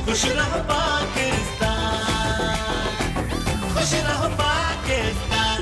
खुश रहो पाकिस्तान, खुश रहो पाकिस्तान।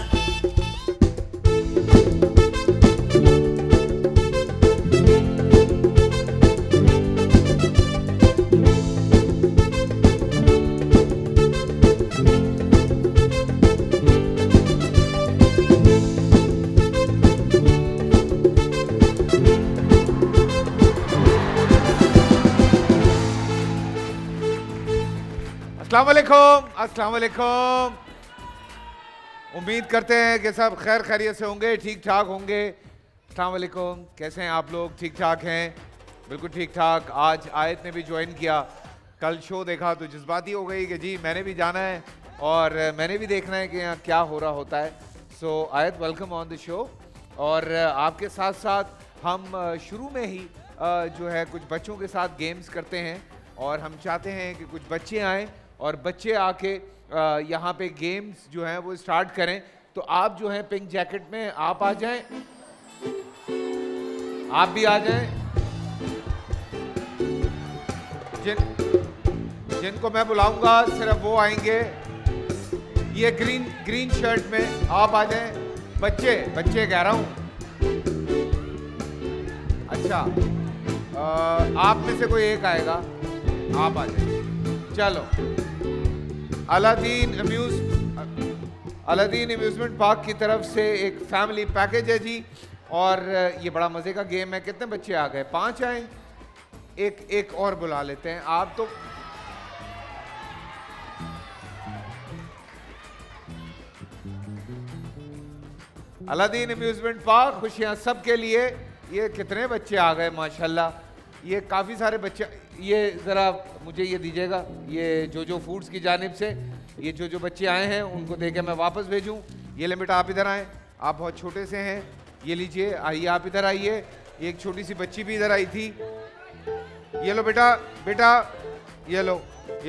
अस्सलाम वालेकुम, अस्सलाम वालेकुम। उम्मीद करते हैं कि सब खैर खैरियत से होंगे, ठीक ठाक होंगे। अस्सलाम वालेकुम, कैसे हैं आप लोग? ठीक ठाक हैं? बिल्कुल ठीक ठाक। आज आयत ने भी ज्वाइन किया, कल शो देखा तो जज्बाती हो गई कि जी मैंने भी जाना है और मैंने भी देखना है कि यहाँ क्या हो रहा होता है। सो आयत, वेलकम ऑन द शो। और आपके साथ साथ हम शुरू में ही जो है कुछ बच्चों के साथ गेम्स करते हैं और हम चाहते हैं कि कुछ बच्चे आएँ और बच्चे आके यहाँ पे गेम्स जो हैं वो स्टार्ट करें। तो आप जो हैं पिंक जैकेट में आप आ जाएं, आप भी आ जाएं। जिनको मैं बुलाऊंगा सिर्फ वो आएंगे। ये ग्रीन शर्ट में आप आ जाएं। बच्चे कह रहा हूँ। अच्छा, आप में से कोई एक आएगा, आप आ जाएं। चलो, अलादीन अम्यूजमेंट पार्क की तरफ से एक फैमिली पैकेज है जी। और ये बड़ा मज़े का गेम है। कितने बच्चे आ गए? 5 आए। एक और बुला लेते हैं। आप तो अलादीन अम्यूजमेंट पार्क, खुशियाँ सबके लिए। ये कितने बच्चे आ गए माशाल्लाह। ये काफ़ी सारे बच्चे। ये ज़रा मुझे ये दीजिएगा, ये जो फूड्स की जानिब से ये जो बच्चे आए हैं उनको देके मैं वापस भेजूं। ये ले बेटा, आप इधर आएँ, आप बहुत छोटे से हैं। ये लीजिए, आइए आप इधर आइए। एक छोटी सी बच्ची भी इधर आई थी। ये लो बेटा, ये लो।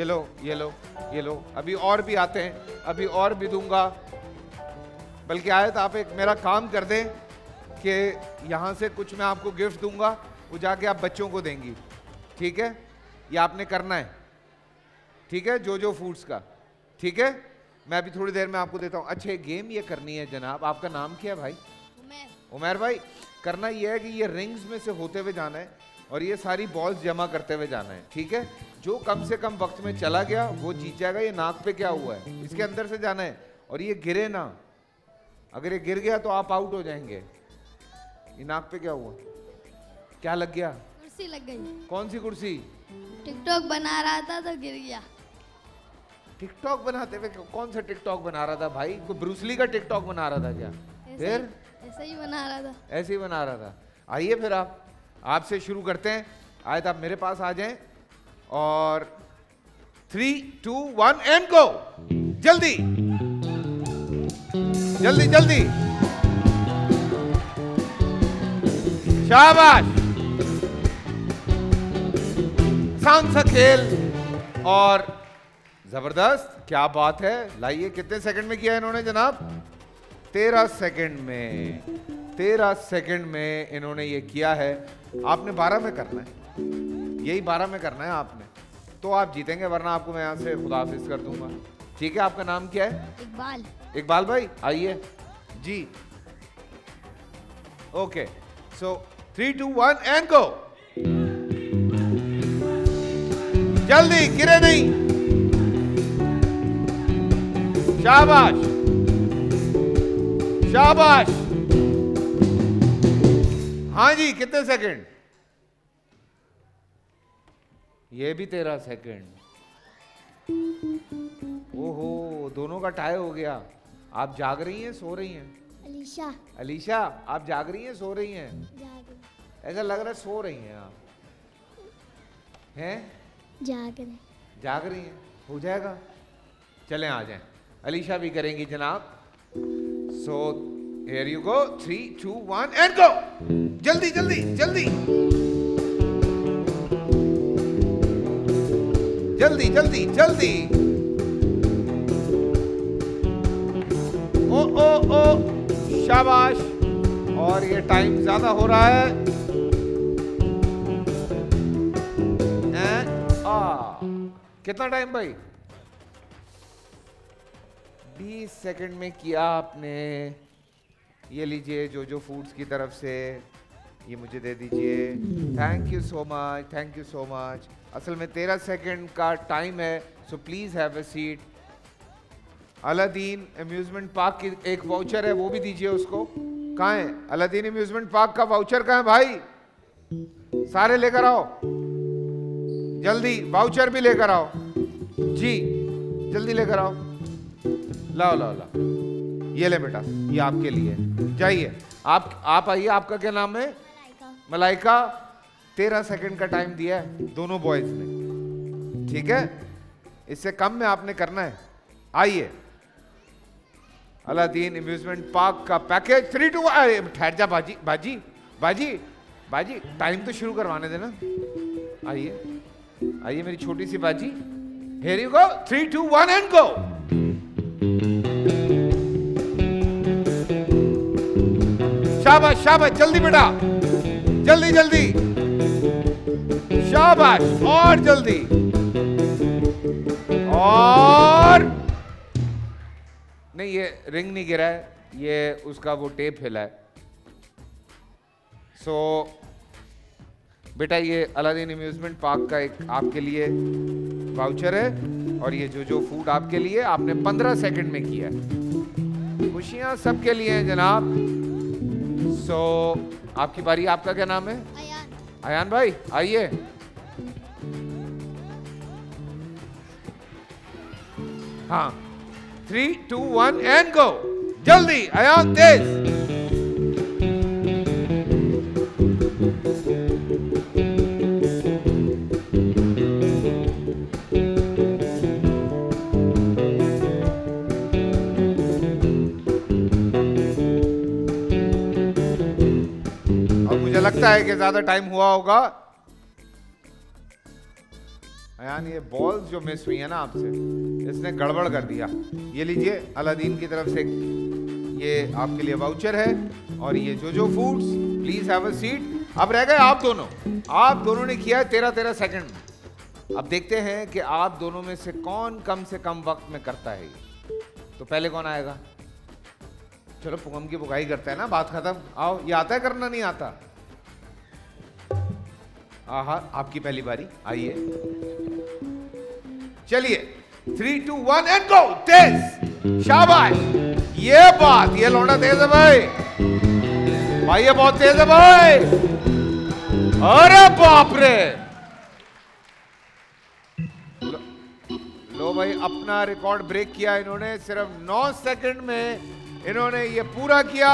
अभी और भी आते हैं, अभी और भी दूंगा। बल्कि आयत, आप एक मेरा काम कर दें कि यहाँ से कुछ मैं आपको गिफ्ट दूंगा, वो जाके आप बच्चों को देंगी, ठीक है? ये आपने करना है, ठीक है? जो फूड्स का, ठीक है? मैं अभी थोड़ी देर में आपको देता हूँ। अच्छा, गेम ये करनी है जनाब। आपका नाम क्या है भाई? उमर भाई। करना ये है कि ये रिंग्स में से होते हुए जाना है और ये सारी बॉल्स जमा करते हुए जाना है, ठीक है? जो कम से कम वक्त में चला गया वो जीत जाएगा। ये नाक पे क्या हुआ है, इसके अंदर से जाना है और ये गिरे ना। अगर ये गिर गया तो आप आउट हो जाएंगे। ये नाक पे क्या हुआ? क्या लग गया? कुर्सी लग गई। कौन सी कुर्सी? टिकटॉक बना रहा था तो गिर गया। टिकटॉक बनाते हुए? कौन सा टिकटॉक बना रहा था भाई? कोई ब्रूसली का टिकटॉक बना रहा था क्या? फिर ऐसे ही बना रहा था। ऐसे ही बना रहा था। आइए फिर आपसे शुरू करते हैं। आयत, आप मेरे पास आ जाएं और 3, 2, 1 एंड गो। जल्दी जल्दी जल्दी, शाबाश। आसान सा खेल और जबरदस्त, क्या बात है। लाइए, कितने सेकंड में किया इन्होंने जनाब? 13 सेकंड में। 13 सेकंड में इन्होंने ये किया है। आपने 12 में करना है, यही 12 में करना है आपने, तो आप जीतेंगे, वरना आपको मैं यहाँ से खुदाफिज कर दूंगा, ठीक है? आपका नाम क्या है? इकबाल भाई, आइए जी। Okay, so 3, 2, 1 and go. जल्दी, गिरे नहीं। शाबाश शाबाश। हाँ जी, कितने सेकंड? ये भी 13 सेकंड। ओहो, दोनों का टाई हो गया। आप जाग रही हैं, सो रही हैं? अलीशा, आप जाग रही हैं, सो रही हैं? ऐसा लग रहा है सो रही हैं आप। हैं? जाग रही हैं। हो जाएगा, चलें आ जाएं। अलीशा भी करेंगी जनाब। So here you go. 3, 2, 1 and go. जल्दी जल्दी जल्दी जल्दी जल्दी जल्दी। ओ ओ ओ, शाबाश। और ये टाइम ज्यादा हो रहा है। कितना टाइम भाई? 20 सेकंड में किया आपने। ये लीजिए जो फूड्स की तरफ से, ये मुझे दे दीजिए। Thank you so much, thank you so much. असल में 13 सेकंड का टाइम है, so please have a seat. Aladdin amusement park की एक वाउचर है, वो भी दीजिए उसको। कहाँ है अलादीन अम्यूजमेंट पार्क का वाउचर? कहाँ है भाई? सारे लेकर आओ जल्दी, वाउचर भी लेकर आओ जी, जल्दी लेकर आओ। लाओ लाओ लाओ, ये ले बेटा, ये आपके लिए। जाइए आप आइए। आपका क्या नाम है? मलाइका। 13 सेकंड का टाइम दिया है दोनों बॉयज ने, ठीक है? इससे कम में आपने करना है। आइए, अलादीन अम्यूजमेंट पार्क का पैकेज 3 2 1। ठहर जा बाजी बाजी बाजी बाजी, टाइम तो शुरू करवाने देना। आइए आइए मेरी छोटी सी बाजी। Here you go, 3 2 1 and go. शाबाश शाबाश, जल्दी बेटा, जल्दी जल्दी, शाबाश, और जल्दी, और नहीं, ये रिंग नहीं गिरा है, ये उसका वो टेप हिला है। सो बेटा, ये अलादीन अम्यूजमेंट पार्क का एक आपके लिए वाउचर है, और ये जो फूड आपके लिए, आपने 15 सेकंड में किया है। खुशियां सबके लिए हैं जनाब। सो आपकी बारी। आपका क्या नाम है? अयान। अयान भाई आइए। हाँ, 3 2 1 एंड गो। जल्दी अयान, तेज। लगता है कि ज्यादा टाइम हुआ होगा। अयान, ये बॉल्स जो मिस हुई है ना आपसे, इसने गड़बड़ कर दिया। ये लीजिए, अलादीन की तरफ से ये आपके लिए वाउचर है, और ये जो foods, please have a seat. अब रह गए आप दोनों ने किया है 13 सेकंड। अब देखते हैं कि आप दोनों में से कम वक्त में करता है। तो पहले कौन आएगा? चलो पुगम की पुगाई करते हैं ना, बात खत्म। आओ, ये आता है करना? नहीं आता? आहा, आपकी पहली बारी। आइए, चलिए, 3 2 1 एंड गो। तेज, शाबाश। ये बात, ये लौंडा तेज है भाई, भाई ये बहुत तेज है भाई। अरे बाप रे, लो भाई, अपना रिकॉर्ड ब्रेक किया इन्होंने। सिर्फ 9 सेकंड में इन्होंने ये पूरा किया।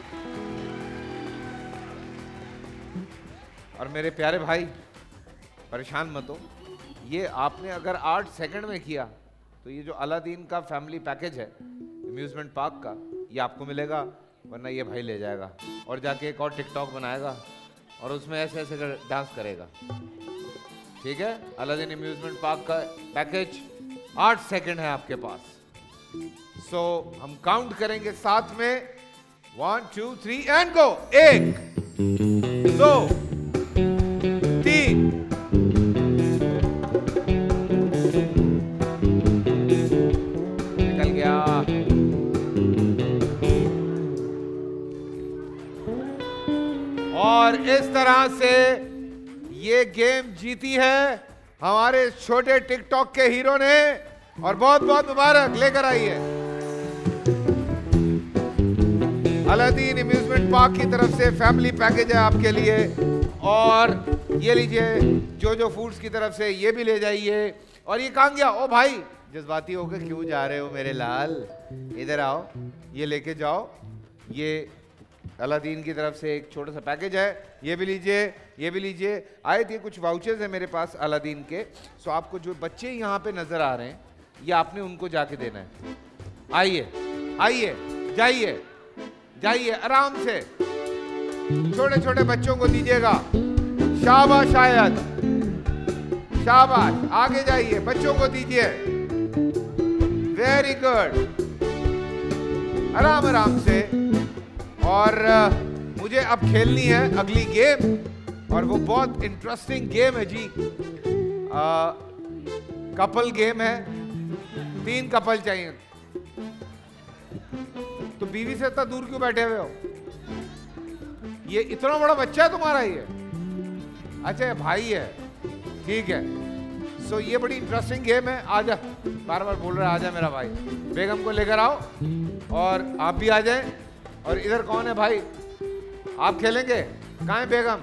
और मेरे प्यारे भाई, परेशान मत हो, ये आपने अगर 8 सेकंड में किया तो ये जो अलादीन का फैमिली पैकेज है अम्यूजमेंट पार्क का, ये आपको मिलेगा, वरना ये भाई ले जाएगा और जाके एक और टिकटॉक बनाएगा और उसमें ऐसे ऐसे डांस करेगा। ठीक है? अलादीन अम्यूजमेंट पार्क का पैकेज 8 सेकंड है आपके पास। सो हम काउंट करेंगे साथ में, 1 2 3 एंड गो। 1 2 3 निकल गया। और इस तरह से ये गेम जीती है हमारे छोटे टिकटॉक के हीरो ने, और बहुत बहुत मुबारक। लेकर आइए, अलादीन अम्यूजमेंट पार्क की तरफ से फैमिली पैकेज है आपके लिए। और ये लीजिए, जो फूड्स की तरफ से ये भी ले जाइए। और ये कहाँ गया? ओ भाई, जज्बाती होकर क्यों जा रहे हो मेरे लाल? इधर आओ, ये लेके जाओ। ये अलादीन की तरफ से एक छोटा सा पैकेज है, ये भी लीजिए, ये भी लीजिए। आए थे कुछ वाउचर्स है मेरे पास अलादीन के। सो आपको जो बच्चे यहाँ पे नजर आ रहे हैं, ये आपने उनको जाके देना है। आइए आइए, जाइए जाइए, आराम से छोटे छोटे बच्चों को दीजिएगा। शाबाश शायद, शाबाश, आगे जाइए, बच्चों को दीजिए। वेरी गुड, आराम आराम से। और मुझे अब खेलनी है अगली गेम, और वो बहुत इंटरेस्टिंग गेम है जी। कपल गेम है, 3 कपल चाहिए। तो बीवी से इतना दूर क्यों बैठे हुए हो? ये इतना बड़ा बच्चा है तुम्हारा ये? अच्छा ये भाई है, ठीक है। सो ये बड़ी इंटरेस्टिंग गेम है। आजा, बार बार बोल रहा है आजा मेरा भाई। बेगम को लेकर आओ और आप भी आ जाएं। और इधर कौन है भाई? आप खेलेंगे? कहाँ है बेगम?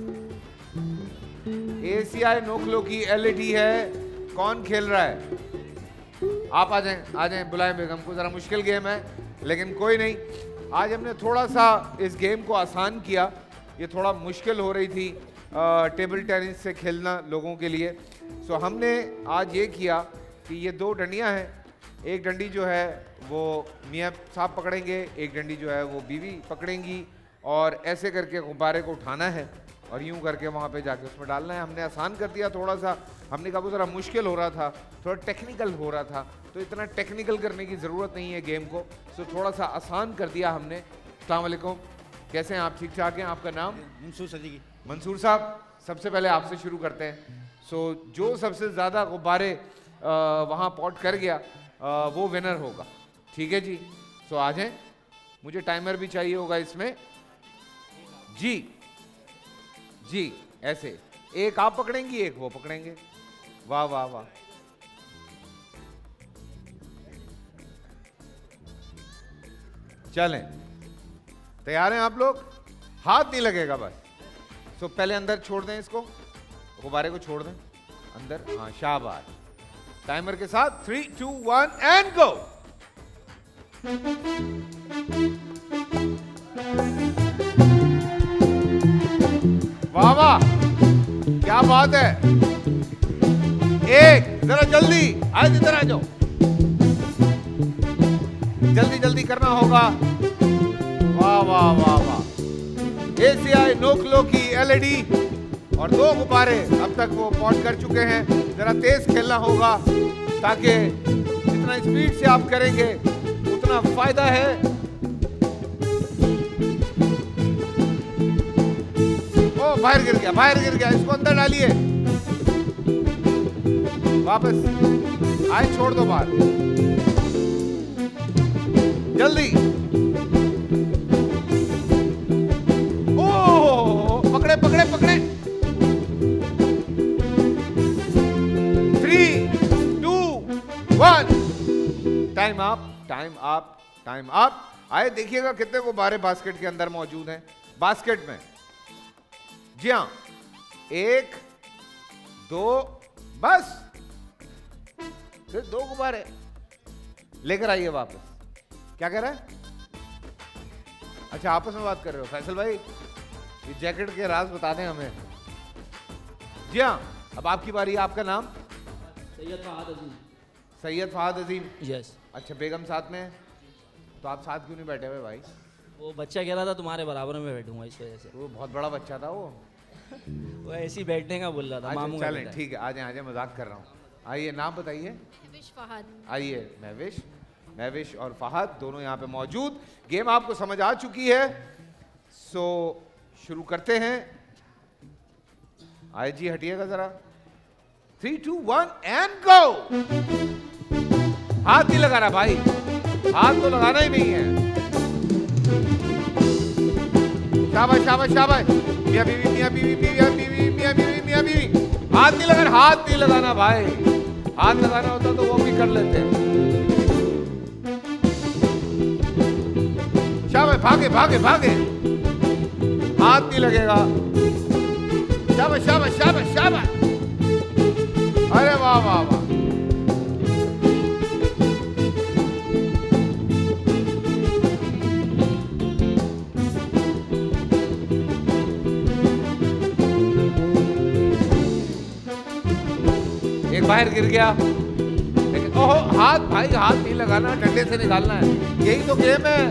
एशियाई नोखलो की एलईडी है, कौन खेल रहा है? आप आ जाएं, आ जाएं, बुलाएं बेगम को। जरा मुश्किल गेम है लेकिन कोई नहीं, आज हमने थोड़ा सा इस गेम को आसान किया। ये थोड़ा मुश्किल हो रही थी टेबल टेनिस से खेलना लोगों के लिए। सो हमने आज ये किया कि ये 2 डंडियां हैं, एक डंडी जो है वो मियाँ साहब पकड़ेंगे, एक डंडी जो है वो बीवी पकड़ेंगी, और ऐसे करके गुब्बारे को उठाना है और यूं करके वहाँ पे जाके उसमें डालना है। हमने आसान कर दिया थोड़ा सा। हमने कहा वो ज़रा मुश्किल हो रहा था, थोड़ा टेक्निकल हो रहा था, तो इतना टेक्निकल करने की ज़रूरत नहीं है गेम को। सो थोड़ा सा आसान कर दिया हमने। अस्सलाम वालेकुम, कैसे हैं आप? ठीक ठाक हैं? आपका नाम? मंसूर सदीकी। मंसूर साहब, सबसे पहले आपसे शुरू करते हैं। सो जो सबसे ज़्यादा गुब्बारे वहाँ पॉट कर गया वो विनर होगा, ठीक है जी? सो आ जाएं, मुझे टाइमर भी चाहिए होगा इसमें। जी जी, ऐसे एक आप पकड़ेंगी, एक वो पकड़ेंगे। वाह वाह वाह, चलें, तैयार हैं आप लोग? हाथ नहीं लगेगा बस। सो पहले अंदर छोड़ दें इसको, गुब्बारे को छोड़ दें अंदर। हाँ शाबाश। टाइमर के साथ 3, 2, 1 एंड गो। वाह वाह, क्या बात है। एक, जरा जल्दी आज इधर आ जाओ, जल्दी जल्दी करना होगा। वाह वाह वाह वाह, एशियाई नोखलो की एलईडी और 2 गुब्बारे अब तक वो पॉट कर चुके हैं। जरा तेज खेलना होगा ताकि जितना स्पीड से आप करेंगे उतना फायदा है। ओ बाहर गिर गया, बाहर गिर गया, इसको अंदर डालिए। वापस आए, छोड़ दो बाहर, जल्दी। ओ पकड़े पकड़े पकड़े। 3, 2, 1, time up, time up, time up. आए देखिएगा कितने गुब्बारे बास्केट के अंदर मौजूद हैं। बास्केट में जी हाँ, 1, 2, बस सिर्फ 2 गुब्बारे लेकर आइए वापस। क्या कह रहा है? अच्छा आपस में बात कर रहे हो। फैसल भाई ये जैकेट के राज बता दें हमें। जी हाँ, अब आपकी बारी। आपका नाम? सैयद फहद अजीम। सैयद फहद अजीम, यस। अच्छा बेगम साथ में है, तो आप साथ क्यों नहीं बैठे हुए भाई? वो बच्चा कह रहा था तुम्हारे बराबर में बैठूंगा, इस वजह से। वो बहुत बड़ा बच्चा था वो। वो ऐसे ही बैठने का बोल रहा था। अच्छा, मामू का चलें बेटा है। ठीक है, आ जाए आ जाए, मजाक कर रहा हूँ। आइए नाम बताइए। आइए महविश, महविश और फहद दोनों यहाँ पे मौजूद। गेम आपको समझ आ चुकी है, सो शुरू करते हैं। आए जी हटिएगा जरा। 3, 2, 1 एंड गो। हाथ नहीं लगा रहा भाई, हाथ तो लगाना ही नहीं है। शाबाश शाबाश शाबाश। मियां बीवी, मियां बीवी, मियां बीवी, मियां बीवी, मियां बीवी। हाथ नहीं लगाना, हाथ नहीं लगाना भाई। हाथ लगाना होता तो वो भी कर लेते। शाबाश, भागे भागे भागे, हाथ नहीं लगेगा। शाबाश शाबाश शाबाश शाबाश। अरे वाह वाह वाह। एक बाहर गिर गया, लेकिन ओहो हाथ भाई, हाथ नहीं लगाना, डंडे से निकालना है। यही तो गेम है।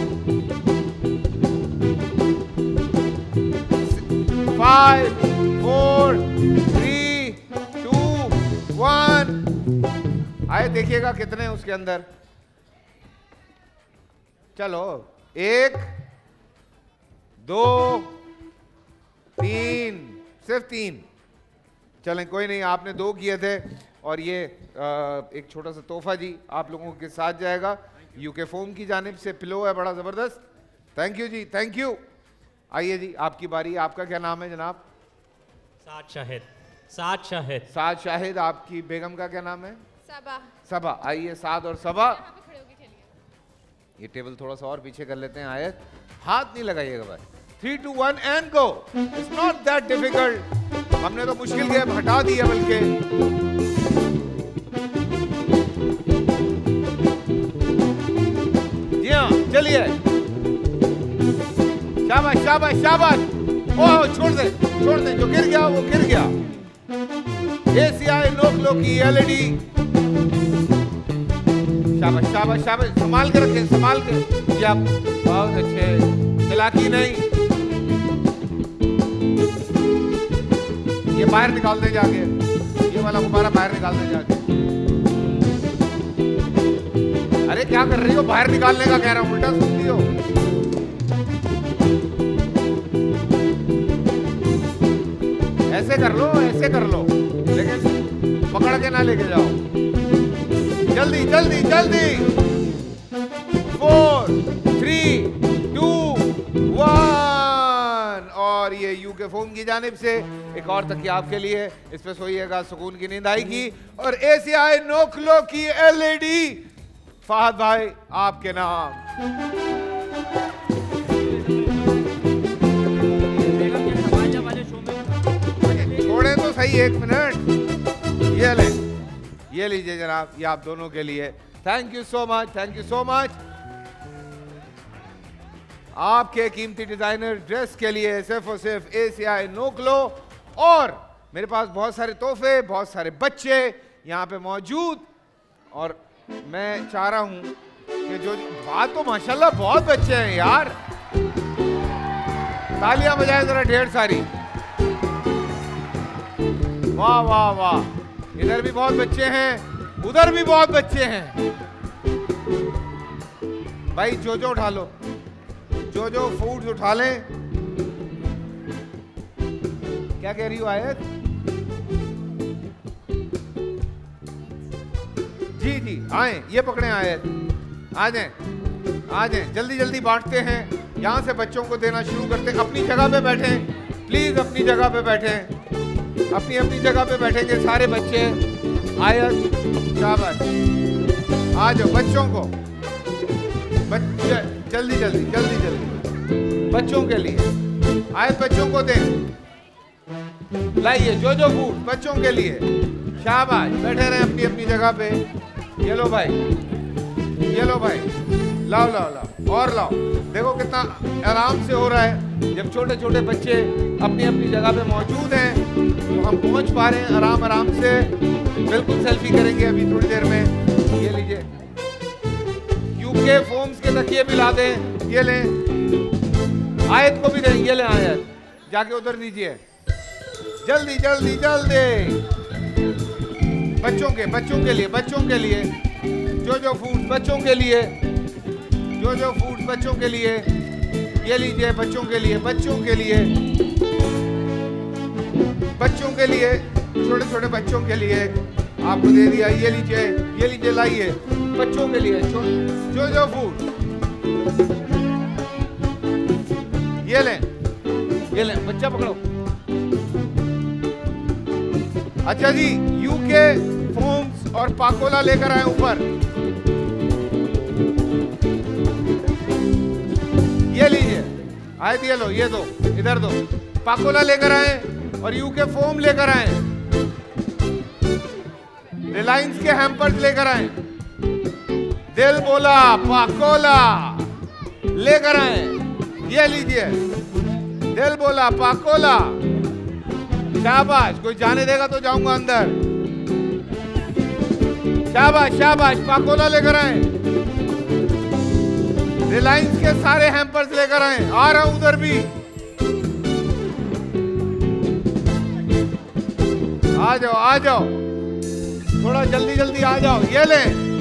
5, 4, 3, 2, 1। आए देखिएगा कितने हैं उसके अंदर। चलो 1, 2, 3, सिर्फ 3। चलें कोई नहीं, आपने 2 किए थे और ये एक छोटा सा तोहफा जी आप लोगों के साथ जाएगा यूके फोम की जानिब से। पिलो है बड़ा ज़बरदस्त। थैंक यू जी, थैंक यू। आइए जी आपकी बारी। आपका क्या नाम है जनाब? साद शाहिद। साद शाहिद। साद शाहिद। आपकी बेगम का क्या नाम है? सबा। सबा। आइए साद और सबा। ये टेबल थोड़ा सा और पीछे कर लेते हैं। आयत हाथ नहीं लगाइएगा भाई। 3, 2, 1 and go. It's not that difficult. हमने तो मुश्किल गेम हटा दिया बल्कि। जी हाँ चलिए। शाबाश शाबाश शाबाश। ओह छोड़ दे जो गिर गया वो गिर गया। एसीआई नोकलो की एलईडी। शाबाश शाबाश शाबाश। संभाल के रखें, संभाल के। जी आप बहुत अच्छे। चलाकी नहीं। ये बाहर निकाल दे जाके। ये वाला गुब्बारा बाहर निकाल दे जाके। अरे क्या कर रही हो? बाहर निकालने का कह रहा हूं, उल्टा सुनती हो। ऐसे कर लो, ऐसे कर लो, लेकिन पकड़ के ना लेके जाओ। जल्दी जल्दी जल्दी। 4, 3, 2, 1। और ये यूके फोम की जानिब से एक और तकिया आपके लिए। इस पे सोइएगा, सुकून की नींद आएगी। और एसीआई नोकलो की एलईडी फहद भाई आपके नाम। छोड़े तो सही 1 मिनट। ये ले, ये लीजिए जनाब, ये आप दोनों के लिए। Thank you so much, thank you so much. आपके कीमती डिजाइनर ड्रेस के लिए सिर्फ और सिर्फ एसीआई नोकलो। और मेरे पास बहुत सारे तोहफे, बहुत सारे बच्चे यहाँ पे मौजूद। और मैं चाह रहा हूं कि जो बात तो माशाल्लाह बहुत बच्चे हैं यार। तालियां बजाएं जरा ढेर सारी। वाह वाह वाह। इधर भी बहुत बच्चे हैं, उधर भी बहुत बच्चे हैं। भाई जो उठा लो, जो फूड्स उठा लें। क्या कह रही हो आयत? जी जी आए, ये पकड़े आयत। आ जाएं, आ जाएं, जल्दी जल्दी बांटते हैं। यहां से बच्चों को देना शुरू करते हैं। अपनी जगह पे बैठें प्लीज, अपनी जगह पे बैठें। अपनी अपनी जगह पे बैठेंगे सारे बच्चे। आयत शाबाश। आ जाओ बच्चों को, जल्दी जल्दी जल्दी जल्दी बच्चों के लिए। आयत बच्चों को दें। लाइए जो फूड बच्चों के लिए। शाबाश, बैठे रहे अपनी अपनी जगह पे। ये लो भाई, ये लो भाई, लाओ लाओ लाओ और लाओ। देखो कितना आराम से हो रहा है। जब छोटे छोटे बच्चे अपनी अपनी जगह पे मौजूद हैं तो हम पहुंच पा रहे हैं आराम आराम से। बिल्कुल सेल्फी करेंगे अभी थोड़ी देर में। ये लीजिए, यूके फोम्स के तकिए भी ला दें। ये लें, आयत को भी दें। ये लें आयत, जाके उधर दीजिए। जल्दी जल्दी जल्दी। बच्चों के लिए, बच्चों के लिए जो फूड्स बच्चों के लिए, जो फूड्स बच्चों के लिए। ये लीजिए बच्चों के लिए, बच्चों के लिए, बच्चों के लिए, छोटे छोटे बच्चों के लिए आपको दे दिया। ये लीजिए, ये लीजिए, लाइए बच्चों के लिए जो फूड। ये लें, ये लें, बच्चा पकड़ो। अच्छा जी, यूके फोम्स और पाकोला लेकर आए ऊपर। ये लीजिए आए, ये लो, ये दो, इधर दो। पाकोला लेकर आए और यूके फोम लेकर आए। रिलायंस के हैम्पर्स लेकर आए। दिल बोला पाकोला लेकर आए। ये लीजिए, दिल बोला पाकोला। शाबाश, कोई जाने देगा तो जाऊंगा अंदर। शाबाश शाबाश, पाकोला लेकर आए। रिलायंस के सारे हैम्पर्स लेकर आए। आ रहा हूं उधर भी। आ जाओ आ जाओ, थोड़ा जल्दी जल्दी आ जाओ। ये ले,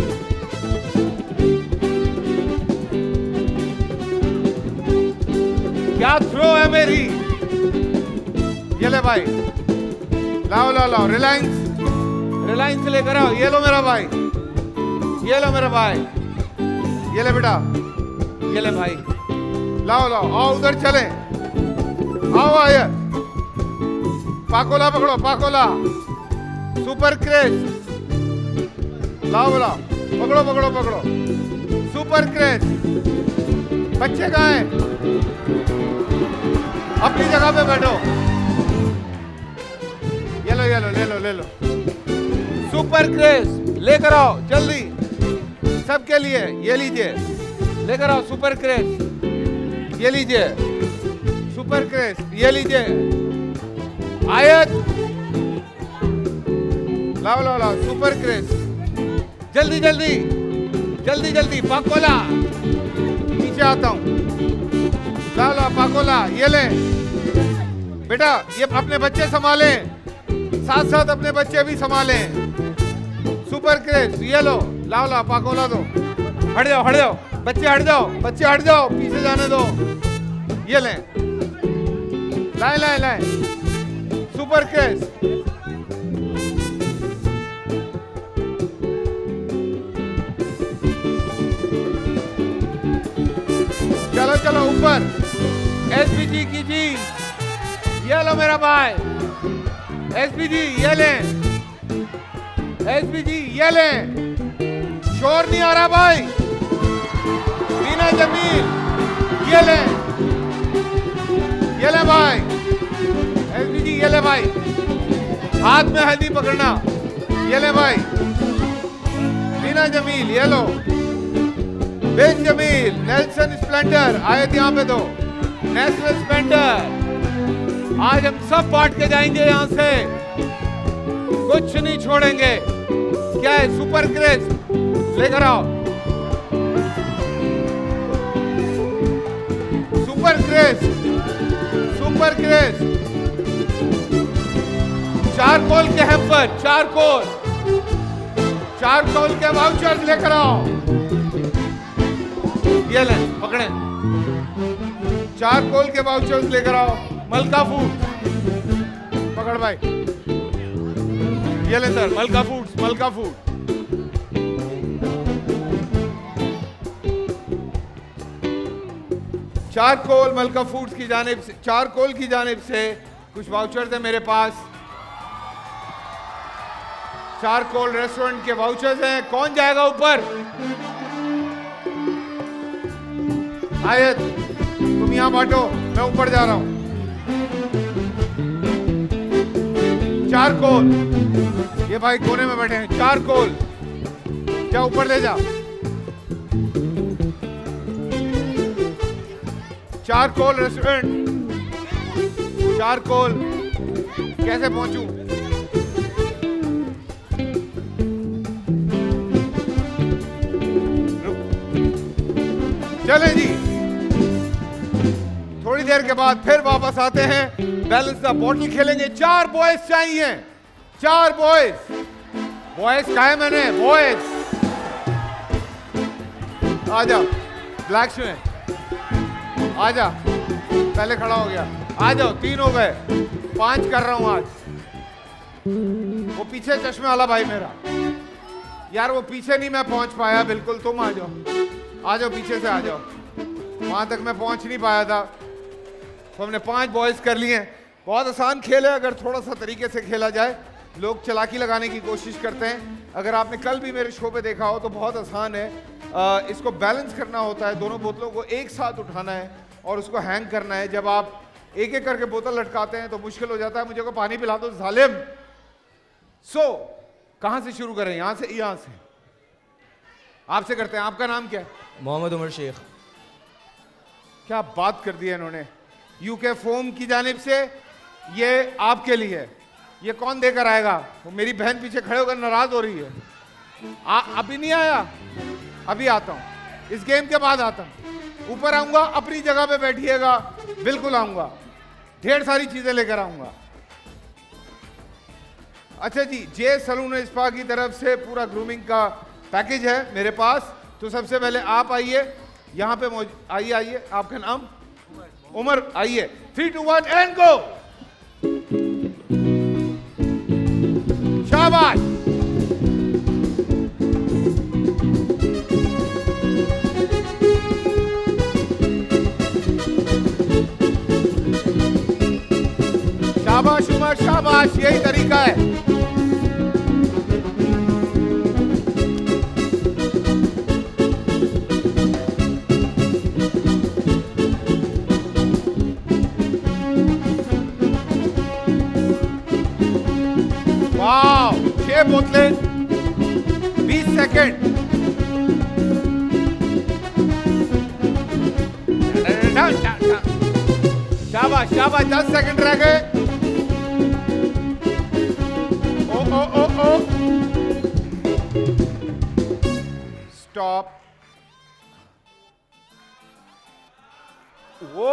क्या थ्रो है मेरी। ये ले भाई, लाओ लाओ लाओ। रिलायंस रिलायंस से लेकर आओ। ये लो मेरा भाई, ये लो मेरा भाई, ये ले बेटा, ये ले भाई, लाओ लाओ, आओ उधर चले, आओ आया, पाकोला पकड़ो, पाकोला सुपर क्रेज, लाओ बोला, पकड़ो पकड़ो पकड़ो, सुपर क्रेज। बच्चे कहाँ हैं? अपनी जगह पे बैठो। ये लो ये लो, ले लो ले लो, सुपर क्रेज लेकर आओ जल्दी, सबके लिए। ये लीजिए, लेकर आओ सुपर क्रेज, ये लीजिए सुपर क्रेज, ये लीजिए आयत, लाओ लाओ लाओ सुपर क्रेज, जल्दी जल्दी जल्दी जल्दी। पाकोला पीछे आता हूं, लाओ लाओ पाकोला, ये ले बेटा, ये अपने बच्चे संभाले, साथ साथ अपने बच्चे भी संभाले। सुपर क्रेज ये लो, लाओ लाओ पाकोला दो, हट जाओ बच्चे, हट जाओ बच्चे, हट जाओ, पीछे जाने दो। ये ले, लाए लाए लाए सुपर क्रेज। चलो चलो ऊपर, एसपीजी की जी, ये लो मेरा भाई, एसपीजी ये ले, एसपीजी ये ले, शोर नहीं आ रहा भाई, मीना जमील ये ले भाई, एसपीजी ये ले भाई, हाथ में हल्दी पकड़ना, ये ले भाई, मीना जमील ये लो, Ben Jameel, Nelson Splendor, Ayat यहाँ पे दो, नेशनल स्प्लेंडर। आज हम सब बांट के जाएंगे यहाँ से, कुछ नहीं छोड़ेंगे। क्या है? सुपर क्रेज लेकर आओ, super craze, super craze. Charcoal के हैम्पर, चारकोल के वाउचर्स लेकर आओ, ये ले पकड़े, चारकोल के वाउचर्स लेकर आओ। मलका फूड पकड़ भाई, ये ले सर, मलका फूड्स, मलका फूड। चारकोल मलका फूड्स की जानिब से, चारकोल की जानिब से कुछ वाउचर्स है मेरे पास, चारकोल रेस्टोरेंट के वाउचर्स हैं। कौन जाएगा ऊपर? आयत तुम यहां बांटो, मैं ऊपर जा रहा हूं। चारकोल, ये भाई कोने में बैठे हैं, चारकोल क्या ऊपर ले जा। चारकोल रेस्टोरेंट, चारकोल कैसे पहुंचूं? चले जी, थोड़ी देर के बाद फिर वापस आते हैं, बैलेंस का बॉटल खेलेंगे। 4 बॉयज चाहिए, 4 बॉयज। बॉयज कहा है मैंने? बॉयज आ जाओ, ब्लैक में आ जा, पहले खड़ा हो गया, आ जाओ। 3 हो गए, 5 कर रहा हूं आज। वो पीछे चश्मे वाला भाई मेरा, यार वो पीछे नहीं मैं पहुंच पाया बिल्कुल, तुम आ जाओ, आ जाओ पीछे से आ जाओ, वहां तक मैं पहुंच नहीं पाया था। तो हमने 5 बॉयज कर लिए। बहुत आसान खेल है अगर थोड़ा सा तरीके से खेला जाए। लोग चालाकी लगाने की कोशिश करते हैं। अगर आपने कल भी मेरे शो पे देखा हो तो बहुत आसान है। इसको बैलेंस करना होता है, दोनों बोतलों को एक साथ उठाना है और उसको हैंग करना है। जब आप एक एक करके बोतल लटकाते हैं तो मुश्किल हो जाता है। मुझे को पानी पिला दो जालिम। कहां से शुरू करें? यहां से? यहां से आपसे करते हैं। आपका नाम क्या है? मोहम्मद उमर शेख। क्या बात कर दी है इन्होंने। यूके फोम की जानिब से ये आपके लिए। ये कौन देकर आएगा? वो मेरी बहन पीछे खड़े होकर नाराज हो रही है। अभी नहीं आया, अभी आता हूं, इस गेम के बाद आता हूं। ऊपर आऊंगा, अपनी जगह पे बैठिएगा, बिल्कुल आऊंगा, ढेर सारी चीजें लेकर आऊंगा। अच्छा जी, जे सलून स्पा की तरफ से पूरा ग्रूमिंग का पैकेज है मेरे पास। तो सबसे पहले आप आइए, यहाँ पे आइए, आइए। आपका नाम? उमर। आइए, 3 2 1 एंड गो। शाबाश। शाबाश, यही तरीका है। वाह, 6 बोतलें, 20 सेकेंड। शाबाश शाबाश, 10 सेकंड रह गए। Oh oh oh oh, stop. वो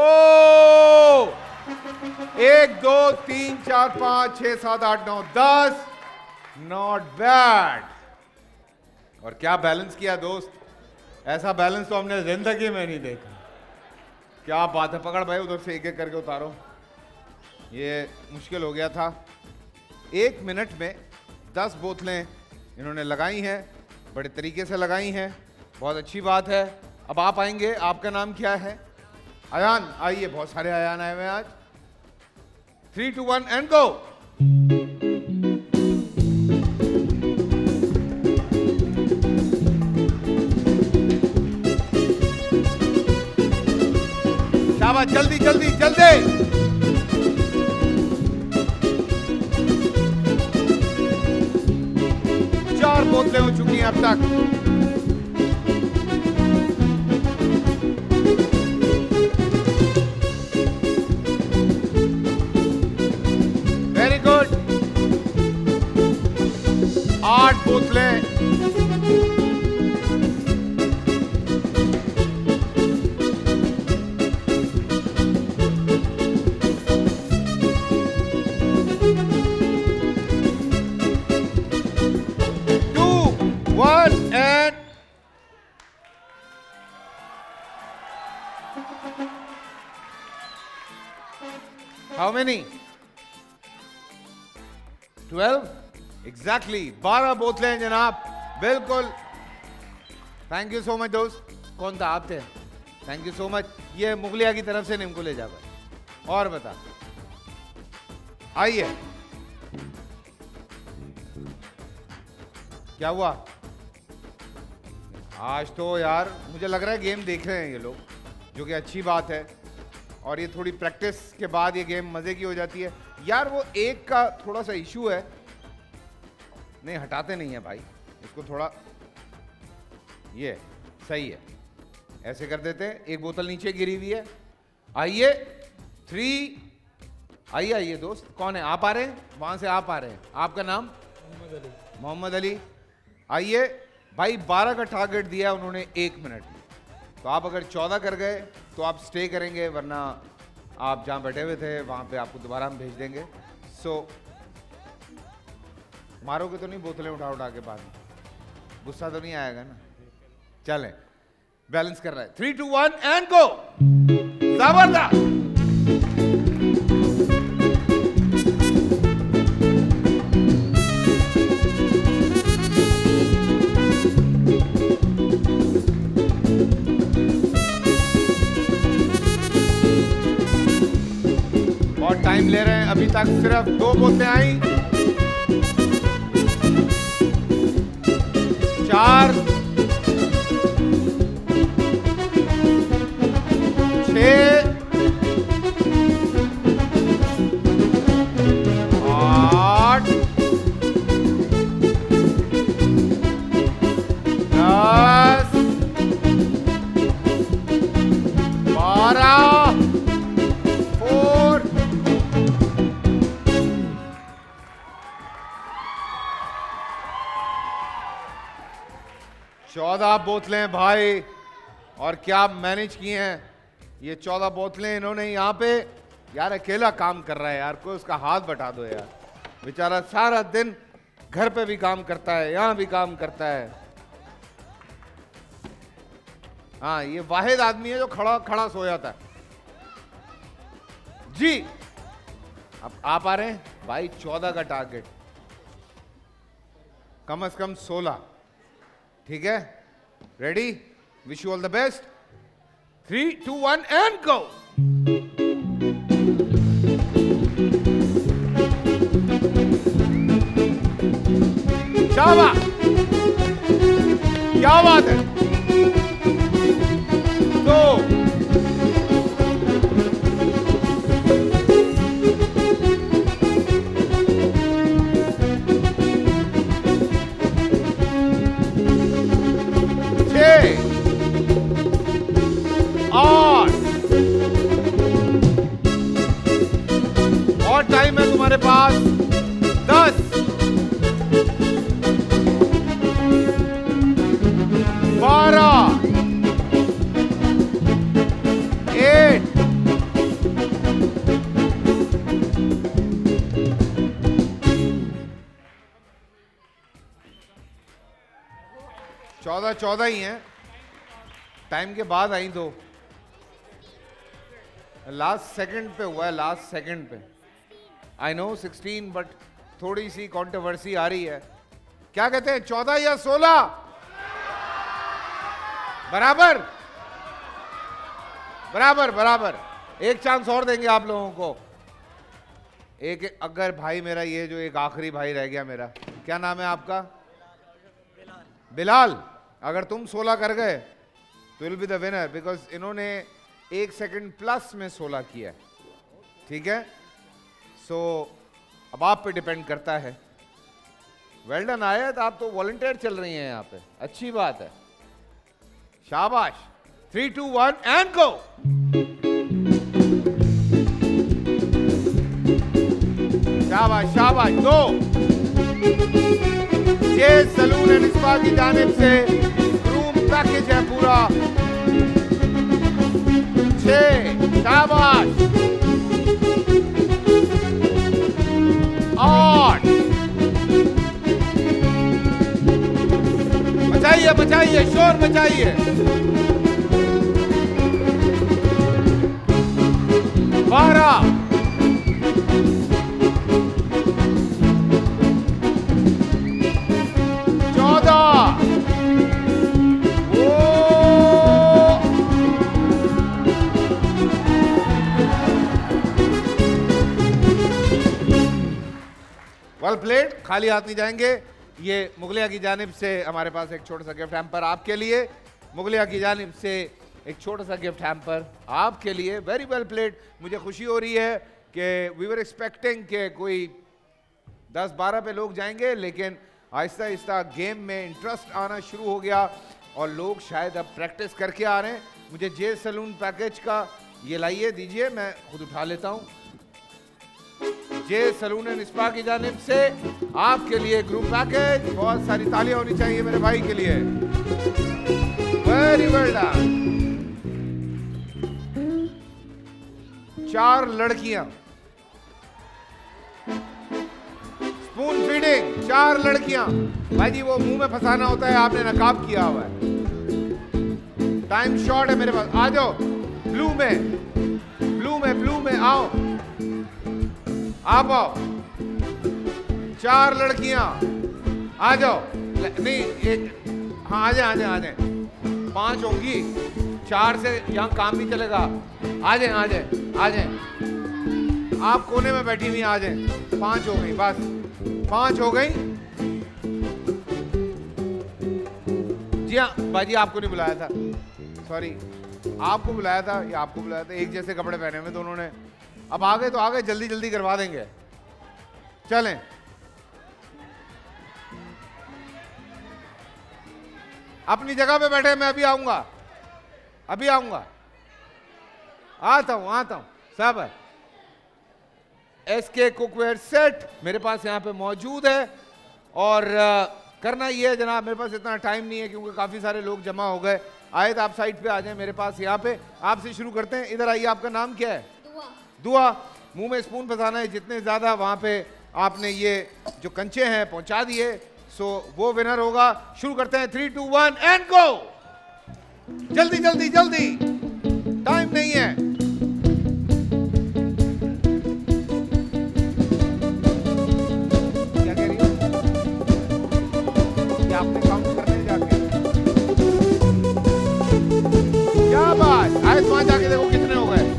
1 2 3 4 5 6 7 8 9 10, नॉट बैड। और क्या बैलेंस किया दोस्त, ऐसा बैलेंस तो हमने जिंदगी में नहीं देखा। क्या बात है, पकड़ भाई, उधर से एक एक करके उतारो। ये मुश्किल हो गया था। 1 मिनट में 10 बोतलें इन्होंने लगाई हैं, बड़े तरीके से लगाई हैं, बहुत अच्छी बात है। अब आप आएंगे, आपका नाम क्या है? अयान, आइए, बहुत सारे अयान आए हुए हैं आज। 3 2 1 एंड गो। शाबाश, जल्दी जल्दी जल्दी। चार बोतलें हो चुकी हैं अब तक। Very good. 8 बोतलें। How many? 12? Exactly. 12 बोतलें जनाब, बिल्कुल। थैंक यू सो मच दोस्त। कौन था? आप थे। Thank you so much. ये मुगलिया की तरफ से निम्को ले जाकर। और बता, आइए, क्या हुआ? आज तो यार मुझे लग रहा है गेम देख रहे हैं ये लोग, जो कि अच्छी बात है। और ये थोड़ी प्रैक्टिस के बाद ये गेम मज़े की हो जाती है। यार वो एक का थोड़ा सा इशू है, नहीं हटाते नहीं है भाई इसको, थोड़ा ये सही है, ऐसे कर देते हैं। एक बोतल नीचे गिरी हुई है। आइए 3, आइए आइए दोस्त। कौन है? आप आ रहे हैं? वहाँ से आप आ रहे हैं। आपका नाम? मोहम्मद अली। मोहम्मद अली, आइए भाई। 12 का टारगेट दिया है उन्होंने 1 मिनट में, तो आप अगर 14 कर गए तो आप स्टे करेंगे, वरना आप जहाँ बैठे हुए थे वहाँ पे आपको दोबारा हम भेज देंगे। सो मारोगे तो नहीं बोतलें उठा उठा के बाद में? गुस्सा तो नहीं आएगा ना? चलें, बैलेंस कर रहा है। 3 2 1 एंड गो। जबरदस्त। टाइम ले रहे हैं, अभी तक सिर्फ 2 बोतलें आई। 4 6 8 10 12 4 14 बोतलें भाई, और क्या मैनेज किए हैं ये 14 बोतलें इन्होंने यहाँ पे। यार अकेला काम कर रहा है यार, कोई उसका हाथ बटा दो यार। बेचारा सारा दिन घर पे भी काम करता है, यहाँ भी काम करता है। हाँ, ये वाहिद आदमी है जो खड़ा खड़ा सो जाता है जी। अब आप आ रहे हैं भाई, 14 का टारगेट, कम से कम 16, ठीक है? Ready? Wish you all the best. 3 2 1 and go. शाबाश, क्या बात है। 2 6 8 और टाइम है तुम्हारे पास 10 12 8 14 ही हैं, टाइम के बाद आई तो लास्ट सेकंड पे हुआ है, लास्ट सेकंड पे। आई नो 16, बट थोड़ी सी कंट्रोवर्सी आ रही है। क्या कहते हैं, 14 या 16? बराबर बराबर बराबर। एक चांस और देंगे आप लोगों को। एक अगर भाई मेरा ये जो एक आखिरी भाई रह गया मेरा, क्या नाम है आपका? बिलाल। अगर तुम 16 कर गए तो will be the winner, because इन्होंने 1 सेकंड प्लस में 16 किया है। ठीक है, सो अब आप पे डिपेंड करता है। Well done. आयत, आप तो वॉलंटियर चल रही हैं यहाँ पे, अच्छी बात है, शाबाश। 3 2 1 एंड गो। शाबाश शाबाश। 2 ये सलून एंड स्पा की जानिब से रूम पैकेज है पूरा। 6 शाबाश। 8 बचाइए बचाइए, शोर बचाइए। 12 14 वेल प्लेड। खाली हाथ नहीं जाएंगे। ये मुगलिया की जानिब से हमारे पास एक छोटा सा गिफ्ट हैम्पर आपके लिए। मुगलिया की जानिब से एक छोटा सा गिफ्ट हैम्पर आपके लिए। Very well played. मुझे खुशी हो रही है कि वी वर एक्सपेक्टिंग कि कोई 10-12 पे लोग जाएंगे, लेकिन आहिस्ता आहिस्ता गेम में इंटरेस्ट आना शुरू हो गया और लोग शायद अब प्रैक्टिस करके आ रहे हैं। मुझे जे सलून पैकेज का ये लाइए, दीजिए, मैं खुद उठा लेता हूँ। जे सलून एंड स्पा की जानिब से आपके लिए ग्रुप पैकेज। बहुत सारी तालियां होनी चाहिए मेरे भाई के लिए। Very well done. 4 लड़कियां, स्पून फीडिंग, 4 लड़कियां। भाई जी वो मुंह में फंसाना होता है, आपने नकाब किया हुआ है। टाइम शॉर्ट है मेरे पास। आ जाओ ब्लू में, ब्लू में, ब्लू में आओ, आप आओ। 4 लड़कियां आ जाओ। नहीं एक, हाँ आ जाए आ जाए आ जाए। 5 होंगी, 4 से यहाँ काम भी चलेगा। आ जाए आ जाए आ जाए। आप कोने में बैठी हुई आ जाए। 5 हो गई, बस 5 हो गई। जी हाँ बाजी, आपको नहीं बुलाया था, सॉरी। आपको बुलाया था या आपको बुलाया था? एक जैसे कपड़े पहने हुए दोनों ने। अब आ गए तो आ गए, जल्दी जल्दी करवा देंगे। चलें। अपनी जगह पे बैठे, मैं अभी आऊंगा, अभी आऊंगा, आता हूं सब है। एसके कुकवेयर सेट मेरे पास यहाँ पे मौजूद है। और करना ये है जनाब, मेरे पास इतना टाइम नहीं है क्योंकि काफी सारे लोग जमा हो गए। आए तो आप साइड पे आ जाएं मेरे पास, यहाँ पे आपसे शुरू करते हैं। इधर आइए, आपका नाम क्या है? दुआ। मुंह में स्पून फंसाना है, जितने ज्यादा वहां पे आपने ये जो कंचे हैं पहुंचा दिए, सो वो विनर होगा। शुरू करते हैं। 3 2 1 एंड गो। जल्दी जल्दी जल्दी, टाइम नहीं है। क्या कह रही हो? क्या आपने काउंट करने जाके? क्या बात। आए वहां जाके देखो कितने हो गए।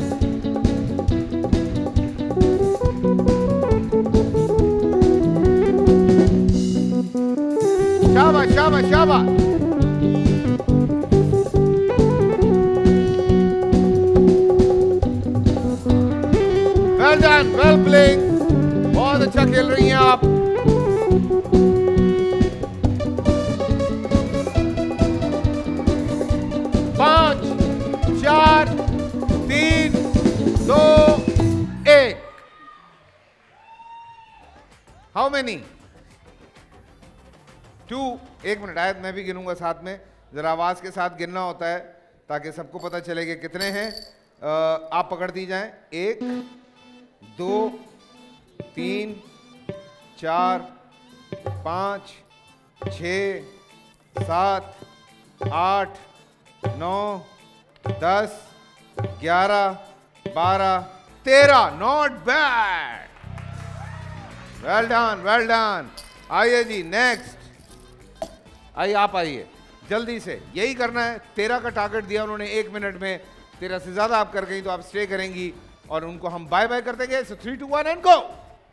वेल डन, वेल प्लेइंग, बहुत अच्छा खेल रही हैं आप। पांच, चार, तीन, दो, एक। How many? 2। एक मिनट आयत, मैं भी गिनूंगा साथ में, जरा आवाज के साथ गिनना होता है ताकि सबको पता चले कि कितने हैं। आप पकड़ दी जाएं। 1, 2, 3, 4, 5, 6, 7, 8, 9, 10, 11, 12, 13। Not bad, well done, well done. आइए जी, नेक्स्ट। आइए, आप आइए जल्दी से, यही करना है। 13 का टारगेट दिया उन्होंने 1 मिनट में, 13 से ज्यादा आप कर गई तो आप स्टे करेंगी और उनको हम बाय बाय कर देंगे। So 3, 2, 1 and go.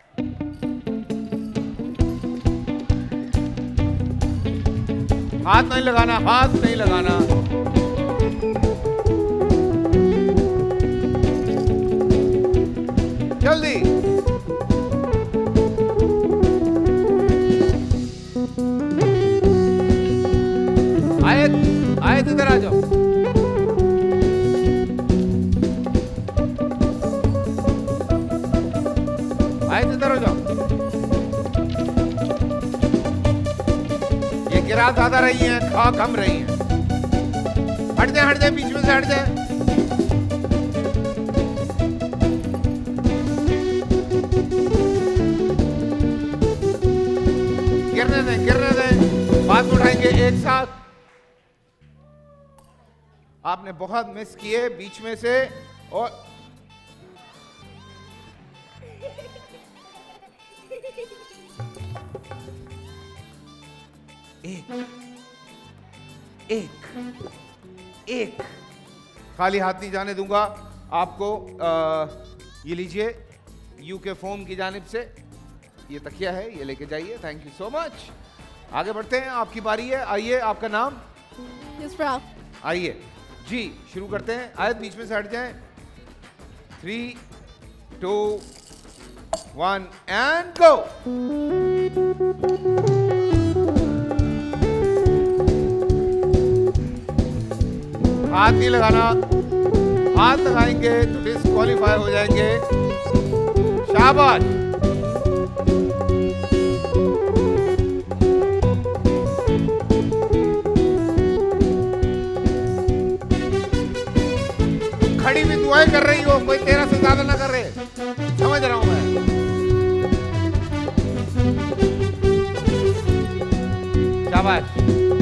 हाथ नहीं लगाना, हाथ नहीं लगाना। जल्दी। आयत, आयत इधर आ जाओ। आयत इधर हो जाओ। ये गिरा ज्यादा रही हैं, खा कम रही हैं। हट जाए, बीच में से हट जाए। गिरने दें। बात उठाएंगे एक साथ। आपने बहुत मिस किए बीच में से। और एक खाली हाथ नहीं जाने दूंगा आपको। ये लीजिए यूके फोम की जानिब से ये तकिया है, ये लेके जाइए। Thank you so much. आगे बढ़ते हैं, आपकी बारी है। आइए, आपका नाम? आइए जी, शुरू करते हैं। आयत बीच में से हट जाएं। 3, 2, 1 एंड गो। हाथ नहीं लगाना, हाथ लगाएंगे तो डिस्क्वालीफाई हो जाएंगे। शाबाश। खड़ी भी दुआएं कर रही हो, कोई 13 से ज्यादा ना कर रहे, समझ रहा हूं मैं। शाबाश।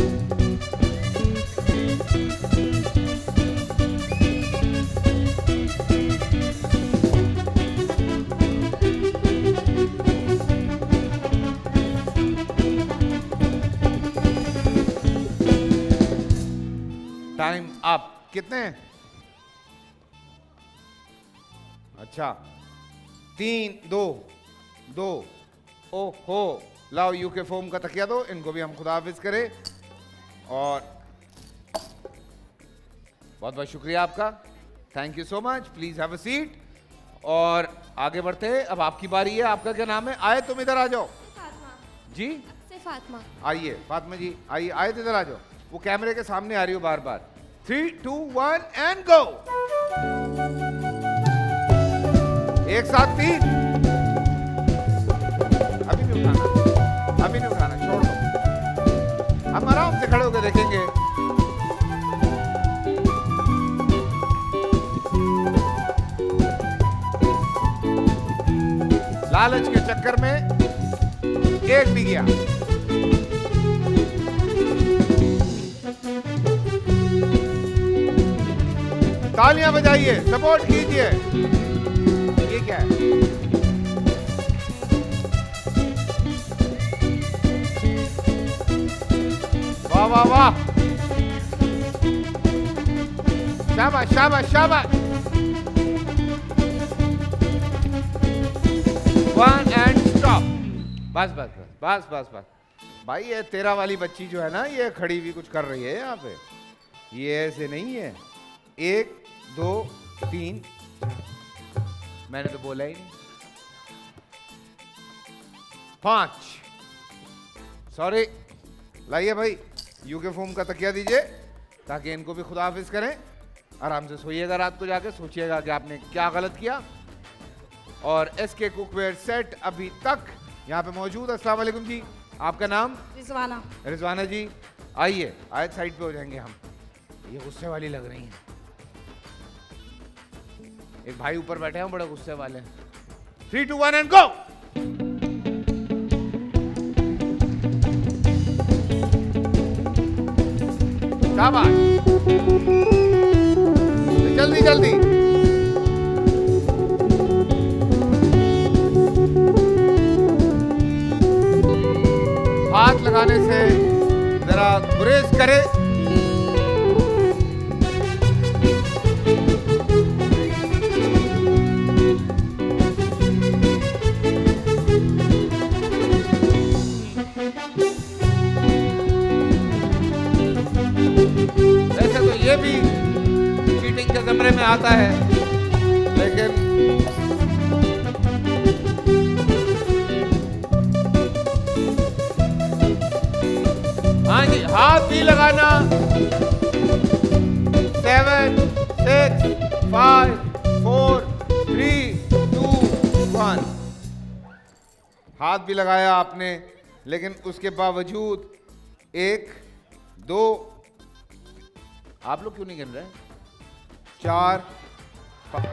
Time up. कितने हैं? अच्छा, 3, 2। ओहो, लाओ यूके फोम का तकिया दो, इनको भी हम खुदा हाफिज करें। और बहुत बहुत शुक्रिया आपका, thank you so much. Please have a seat और आगे बढ़ते हैं। अब आपकी बारी है। आपका क्या नाम है? आए तुम इधर आ जाओ। फातिमा जी से फातिमा। आइए फातिमा जी, आइए। आए तो इधर आ जाओ, वो कैमरे के सामने आ रही हो बार बार। 3, 2, 1 एंड गो। एक साथ 3। अभी नहीं उठाना, अभी नहीं उठाना, छोड़ दो। हम आराम से खड़े होकर देखेंगे। लालच के चक्कर में एक भी गया। तालियां बजाइए, सपोर्ट कीजिए। ये क्या है? वाह वाह वाह, शाबाश शाबाश शाबाश। 1 एंड स्टॉप। बस बस बस बस बस बस। भाई ये 13 वाली बच्ची जो है ना, ये खड़ी भी कुछ कर रही है यहाँ पे, ये ऐसे नहीं है। 1, 2, 3। मैंने तो बोला ही नहीं। 5। सॉरी, लाइए भाई यूके फोम का तकिया दीजिए ताकि इनको भी खुदा हाफिज करें। आराम से सोइएगा, रात को जाके सोचिएगा कि आपने क्या गलत किया। और एसके कुकवेयर सेट अभी तक यहाँ पे मौजूद। अस्सलाम वालेकुम जी, आपका नाम? रिजवाना। रिजवाना जी आइए, आयत साइड पे हो जाएंगे हम। ये गुस्से वाली लग रही हैं। एक भाई ऊपर बैठे हैं बड़े गुस्से वाले। 3, 2, 1 एंड गो। शाबाश, जल्दी जल्दी। हाथ लगाने से जरा गुरेज करे। वैसे तो ये भी चीटिंग के ज़मरे में आता है, लेकिन हाँ जी, हाथ भी लगाना। 7, 6, 5, 4, 3, 2, 1। हाथ भी लगाया आपने, लेकिन उसके बावजूद 1, 2, आप लोग क्यों नहीं गिन रहे? 4, 5।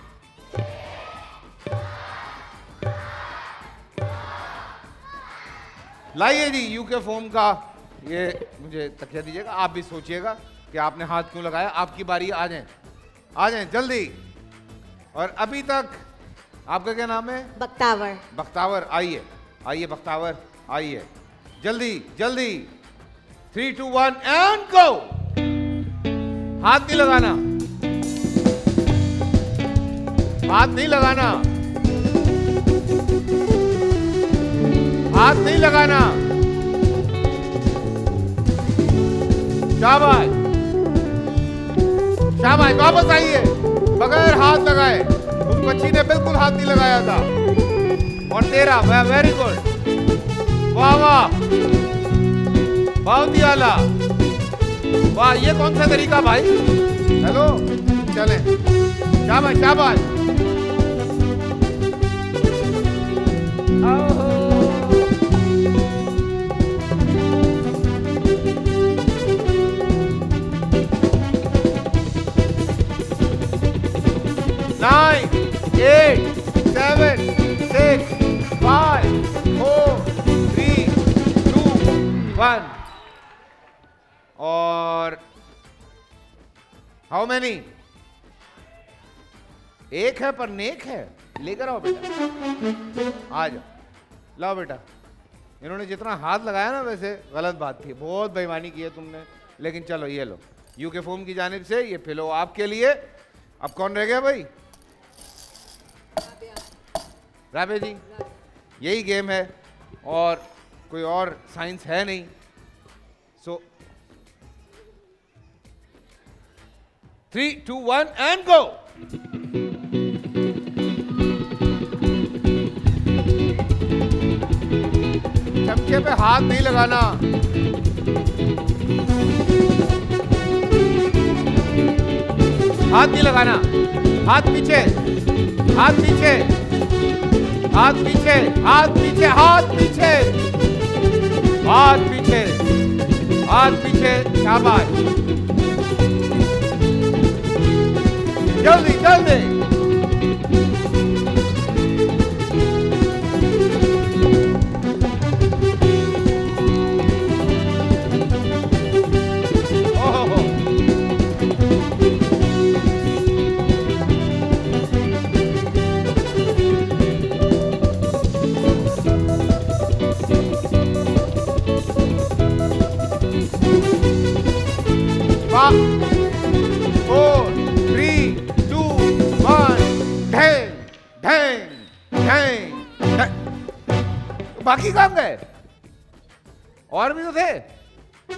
लाइए जी यूके फोम का ये मुझे तकिया दीजिएगा। आप भी सोचिएगा कि आपने हाथ क्यों लगाया। आपकी बारी, आ जाएं, आ जाएं जल्दी। और अभी तक आपका क्या नाम है? बख्तावर। बख्तावर, आइए आइए बख्तावर, आइए जल्दी जल्दी। 3, 2, 1 एंड गो। हाथ नहीं लगाना, हाथ नहीं लगाना, हाथ नहीं लगाना। शाबाश शाबाश, वापस आइए बगैर हाथ लगाए। उस बच्ची ने बिल्कुल हाथ नहीं लगाया था। और 13, वेरी गुड, वाह वाह, बहुत ही आला, वाह। ये कौन सा तरीका भाई? हेलो, चलें, शाबाश शाबाश। Nine, 8, 7, 6, 5, 4, 3, 2, 1। और हाउ मैनी? एक है पर नेक है। लेकर आओ बेटा, आ जाओ, लाओ बेटा। इन्होंने जितना हाथ लगाया ना, वैसे गलत बात थी, बहुत बेईमानी की है तुमने, लेकिन चलो ये लो यूके फोम की जानिब से ये पिलो आपके लिए। अब कौन रह गया भाई? राबे जी, यही गेम है और कोई और साइंस है नहीं। So 3, 2, 1 and go. चमचे पे हाथ नहीं लगाना। हाथ नहीं लगाना, हाथ पीछे, हाथ पीछे, हाथ पीछे, हाथ पीछे, हाथ पीछे, हाथ पीछे, हाथ पीछे। शाबाश, जल्दी जल्दी। ओहो, Five, 4, 3, 2, 1, ढेंग ढेंग ढेंग। बाकी कहाँ गए? और भी तो थे।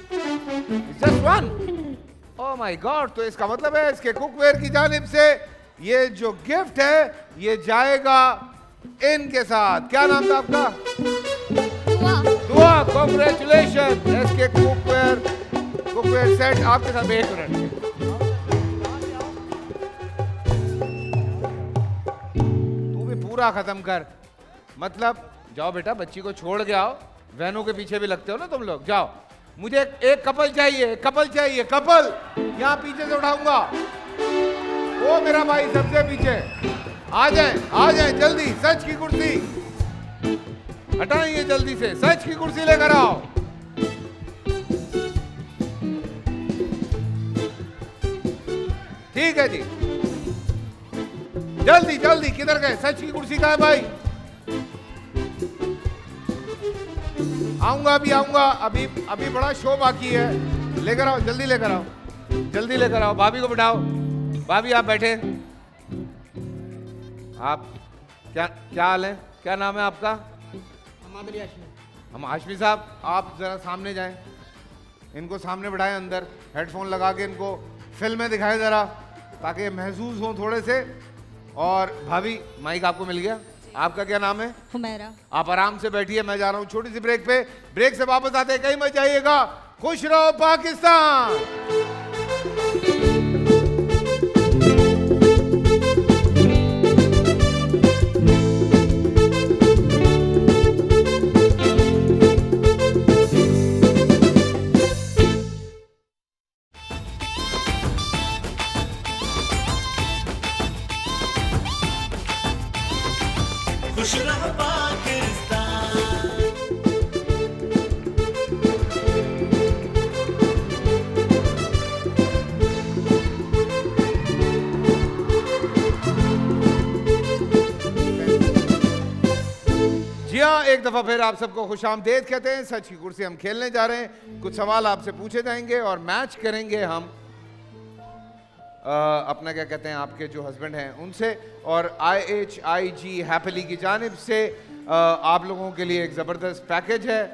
Just one. Oh my God! तो इसका मतलब है इसके कुकवेयर की जानिब से ये जो गिफ्ट है ये जाएगा इनके साथ। क्या नाम था आपका? दुआ। कॉन्ग्रेचुलेशन। एसके कुकवेयर सेट आपके साथ। 1 मिनट, तू भी पूरा खत्म कर। मतलब जाओ बेटा, बच्ची को छोड़ के आओ। वैनों के पीछे भी लगते हो ना तुम लोग। जाओ, मुझे एक कपल चाहिए, कपल चाहिए, कपल। यहाँ पीछे से उठाऊंगा। वो मेरा भाई सबसे पीछे। आ जाए जल्दी। सच की कुर्सी हटाएंगे जल्दी से। सच की कुर्सी लेकर आओ। ठीक है जी, जल्दी जल्दी। किधर गए? सच की कुर्सी कहाँ है भाई? आऊंगा, अभी आऊंगा। अभी बड़ा शो बाकी है। लेकर आओ, जल्दी लेकर आओ, जल्दी लेकर आओ। भाभी को बिठाओ। भाभी आप बैठे। आप क्या हाल है? क्या नाम है आपका? हम हाशमी साहब, आप जरा सामने जाएं। इनको सामने बिठाएं अंदर। हेडफोन लगा के इनको फिल्में दिखाएं जरा, ताकि महसूस हो थोड़े से। और भाभी, माइक आपको मिल गया। आपका क्या नाम है? हुमैरा। आप आराम से बैठिए, मैं जा रहा हूँ छोटी सी ब्रेक पे। ब्रेक से वापस आते हैं, कहीं मत जाइएगा। खुश रहो पाकिस्तान। खुश रहो पाकिस्तान। जी हाँ, एक दफा फिर आप सबको खुशामदीद कहते हैं। सच की कुर्सी हम खेलने जा रहे हैं। कुछ सवाल आपसे पूछे जाएंगे और मैच करेंगे हम अपना क्या कहते हैं, आपके जो हस्बैंड हैं उनसे। और IHIG हैप्पीली की जानिब से आप लोगों के लिए एक ज़बरदस्त पैकेज है।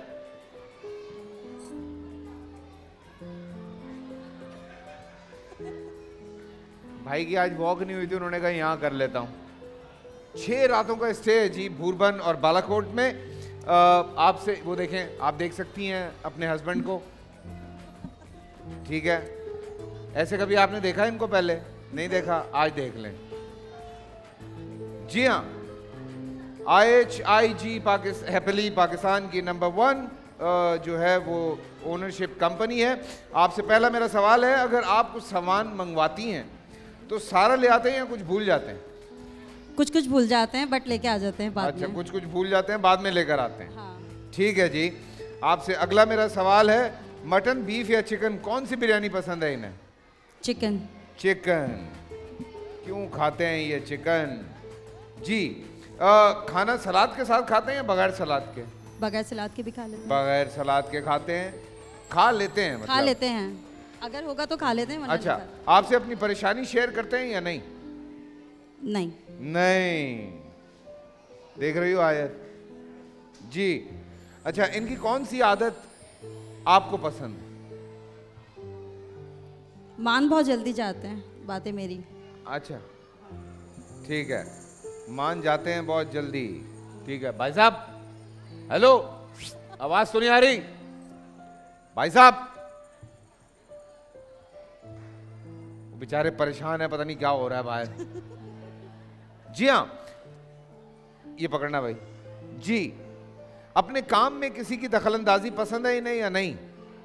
भाई की आज वॉक नहीं हुई थी, उन्होंने कहा यहाँ कर लेता हूँ। 6 रातों का स्टे है जी भूरबन और बालाकोट में। आपसे वो देखें, आप देख सकती हैं अपने हस्बैंड को। ठीक है, ऐसे कभी आपने देखा इनको पहले? नहीं देखा, आज देख लें। जी हाँ, IHIG हैप्पीली पाकिस्तान की नंबर 1 जो है वो ओनरशिप कंपनी है। आपसे पहला मेरा सवाल है, अगर आप कुछ सामान मंगवाती हैं तो सारा ले आते हैं या कुछ भूल जाते हैं? कुछ भूल जाते हैं, बट लेके आ जाते हैं बाद में। अच्छा, कुछ भूल जाते हैं, बाद में लेकर आते हैं। हाँ। ठीक है जी। आपसे अगला मेरा सवाल है, मटन, बीफ या चिकन, कौन सी बिरयानी पसंद है इन्हें? चिकन। चिकन। क्यों खाते हैं ये चिकन? जी। खाना सलाद के साथ खाते हैं या बगैर सलाद के? बगैर सलाद के भी खा लेते हैं। बगैर सलाद के खाते हैं। खा लेते हैं मतलब? खा लेते हैं, अगर होगा तो खा लेते हैं। अच्छा, आपसे अपनी परेशानी शेयर करते हैं या नहीं? नहीं। देख रही हो आयत जी। अच्छा, इनकी कौन सी आदत आपको पसंद है? मान बहुत जल्दी जाते हैं, बातें मेरी। अच्छा, ठीक है, मान जाते हैं बहुत जल्दी। ठीक है भाई साहब, हेलो, आवाज तो नहीं आ रही? भाई साहब, वो बेचारे परेशान है, पता नहीं क्या हो रहा है बाहर। जी हाँ, ये पकड़ना भाई जी। अपने काम में किसी की दखलंदाजी पसंद है इन्हें या नहीं?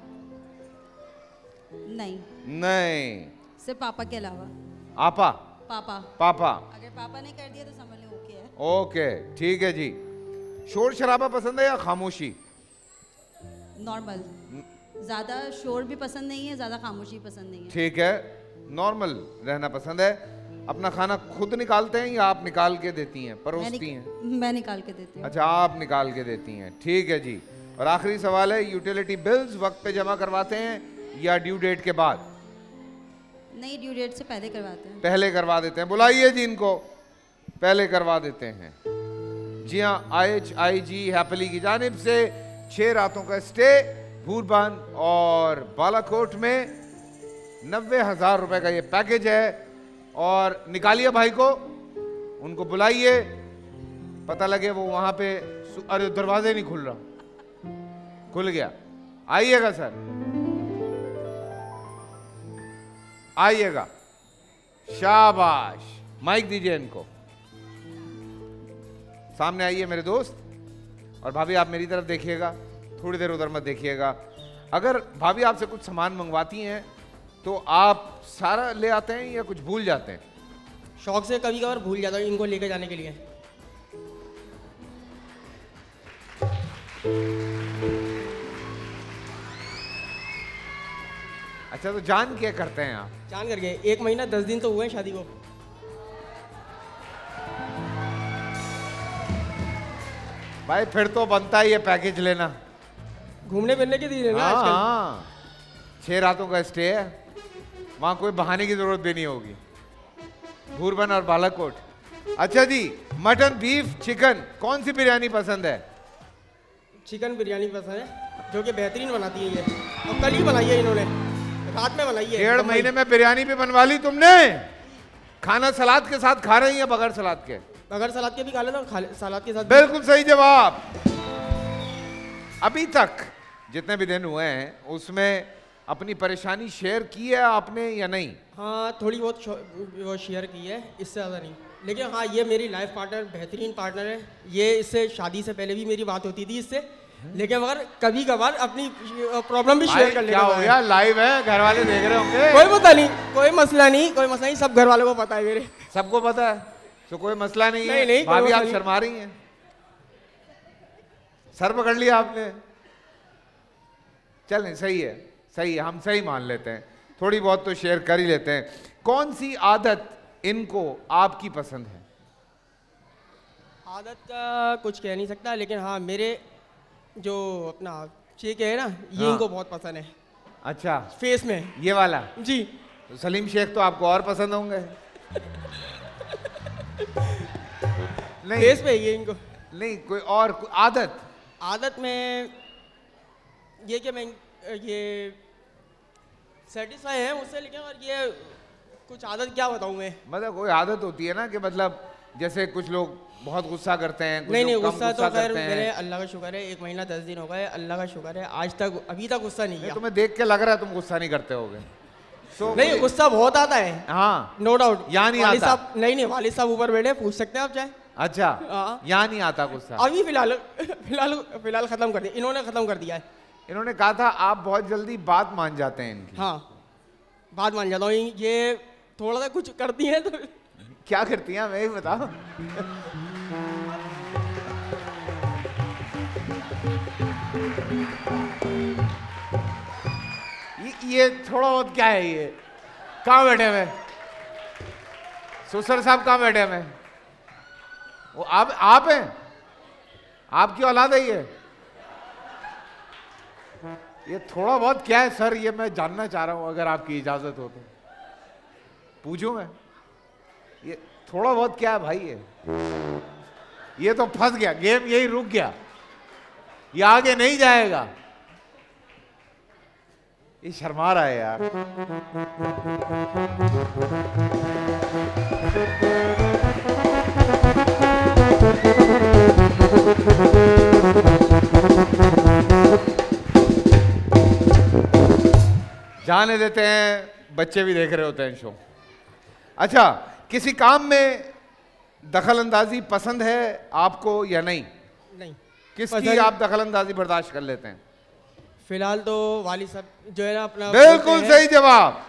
नहीं। सिर्फ पापा के अलावा। आपा? पापा। अगर पापा ने कर दिया तो समझ लो ओके है। ओके, ठीक है जी। शोर शराबा पसंद है या खामोशी? नॉर्मल। ज्यादा शोर भी पसंद नहीं है, ज्यादा खामोशी पसंद नहीं है। ठीक है, नॉर्मल रहना पसंद है। अपना खाना खुद निकालते हैं या आप निकाल के देती हैं, परोसती हैं? मैं निकाल के देती हूँ। अच्छा, आप निकाल के देती हैं, ठीक है जी। और आखिरी सवाल है, यूटिलिटी बिल्स वक्त पे जमा करवाते हैं या ड्यू डेट के बाद? नहीं, ड्यू डेट से पहले करवाते हैं। पहले करवा देते हैं। बुलाइए जी इनको, पहले करवा देते हैं। जी हाँ, IHIG हैप्पीली की जानिब से 6 रातों का स्टे भूरबन और बालाकोट में 90,000 रुपए का ये पैकेज है। और निकालिए भाई को, उनको बुलाइए, पता लगे वो वहां पे, अरे दरवाजे नहीं खुल रहा, खुल गया, आइएगा सर, आइएगा, शाबाश, माइक दीजिए इनको, सामने आइए मेरे दोस्त। और भाभी आप मेरी तरफ देखिएगा, थोड़ी देर उधर मत देखिएगा। अगर भाभी आपसे कुछ सामान मंगवाती हैं तो आप सारा ले आते हैं या कुछ भूल जाते हैं? शौक से कभी कभार भूल जाता हूँ इनको लेके जाने के लिए। अच्छा, तो जान के करते हैं आप? जान करके 1 महीना 10 दिन तो हुए हैं शादी को। भाई फिर तो बनता ही है पैकेज लेना। घूमने फिरने के दिन है ना हाँ आजकल। हाँ, 6 रातों का स्टे है, वहां कोई बहाने की जरूरत भी नहीं होगी। भूरबन और बालाकोट। अच्छा जी, मटन, बीफ, चिकन, कौन सी बिरयानी पसंद है? चिकन बिरयानी पसंद है, जो कि बेहतरीन बनाती है ये, और कल ही बनाई है इन्होंने, रात में बनाई है। 1.5 महीने में बिरयानी भी बनवा ली तुमने? खाना सलाद के साथ खा रही है बगैर सलाद के? बगैर सलाद के भी खा लेता हूँ, सलाद के साथ। बिल्कुल सही जवाब। अभी तक जितने भी दिन हुए हैं उसमें अपनी परेशानी शेयर की है आपने या नहीं? हाँ, थोड़ी बहुत वो शेयर की है, इससे ज़्यादा नहीं। लेकिन हाँ, ये मेरी लाइफ पार्टनर, बेहतरीन पार्टनर है। ये इससे शादी से पहले भी मेरी बात होती थी इससे, लेकिन मगर कभी कभार अपनी प्रॉब्लम भी शेयर कर लेता हूँ। क्या हो गया, लाइव है, घर वाले देख रहे होंगे। कोई पता नहीं, कोई मसला नहीं, कोई मसला नहीं, सब घर वालों को पता है मेरे। सबको पता है तो कोई मसला नहीं है। नहीं, भाभी आप नहीं। शर्मा रही हैं, सर पकड़ लिया आपने। चलें, सही है, सही है, हम सही मान लेते हैं, थोड़ी बहुत तो शेयर कर ही लेते हैं। कौन सी आदत इनको आपकी पसंद है? आदत का कुछ कह नहीं सकता, लेकिन हाँ, मेरे जो अपना शेख है ना, ये हाँ। इनको बहुत पसंद है। अच्छा, फेस में ये वाला? जी। तो सलीम शेख तो आपको और पसंद होंगे। नहीं, फेस पे ये इनको। नहीं, कोई और आदत? आदत में ये कि मैं ये सेटिस्फाई है मुझसे, लेकिन और ये कुछ आदत क्या बताऊं मैं। मतलब कोई आदत होती है ना कि मतलब जैसे कुछ लोग बहुत गुस्सा करते हैं, कुछ नहीं लोग कम गुस्सा तो गुस्सा खैर करते हैं। मेरे अल्लाह का शुक्र है, 1 महीना 10 दिन हो गए, अल्लाह का शुक्र है, आज तक अभी तक गुस्सा नहीं किया। तुम्हें देख के लग रहा है तुम गुस्सा नहीं करते होगे। नहीं, गुस्सा बहुत आता है। हाँ, नो डाउट। यहाँ नहीं वालिद आता? साहब नहीं, वालिद साहब ऊपर बैठे, पूछ सकते हैं आप चाहे। अच्छा, हाँ। यहाँ नहीं आता गुस्सा? अभी फिलहाल खत्म कर दिया इन्होंने, खत्म कर दिया है। इन्होंने कहा था आप बहुत जल्दी बात मान जाते हैं इनकी। हाँ, बात मान जाता हूँ। ये थोड़ा सा कुछ करती है तो। क्या करती हैं, मैं ही बताओ। ये थोड़ा बहुत क्या है? ये कहाँ बैठे हुए? सुसर साहब कहाँ बैठे हुए? वो आप हैं? आपकी औलाद है ये थोड़ा बहुत क्या है सर? ये मैं जानना चाह रहा हूं, अगर आपकी इजाजत हो तो पूछूं मैं। ये थोड़ा बहुत क्या है भाई? ये तो फंस गया, गेम यही रुक गया, ये आगे नहीं जाएगा। ये शर्मा रहा है यार। जाने देते हैं, बच्चे भी देख रहे होते हैं शो। अच्छा, किसी काम में दखल अंदाजी पसंद है आपको या नहीं? नहीं। किसकी आप दखल अंदाजी बर्दाश्त कर लेते हैं? फिलहाल तो वालिद साहब जो है ना अपना। बिल्कुल सही जवाब।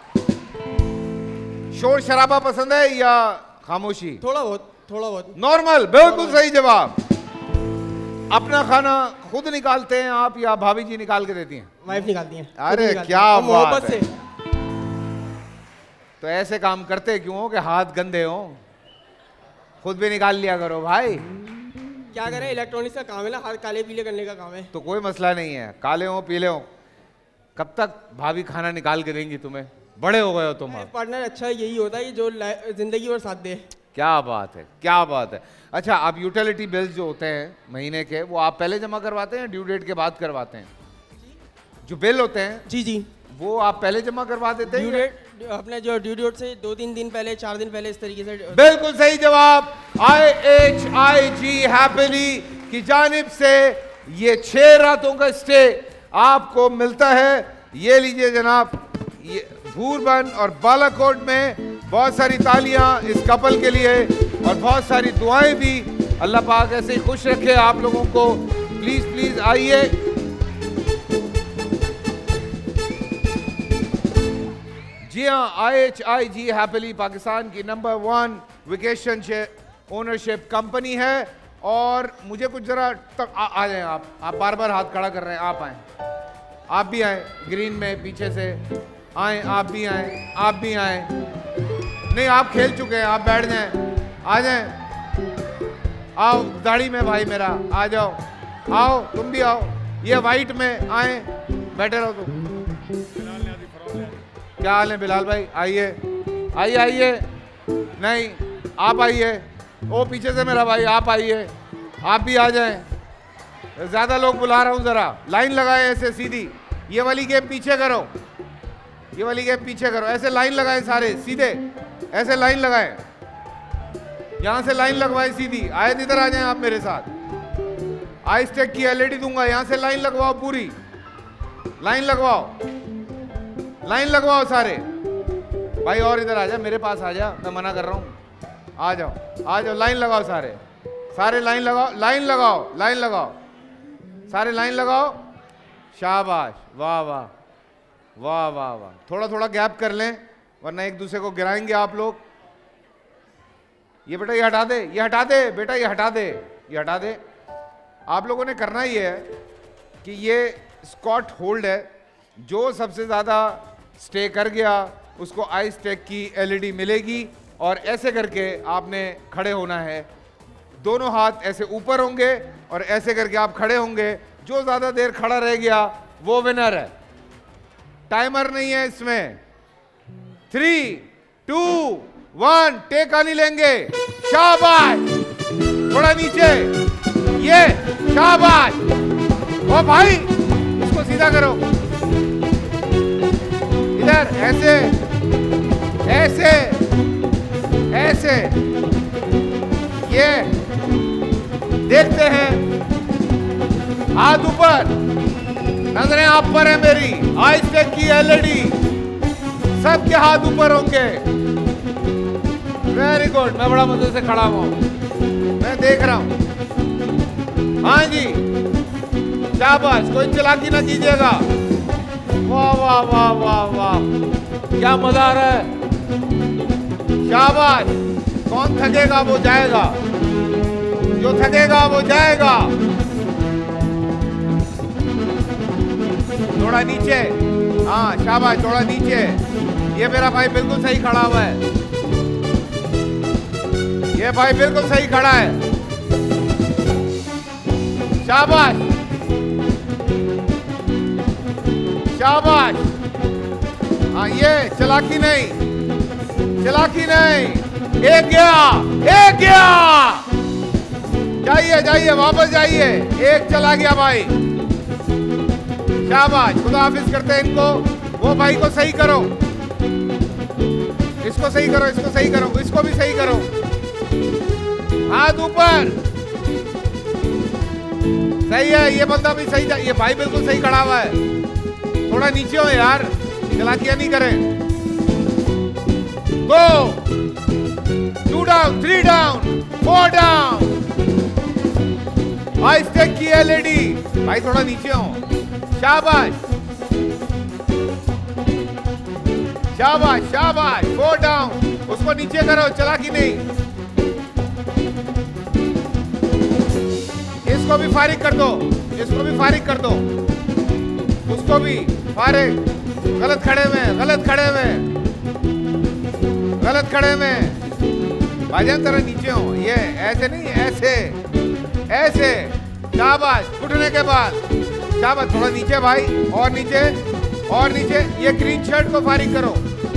शोर शराबा पसंद है या खामोशी? थोड़ा बहुत। नॉर्मल, बिल्कुल सही जवाब। अपना खाना खुद निकालते हैं आप या भाभी जी निकाल के देती हैं? वाइफ निकालती हैं। अरे क्या बात मोहब्बत है। से। तो ऐसे काम करते क्यों हो कि हाथ गंदे हो? खुद भी निकाल लिया करो भाई। क्या करें, इलेक्ट्रॉनिक्स का काम है ना, हाथ काले पीले करने का काम है। तो कोई मसला नहीं है, काले हो पीले हो, कब तक भाभी खाना निकाल के देंगी तुम्हें? बड़े हो गए हो तुम अब। पार्टनर अच्छा यही होता है जो जिंदगी भर साथ दे। क्या बात है, क्या बात है। अच्छा, आप यूटिलिटी बिल्स जो होते हैं महीने के, वो आप पहले जमा करवाते हैं ड्यू डेट के बाद करवाते हैं? जो बिल होते हैं जी, वो आप पहले जमा करवा देते हैं? अपने जो ड्यू डेट से 2-3 दिन पहले 4 दिन पहले इस तरीके से। बिल्कुल सही जवाब। IHIG हैप्पीली की जानिब से ये 6 रातों का स्टे आपको मिलता है। ये लीजिए जनाब, ये भूरबन और बालाकोट में बहुत सारी तालियां इस कपल के लिए और बहुत सारी दुआएं भी। अल्लाह पाक ऐसे ही खुश रखे आप लोगों को। प्लीज प्लीज आइए। जी हाँ, IHIG हैप्पीली पाकिस्तान की नंबर 1 वेकेशन ओनरशिप कंपनी है। और मुझे कुछ जरा तक आ जाएं आप बार बार हाथ खड़ा कर रहे हैं, आप आए, आप भी आए, ग्रीन में पीछे से आए, आप भी आए, आप भी आए। नहीं, आप खेल चुके हैं, आप बैठ जाएं, आ जाएं, आओ दाढ़ी में भाई मेरा, आ जाओ, आओ तुम भी आओ, ये वाइट में आए, बैठे रहो तुम। क्या हाल है बिलाल भाई? आइए आइए आइए। नहीं, आप आइए, वो पीछे से मेरा भाई, आप आइए, आप भी आ जाएं। ज्यादा लोग बुला रहा हूँ, जरा लाइन लगाए ऐसे सीधी। ये वाली गेम पीछे करो, ये वाली गेम पीछे करो, ऐसे लाइन लगाए सारे सीधे, ऐसे लाइन लगाए, यहां से लाइन लगवाए सीधी। आयत इधर आ जाएं आप मेरे साथ। आइस टेक की LED दूंगा, यहां से लाइन लगवाओ, पूरी लाइन लगवाओ, लाइन लगवाओ सारे भाई। और इधर आ जा, मेरे पास आ जा, मैं मना कर रहा हूँ, आ जाओ आ जाओ, लाइन लगाओ सारे, सारे लाइन लगाओ, लाइन लगाओ, लाइन लगाओ, सारे लाइन लगाओ। शाबाश, वाह वाह वाह वाह वाह। थोड़ा थोड़ा गैप कर लें वरना एक दूसरे को गिराएंगे आप लोग। ये बेटा ये हटा दे, ये हटा दे बेटा, ये हटा दे, ये हटा दे। आप लोगों ने करना ये है कि ये स्कॉट होल्ड है, जो सबसे ज़्यादा स्टे कर गया उसको आइस टेक की LED मिलेगी। और ऐसे करके आपने खड़े होना है, दोनों हाथ ऐसे ऊपर होंगे और ऐसे करके आप खड़े होंगे। जो ज़्यादा देर खड़ा रह गया वो विनर है। टाइमर नहीं है इसमें। 3, 2, 1 टेक आनी लेंगे। शाबाश, थोड़ा नीचे, ये शाबाश। ओ भाई इसको सीधा करो, इधर ऐसे ऐसे ऐसे। ये देखते हैं, हाथ ऊपर, नजरें आप पर है मेरी। आइस टेक की LED, सबके हाथ ऊपर होंगे। वेरी गुड, मैं बड़ा मजे से खड़ा हूं, मैं देख रहा हूं। हाँ जी, शाबाश, कोई चालाकी ना कीजिएगा। वाह वाह वाह वाह वाह, क्या मजा आ रहा है। शाबाश। कौन थकेगा वो जाएगा, जो थकेगा वो जाएगा। थोड़ा नीचे, हाँ शाबाश, थोड़ा नीचे। ये मेरा भाई बिल्कुल सही खड़ा हुआ है, ये भाई बिल्कुल सही खड़ा है। शाबाश शाबाश। हाँ, ये चालाकी नहीं, चालाकी नहीं। एक गया, एक गया। जाइए जाइए, वापस जाइए, एक चला गया भाई। शाबाश, खुदा हाफिज करते हैं इनको। वो भाई को सही करो, इसको सही करो, इसको सही करो, इसको भी सही करो। हाथ ऊपर, सही है। ये बंदा भी सही, ये भाई बिल्कुल सही खड़ा हुआ है। थोड़ा नीचे हो यार, चालाकियां नहीं करें। Go, 2 down, 3 down, 4 down. Ice tech की LED, भाई थोड़ा नीचे हो। शाबाश शाबाश शाबाश, 4 डाउन। उसको नीचे करो, चालाकी नहीं। इसको भी फारिग कर दो, इसको भी फारिग कर दो, उसको भी फारिग। गलत खड़े में, गलत खड़े में, गलत खड़े में। भाईजान तरह नीचे हो, ये ऐसे नहीं, ऐसे ऐसे। शाबाश, घुटने के बाद। शाबाश, थोड़ा नीचे भाई, और नीचे और नीचे। ये ग्रीन शर्ट को फारिग करो।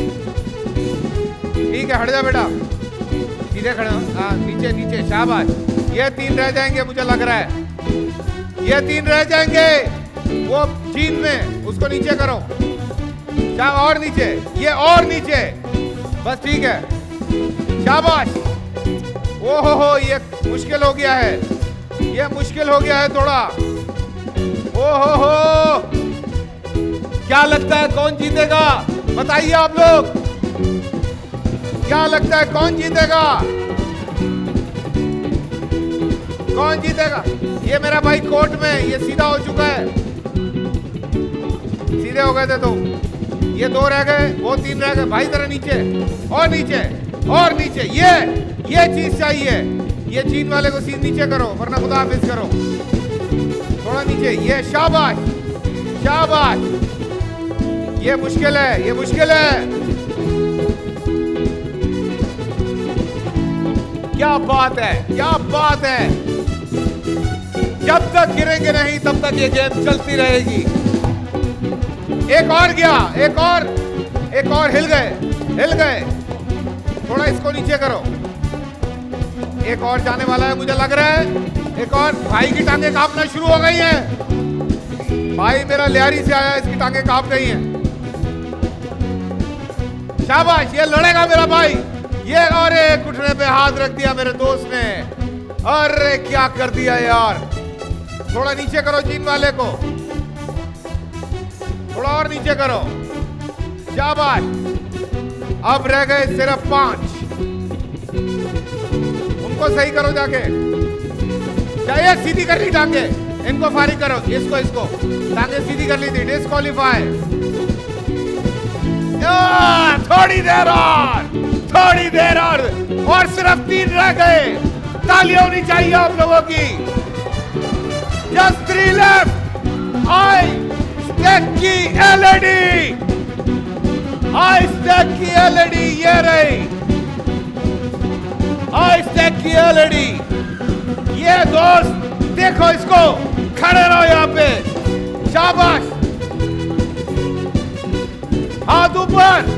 ठीक है, हट जा बेटा, सीधे खड़े हो। हाँ, नीचे नीचे, शाबाश। ये 3 रह जाएंगे मुझे लग रहा है, ये 3 रह जाएंगे। वो चीन में, उसको नीचे करो। और नीचे, ये और नीचे, बस ठीक है, शाबाश। ओहो ये मुश्किल हो गया है, ये मुश्किल हो गया है थोड़ा। ओहो क्या लगता है कौन जीतेगा? बताइए आप लोग, क्या लगता है कौन जीतेगा? कौन जीतेगा? ये मेरा भाई कोर्ट में, ये सीधा हो चुका है, सीधे हो गए थे तुम। ये 2 रह गए, वो 3 रह गए। भाई जरा नीचे और नीचे और नीचे, ये चीज चाहिए। ये चीन वाले को सीध नीचे करो वरना खुदा हाफिज करो। थोड़ा नीचे, ये शाबाश शाबाश। ये मुश्किल है, ये मुश्किल है। क्या बात है, क्या बात है। जब तक गिरेंगे नहीं तब तक ये गेम चलती रहेगी। एक और गया, एक और हिल गए। थोड़ा इसको नीचे करो। एक और जाने वाला है मुझे लग रहा है। एक और। भाई की टांगे कांपना शुरू हो गई हैं। भाई मेरा लियारी से आया, इसकी टांगे कांप गई हैं। शाबाश, ये लड़ेगा मेरा भाई। ये और घुटने पे हाथ रख दिया मेरे दोस्त ने। अरे क्या कर दिया यार। थोड़ा नीचे करो चीन वाले को, थोड़ा और नीचे करो। शाबाश। अब रह गए सिर्फ 5। उनको सही करो जाके। चाहिए सीधी कर ली टांगे, इनको फारिग करो। इसको टांगे सीधी कर ली थी, डिस्क्वालीफाई। थोड़ी देर और सिर्फ 3 रह गए। तालियां होनी चाहिए आप लोगों की। Just 3 left. आई स्टेक की एलईडी, ये रही आई स्टेक की एलईडी। ये दोस्त देखो इसको, खड़े रहो यहाँ पे। शाबाश, हाथ ऊपर,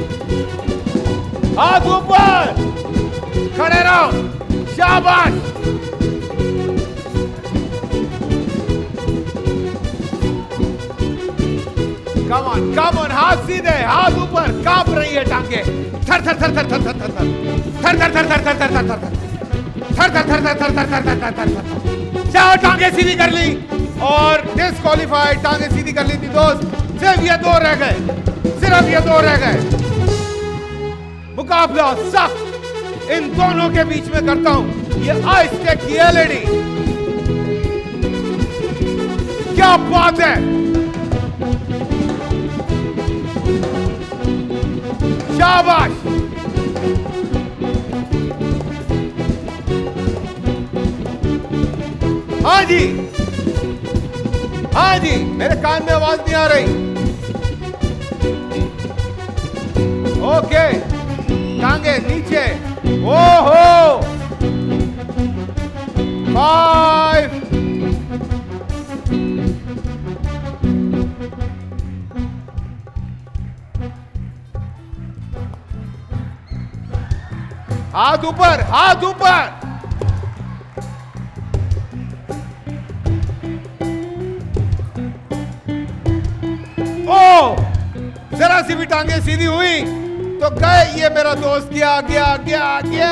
खड़े रहो। शाबाश। कम ऑन, हाथ सीधे, हाथ ऊपर। कांप रही है टांगे। थर थर थर थर थर थर थर थर थर थर थर थर थर थर थर थर थर। चार टांगे सीधी कर ली और डिस्क्वालीफाइड। टांगे सीधी कर ली थी दोस्त। सिर्फ ये 2 रह गए। मुकाबला सख्त इन दोनों के बीच में करता हूं। ये आई स्टेक की एलईडी, क्या बात है। शाबाश। हाँ जी, मेरे कान में आवाज नहीं आ रही। ओके, टांगे नीचे। ओहो 5। हाथ ऊपर। ओ जरा सी भी टांगे सीधी हुई तो गए। ये मेरा दोस्त गया।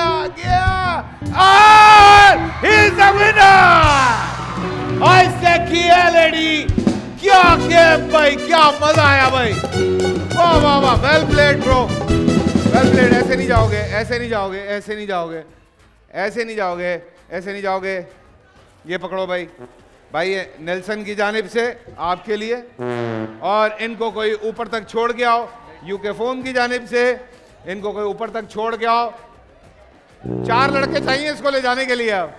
क्या गेम भाई, क्या मजा आया भाई। वाह, well played bro, well played. ऐसे नहीं जाओगे। ये पकड़ो भाई। ये नेल्सन की जानिब से आपके लिए। और इनको कोई ऊपर तक छोड़ के आओ। यूके फोम की जानिब से इनको कोई ऊपर तक छोड़ के आओ। 4 लड़के चाहिए इसको ले जाने के लिए। अब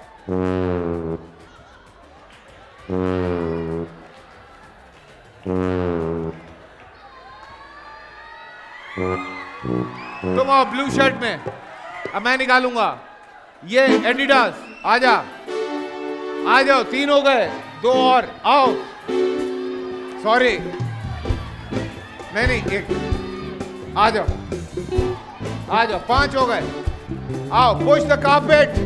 तुम आओ ब्लू शर्ट में। अब मैं निकालूंगा। ये एडिडास, आ जाओ। 3 हो गए, 2 और। आओ, सॉरी, नहीं, 1। आ जाओ। 5 हो गए। आओ, पुश द कारपेट।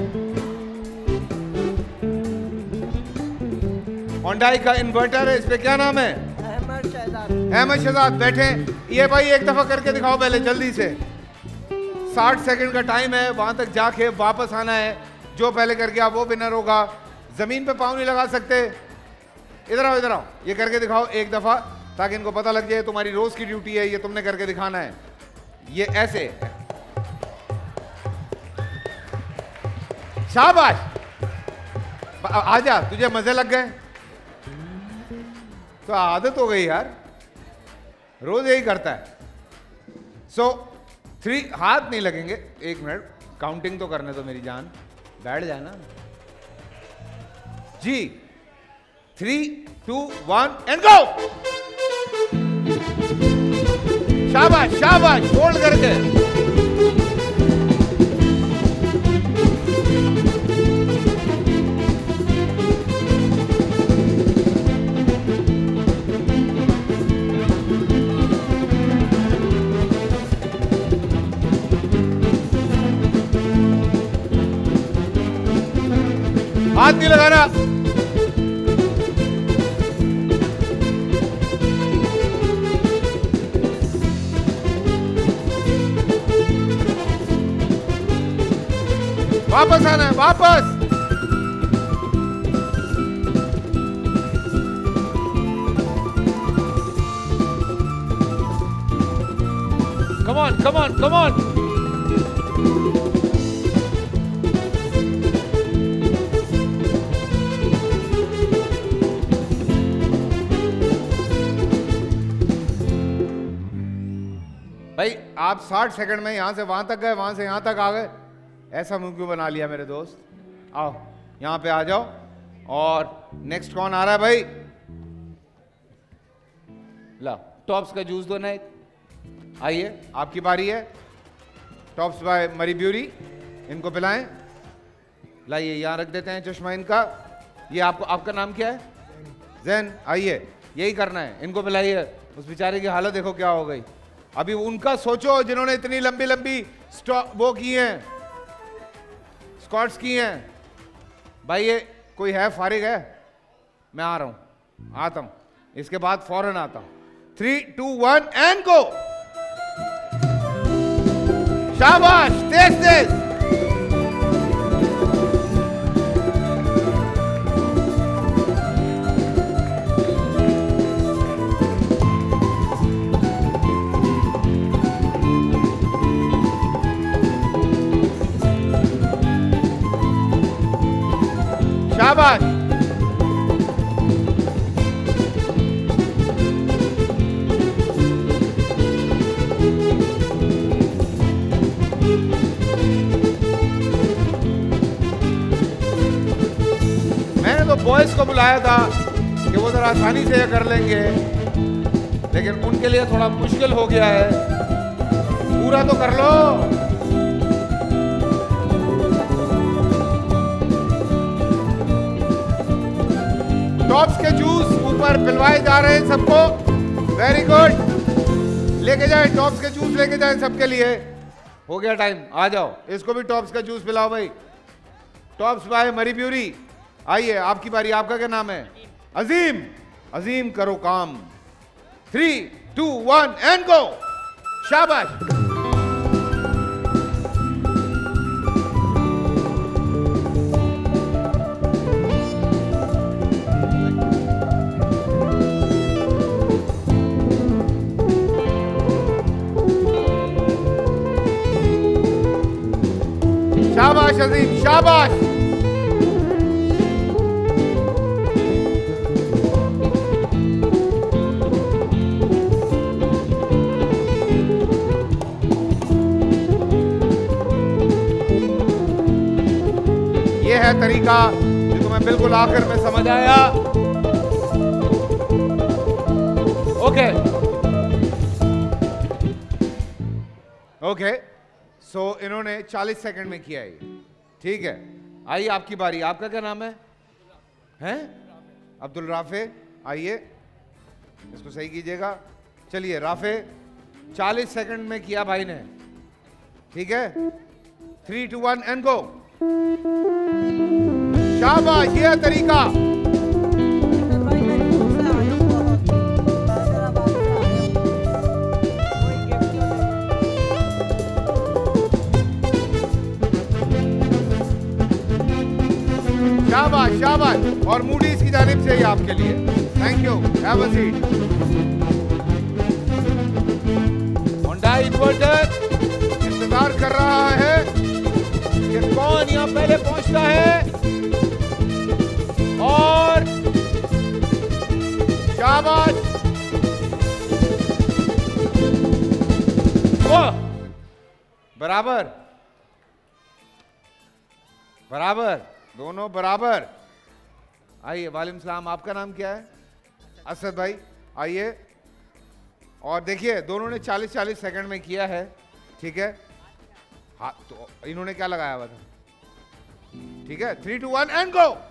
होंडाई का इन्वर्टर है, इस पे क्या नाम है? अहमद शहजाद। अहमद शहजाद बैठे। ये भाई एक दफा करके दिखाओ पहले जल्दी से। 60 सेकंड का टाइम है, वहां तक जाके वापस आना है। जो पहले कर गया वो विनर होगा। जमीन पे पाँव नहीं लगा सकते। इधर आओ, इधर आओ, ये करके दिखाओ एक दफा, ताकि इनको पता लग जाए तुम्हारी रोज की ड्यूटी है, ये तुमने करके दिखाना है। ये ऐसे, शाबाश, आजा, तुझे मजे लग गए तो आदत हो गई यार, रोज यही करता है। सो 3 हाथ नहीं लगेंगे। 1 मिनट काउंटिंग तो करने दो मेरी जान, बैठ जाए ना जी। 3, 2, 1 एंड गो। शाबाश शाबाश, होल्ड करके। हाथ नहीं लगाना। वापस आना है, वापस। Come on, come on, come on. भाई आप 60 सेकंड में यहां से वहां तक गए, वहां से यहां तक आ गए। ऐसा मुंह क्यों बना लिया मेरे दोस्त? आओ यहां पे आ जाओ। और नेक्स्ट कौन आ रहा है भाई? ला टॉप्स का जूस दो ना एक। आइए आपकी बारी है। टॉप्स बाय मरी ब्यूरी, इनको पिलाएं। लाइए यहां रख देते हैं चश्मा इनका। ये आपको, आपका नाम क्या है? जैन। आइए यही करना है, इनको पिलाइए। उस बेचारे की हालत देखो क्या हो गई। अभी उनका सोचो जिन्होंने इतनी लंबी लंबी वो की हैं, स्क्वाट्स की हैं। भाई ये कोई है फारिग है? मैं आ रहा हूं, आता हूं, इसके बाद फौरन आता हूं। 3, 2, 1 एंड गो। शाबाश, तेज तेज। शाबाश। मैंने तो बॉयज को बुलाया था कि वो जरा आसानी से ये कर लेंगे, लेकिन उनके लिए थोड़ा मुश्किल हो गया है। पूरा तो कर लो। टॉप्स के जूस ऊपर पिलवाए जा रहे हैं सबको। वेरी गुड, लेके जाए टॉप्स के जूस, लेके जाए सबके लिए। हो गया टाइम, आ जाओ, इसको भी टॉप्स का जूस पिलाओ भाई। Tops by Murree brewery. आइए आपकी बारी। आपका क्या नाम है? अजीम। अजीम करो काम। 3, 2, 1 एंड गो। शाबाश। शाबाश अजीम, शाबाश। ये है तरीका जो तुम्हें बिल्कुल आखिर में समझ आया। ओके ओके, सो इन्होंने 40 सेकंड में किया है, ठीक है। आइए आपकी बारी। आपका क्या नाम है? हैं? अब्दुल राफे। आइए इसको सही कीजिएगा। चलिए राफे, 40 सेकंड में किया भाई ने, ठीक है। 3, 2, 1 एंड गो। शाबाश, ये तरीका। शाबाश शाबाश। और मूडीज की जानिब से ही आपके लिए thank you, have a seat. Honda inverter इंतजार कर रहा है कि कौन यहां पहले पहुंचता है। और शाबाश, बराबर बराबर, दोनों बराबर। आइए, वालेकुम सलाम, आपका नाम क्या है? असद भाई, आइए। और देखिए, दोनों ने 40-40 सेकंड में किया है, ठीक है। हाँ, तो इन्होंने क्या लगाया हुआ था? ठीक है, 3, 2, 1 एंड गो।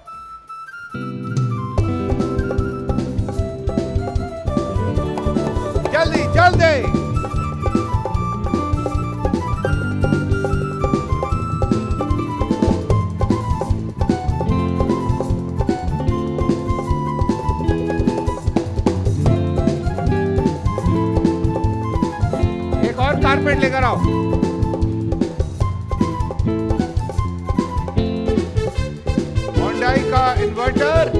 जल्दी जल्दी। एक और कारपेट लेकर आओ। होंडाई का इन्वर्टर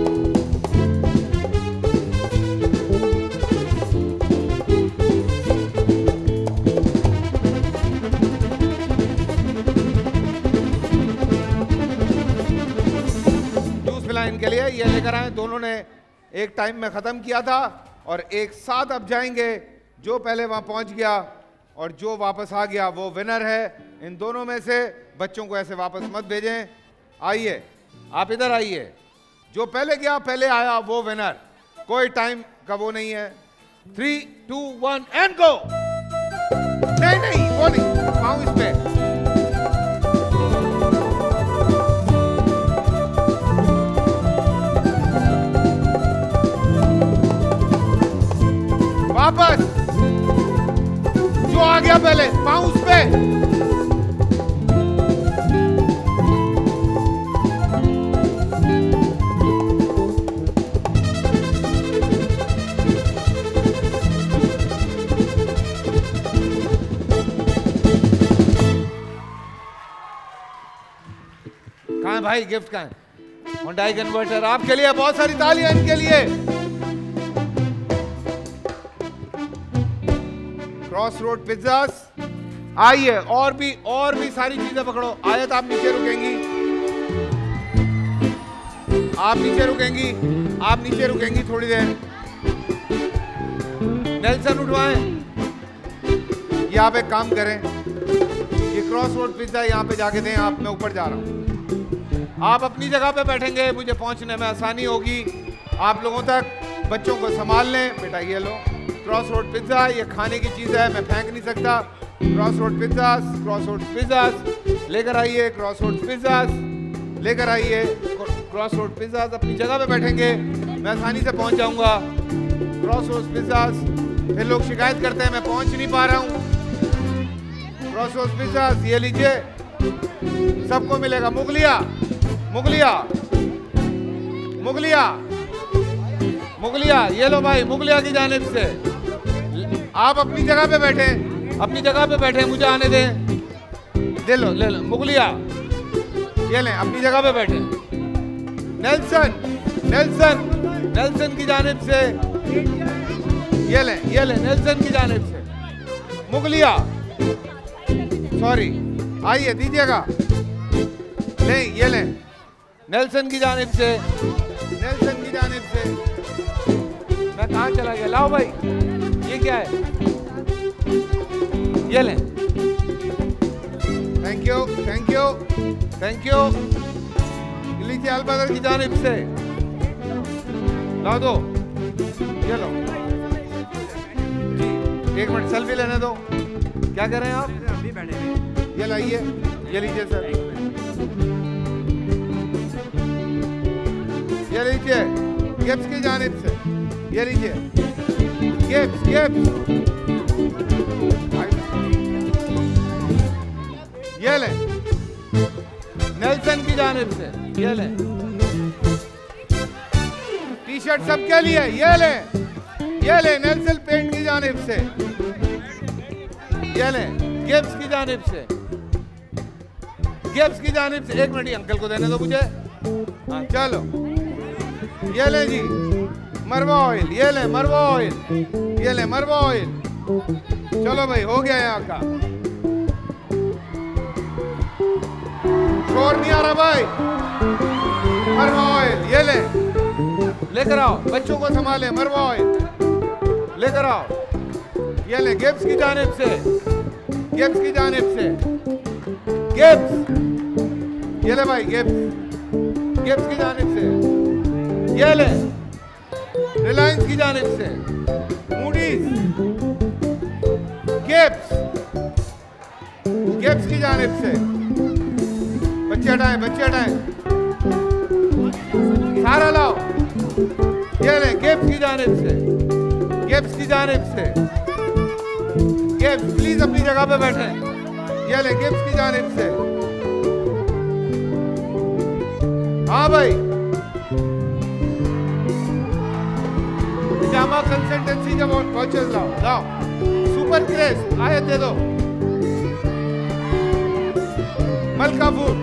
के लिए ये लेकर आए। दोनों ने एक टाइम में खत्म किया था और एक साथ अब जाएंगे। जो पहले वहां पहुंच गया और जो वापस आ गया वो विनर है। इन दोनों में से बच्चों को ऐसे वापस मत भेजें। आइए, आप इधर आइए। जो पहले गया, पहले आया, वो विनर। कोई टाइम का वो नहीं है। 3, 2, 1 एंड गो। नहीं नहीं, वो नहीं, पाऊं इस पे। वापस, जो आ गया पहले, पाऊं उस पे। कहां है भाई, गिफ्ट कहां है? होंडाई कन्वर्टर आपके लिए। बहुत सारी तालियां इनके लिए। Cross road pizzas. आइए, और भी सारी चीजें पकड़ो। आयत, आप नीचे रुकेंगी, आप नीचे रुकेंगी, आप नीचे रुकेंगी थोड़ी देर। नेल्सन उठवाएं। ये आप एक काम करें, ये क्रॉस रोड पिज्जा यहाँ पे जाके दें आप। मैं ऊपर जा रहा हूँ, आप अपनी जगह पे बैठेंगे, मुझे पहुंचने में आसानी होगी आप लोगों तक। बच्चों को संभाल लें। बेटा ये लो क्रॉस रोड पिज्जा, ये खाने की चीज़ है, मैं फेंक नहीं सकता। Cross road pizzas, cross road pizzas लेकर आइए। क्रॉस रोड पिज्जास लेकर आइए। क्रॉस रोड पिज्जास अपनी जगह पे बैठेंगे, मैं आसानी से पहुंच जाऊंगा। Cross road pizzas. फिर लोग शिकायत करते हैं मैं पहुंच नहीं पा रहा हूं। क्रॉस रोड पिज्जास ये लीजिए, सबको मिलेगा। मुगलिया मुगलिया मुगलिया मुगलिया, ये लो भाई, मुगलिया की जानिब से। आप अपनी जगह पे बैठे, अपनी जगह पे बैठे, मुझे आने दें। ले लो ले लो मुगलिया, ये लें, अपनी जगह पे बैठे। नेल्सन नेल्सन नेल्सन की जानिब से ये लें नेल्सन की जानिब से मुगलिया। सॉरी, आइए दीजिएगा। ले ये लें, नेल्सन की जानिब से, नेल्सन की जानिब से। मैं कहाँ चला गया? लाओ भाई, ये क्या है? ये लें। Thank you thank you thank you. लीजिए अलबदर की जानिब से, लाओ दो, ये लो जी। 1 मिनट सेल्फी लेने दो। क्या कर रहे हैं आप? अभी बैठे हैं। ये लाइए, ये लीजिए सर, ये लीजिए गिफ्ट की जानिब से। ये लीजिए गिफ्ट गिफ्ट। ये ले नेल्सन की जानिब से, ये ले। टी शर्ट सबके लिए, ये ले नेल्सन पेंट की जानिब से, ये ले गिफ्ट की जानिब से, गिफ्ट की जानिब से। 1 मिनट, अंकल को देने दो मुझे। हाँ चलो, ये ले जी मरवा ऑयल, ये ले मरवा ऑयल, ये ले मरवा ऑयल। चलो भाई, हो गया यहाँ का। शोर नहीं आ रहा भाई। मरवा ऑयल ये ले, लेकर आओ, बच्चों को संभाले। मरवा ऑयल लेकर आओ, ये ले गिब्स की जानिब से, गिब्स की जानिब से, गिब्स, ये ले भाई गिब्स, गिब्स की जानिब से, ये ले रिलायंस की जानिब से, मूडीज, गिब्स, गिब्स की जानिब से। बच्चे हटाएं, बच्चे हटाएं, सारा लाओ, ये ले गिब्स की जानिब से, गिब्स की जानिब से। गिब्स प्लीज अपनी जगह पे बैठे, ये ले गिब्स की जानिब से। हाँ भाई, जामा कंसल्टेंसी के वाउचर्स लाओ, लाओ। सुपर क्रेस्ट आए दे दो। मलका फूड,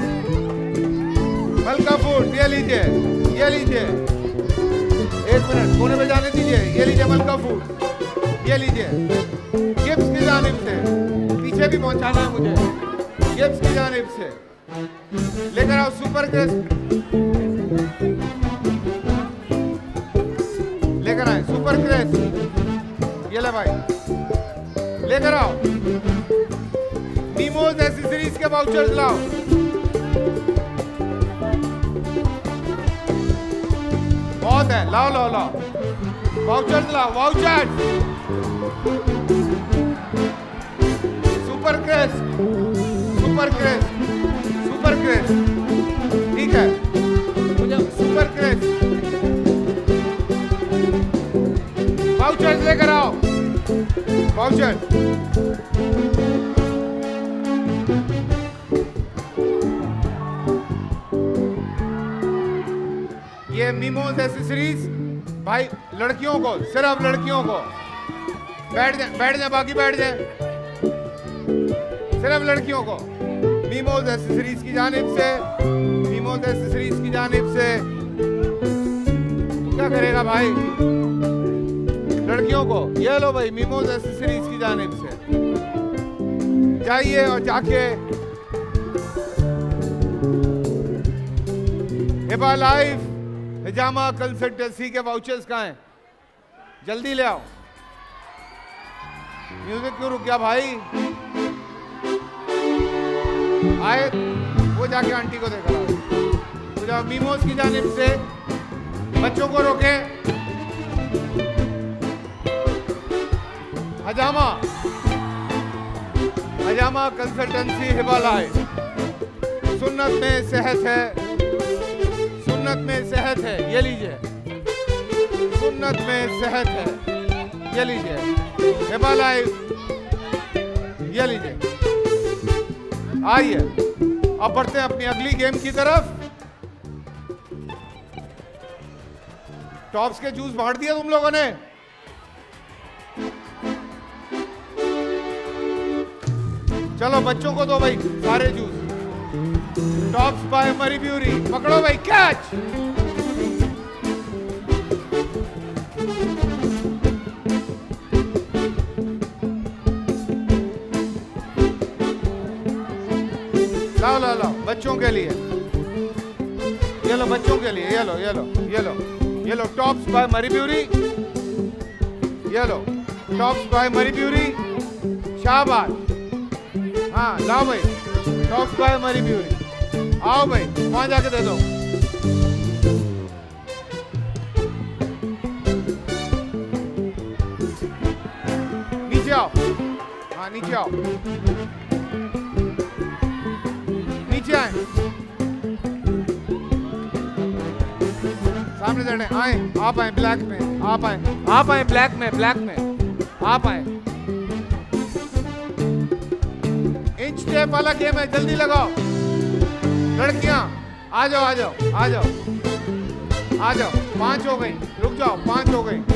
मलका फूड ये लीजिए, ये लीजिए। एक मिनट कोने पे जाने दीजिए, ये लीजिए मलका फूड, ये लीजिए। गिफ्ट की जानिब से, पीछे भी पहुंचाना है मुझे, गिफ्ट की जानिब से लेकर आओ सुपर क्रेस्ट, लेकर आए सुपर क्रेस्ट, ये ले भाई लेकर आओ। मीमोज एसेसरीज के वाउचर्स लाओ, बहुत है, लाओ लाओ लाओ, वाउचर्स लाओ, vouchers. Super crest, super crest, super crest, ठीक है मुझे सुपर क्रेस्ट वाउचर्स लेकर आओ, वाउचर्स। ये मीमोज एसेसरीज भाई लड़कियों को, सिर्फ लड़कियों को। बैठ जाए, बैठ जाए, बाकी बैठ जाए, सिर्फ लड़कियों को। मीमोज एसेसरीज की जानिब से, मीमोज एसेसरीज की जानिब से। क्या करेगा भाई, लड़कियों को ये लो भाई, मीमोज एसेसरीज की जानिब से जाइए और जाके हिबा लाइफ हिजामा कंसल्टेंसी के वाउचर्स कहाँ हैं, जल्दी ले आओ। म्यूजिक क्यों रुक गया भाई, आए वो जाके आंटी को देखा। तो जब मीमोज की जानिब से बच्चों को रोके, हजामा, हजामा कंसल्टेंसी हिबा लाइफ। सुन्नत में सेहत है, सुन्नत में सेहत है, ये लीजिए। सुन्नत में सेहत है, ये लीजिए। हिबा लाइफ, ये लीजिए। आइए अब बढ़ते हैं अपनी अगली गेम की तरफ। टॉप्स के जूस बांट दिया तुम लोगों ने? चलो बच्चों को दो भाई सारे juice. Tops by Murree brewery, पकड़ो भाई, कैच। लाओ लाओ लाओ, बच्चों के लिए, ये लो बच्चों के लिए, ये लो ये लो ये लो ये लो। टॉप्स बाय मरी ब्यूरी, ये लो टॉप्स बाय मरी ब्यूरी। शाबाश, हाँ लाओ भाई टॉप्स बाय मरी ब्यूरी। आओ भाई वहां जाके दे दो। नीचे आओ, हाँ नीचे आओ, नीचे आए, सामने चढ़े, आए आप, आए ब्लैक में, आप आए, आप आए ब्लैक में, ब्लैक में आप आए। इंच टेप वाला गेम है, जल्दी लगाओ। लड़कियां आ जाओ, आ जाओ, आ जाओ, आ जाओ। 5 हो गई, रुक जाओ, 5 हो गई।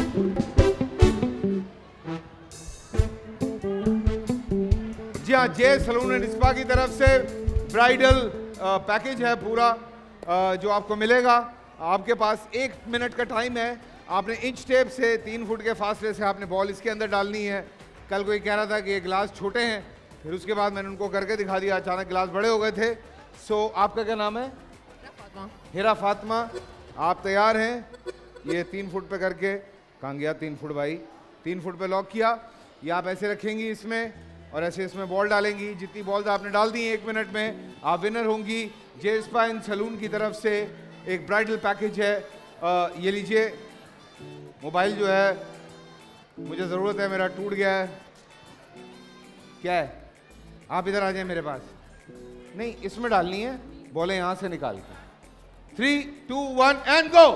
जी हाँ, जे सलून एंड स्पा की तरफ से ब्राइडल पैकेज है पूरा। जो आपको मिलेगा, आपके पास 1 मिनट का टाइम है। आपने इंच टेप से 3 फुट के फासले से आपने बॉल इसके अंदर डालनी है। कल कोई कह रहा था कि ये गिलास छोटे हैं, फिर उसके बाद मैंने उनको करके दिखा दिया, अचानक गिलास बड़े हो गए थे। सो आपका क्या नाम है? हिरा फातिमा। आप तैयार हैं? ये 3 फुट पे करके, कहाँ गया 3 फुट भाई? 3 फुट पे लॉक किया। ये आप ऐसे रखेंगी इसमें और ऐसे इसमें बॉल डालेंगी। जितनी बॉल्स आपने डाल दी 1 मिनट में, आप विनर होंगी। जे स्पाइन सैलून की तरफ से एक ब्राइडल पैकेज है, ये लीजिए। मोबाइल जो है मुझे ज़रूरत है, मेरा टूट गया है। क्या है? आप इधर आ जाए मेरे पास। नहीं, इसमें डालनी है बॉलें, यहाँ से निकाल के। 3, 2, 1 एंड गो।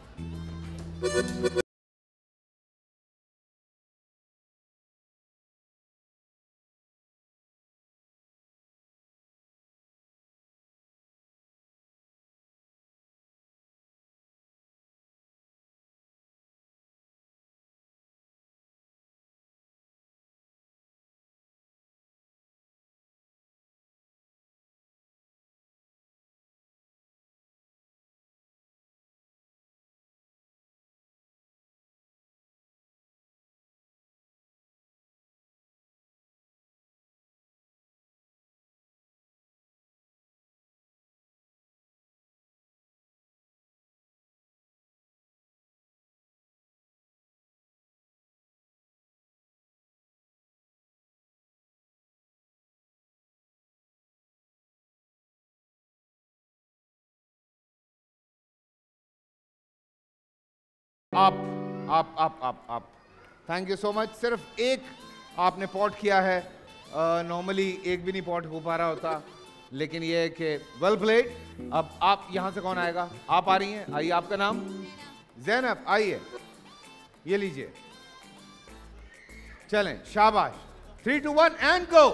आप थैंक यू सो मच। सिर्फ एक आपने पॉट किया है, नॉर्मली एक भी नहीं पॉट हो पा रहा होता, लेकिन ये है कि वेल प्लेड। अब आप यहां से कौन आएगा? आप आ रही हैं, आइए। आपका नाम? ज़ैनब। आइए, ये लीजिए, चलें, शाबाश। 3, 2, 1 एंड गो।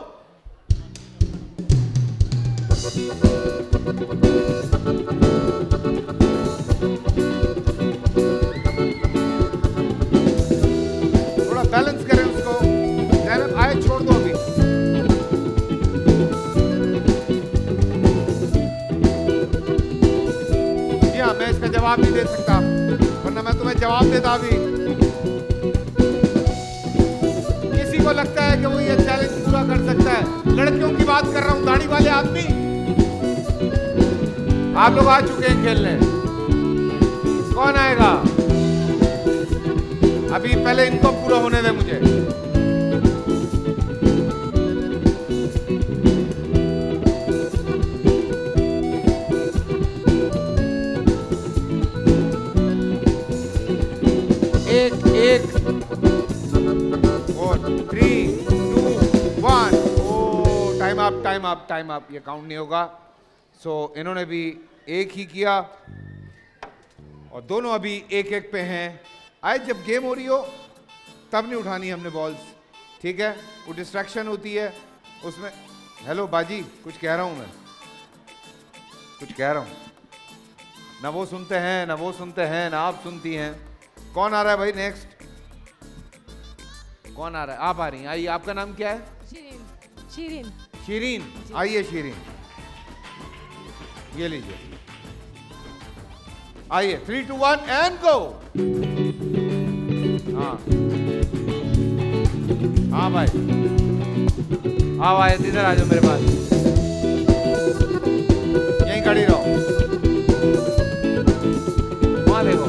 बैलेंस करें उसको। ज़ैनब आए, छोड़ दो अभी। जी हाँ, मैं इसका जवाब नहीं दे सकता, वरना मैं तुम्हें जवाब देता अभी। किसी को लगता है कि वो ये चैलेंज पूरा कर सकता है? लड़कियों की बात कर रहा हूं, दाढ़ी वाले आदमी। आप लोग आ चुके हैं खेलने, कौन आएगा? अभी पहले इनको पूरा होने दे मुझे। एक और 3, 2, 1। Oh, time up. ये काउंट नहीं होगा। सो इन्होंने भी एक ही किया और दोनों अभी 1-1 पे हैं। आज जब गेम हो रही हो तब नहीं उठानी हमने बॉल्स, ठीक है? वो डिस्ट्रैक्शन होती है उसमें। हेलो बाजी, कुछ कह रहा हूं मैं, कुछ कह रहा हूं। ना वो सुनते हैं, ना वो सुनते हैं, ना आप सुनती हैं। कौन आ रहा है भाई? नेक्स्ट कौन आ रहा है? आप आ रही हैं, आइए। आपका नाम क्या है? शीरीन। शीरीन। आइए शीरीन, ये लीजिए, आइए। 3, 2, 1 एंड गो। हाँ भाई, आओ, आए, इधर आ जाओ मेरे पास। यहीं खड़ी रहो, वहां देखो।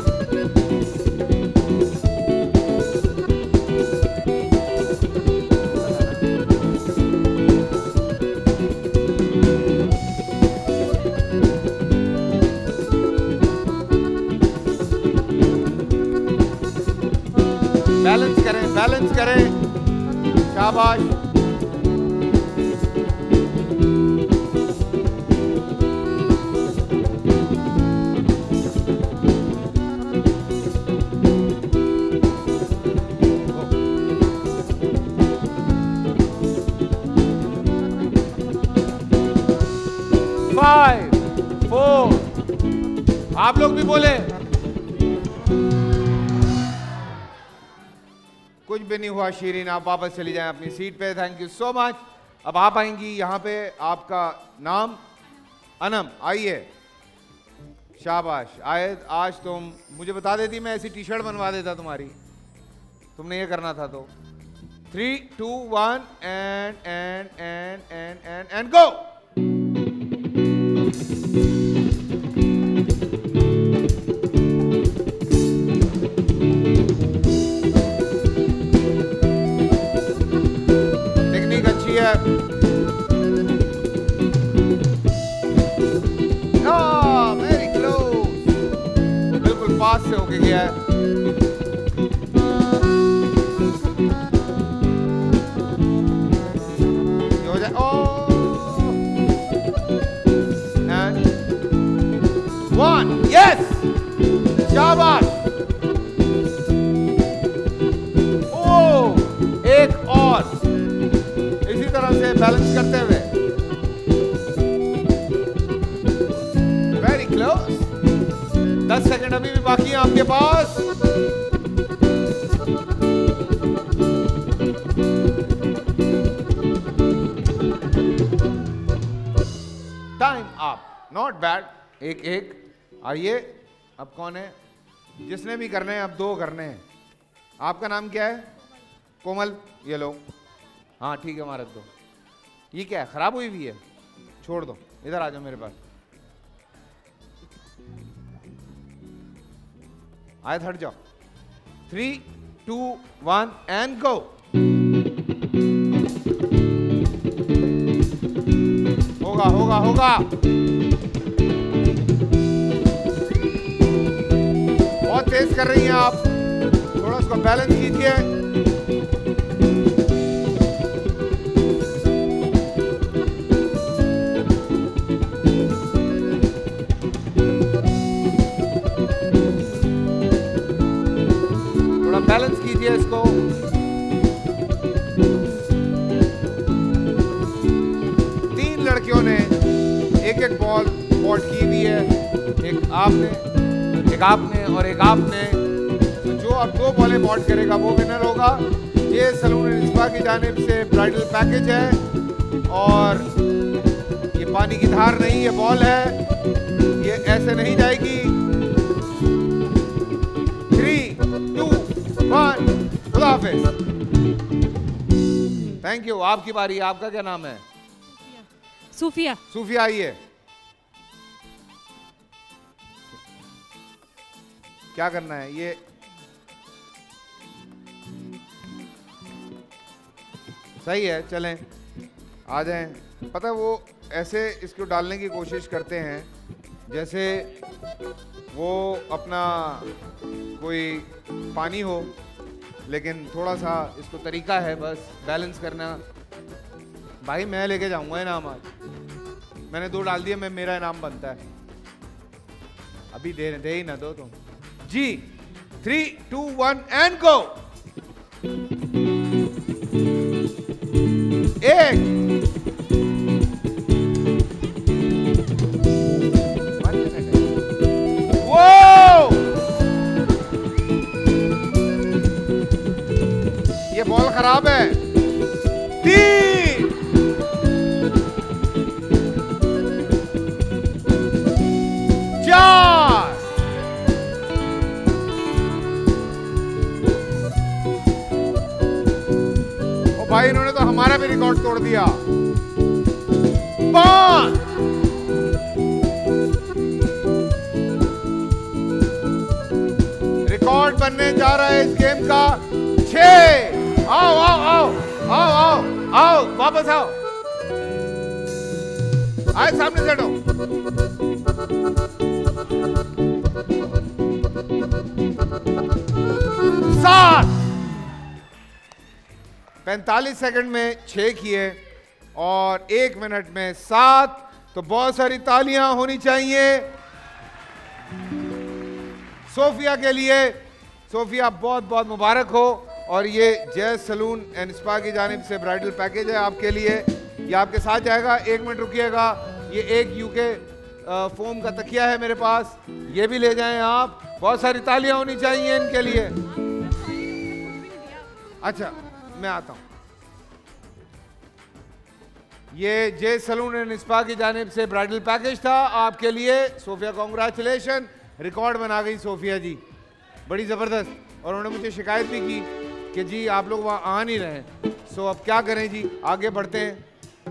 बैलेंस करें, शाबाश। फाइव, 4। आप लोग भी बोले। कुछ भी नहीं हुआ शीरीन, आप वापस चली जाएं अपनी सीट पे। Thank you so much. अब आप आएंगी यहाँ पे। आपका नाम? अनम। आइए, शाबाश। आयत, आज तुम मुझे बता देती मैं ऐसी टी शर्ट बनवा देता तुम्हारी। तुमने ये करना था तो। 3, 2, 1 एंड गो। टेक्निक अच्छी है। वेरी क्लोज, बिल्कुल पास से होके गया है। ये हो जाए। ओ एंड 1, यस, शाबाश। ओ एक और, इसी तरह से बैलेंस करते हुए। Very close. 10 सेकंड अभी भी बाकी है आपके पास। Time up. Not bad. एक आइए, अब कौन है? जिसने भी करने हैं, अब 2 करने हैं। आपका नाम क्या है? कोमल। ये लो। हाँ ठीक है, हमारे 2। ये क्या है, खराब हुई भी है? छोड़ दो, इधर आ जाओ मेरे पास। आयत हट जाओ। 3, 2, 1 एंड गो। होगा होगा होगा। बहुत तेज कर रही हैं आप, थोड़ा उसको बैलेंस कीजिए। थोड़ा बैलेंस कीजिए इसको। लड़कियों ने एक बॉल बॉट की हुई है, एक आपने और एक आपने। तो जो अब 2 बॉलें बॉट करेगा वो विनर होगा। ये सलून एंड स्पा की जानिब से ब्राइडल पैकेज है और ये पानी की धार नहीं, ये बॉल है, ये ऐसे नहीं जाएगी। 3, 2, 1 खुदा हाफिज। Thank you. आपकी बारी। आपका क्या नाम है? सूफिया। सूफिया आइए। क्या करना है? ये सही है, चलें आ जाएं। पता है वो ऐसे इसको डालने की कोशिश करते हैं जैसे वो अपना कोई पानी हो, लेकिन थोड़ा सा इसको तरीका है बस बैलेंस करना। भाई मैं लेके जाऊंगा इनाम आज। मैंने 2 डाल दिए, मैं मेरा इनाम बनता है। अभी दे ही ना दो तुम जी। 3, 2, 1 एंड गो। 1 वो ये बॉल खराब है। 3 4 ओ भाई इन्होंने तो हमारा भी रिकॉर्ड तोड़ दिया। 5 रिकॉर्ड बनने जा रहा है इस गेम का। 6 आओ आओ आओ आओ आओ आओ वापस आओ। आए सामने से हटो। 7 45 सेकंड में 6 किए और 1 मिनट में 7। तो बहुत सारी तालियां होनी चाहिए सोफिया के लिए। सोफिया बहुत बहुत मुबारक हो। और ये जय सलून एंड स्पा की जानिब से ब्राइडल पैकेज है आपके लिए। ये आपके साथ जाएगा। 1 मिनट रुकिएगा। ये एक यूके फोम का तकिया है मेरे पास, ये भी ले जाएं आप। बहुत सारी तालियां होनी चाहिए इनके लिए। अच्छा मैं आता हूं। ये जे सलून एंड स्पा की जानिब से ब्राइडल पैकेज था आपके लिए। सोफिया कॉन्ग्रेचुलेशन, रिकॉर्ड बना गई सोफिया जी, बड़ी ज़बरदस्त। और उन्होंने मुझे शिकायत भी की कि जी आप लोग वहाँ आ नहीं रहे। सो अब क्या करें जी, आगे बढ़ते हैं।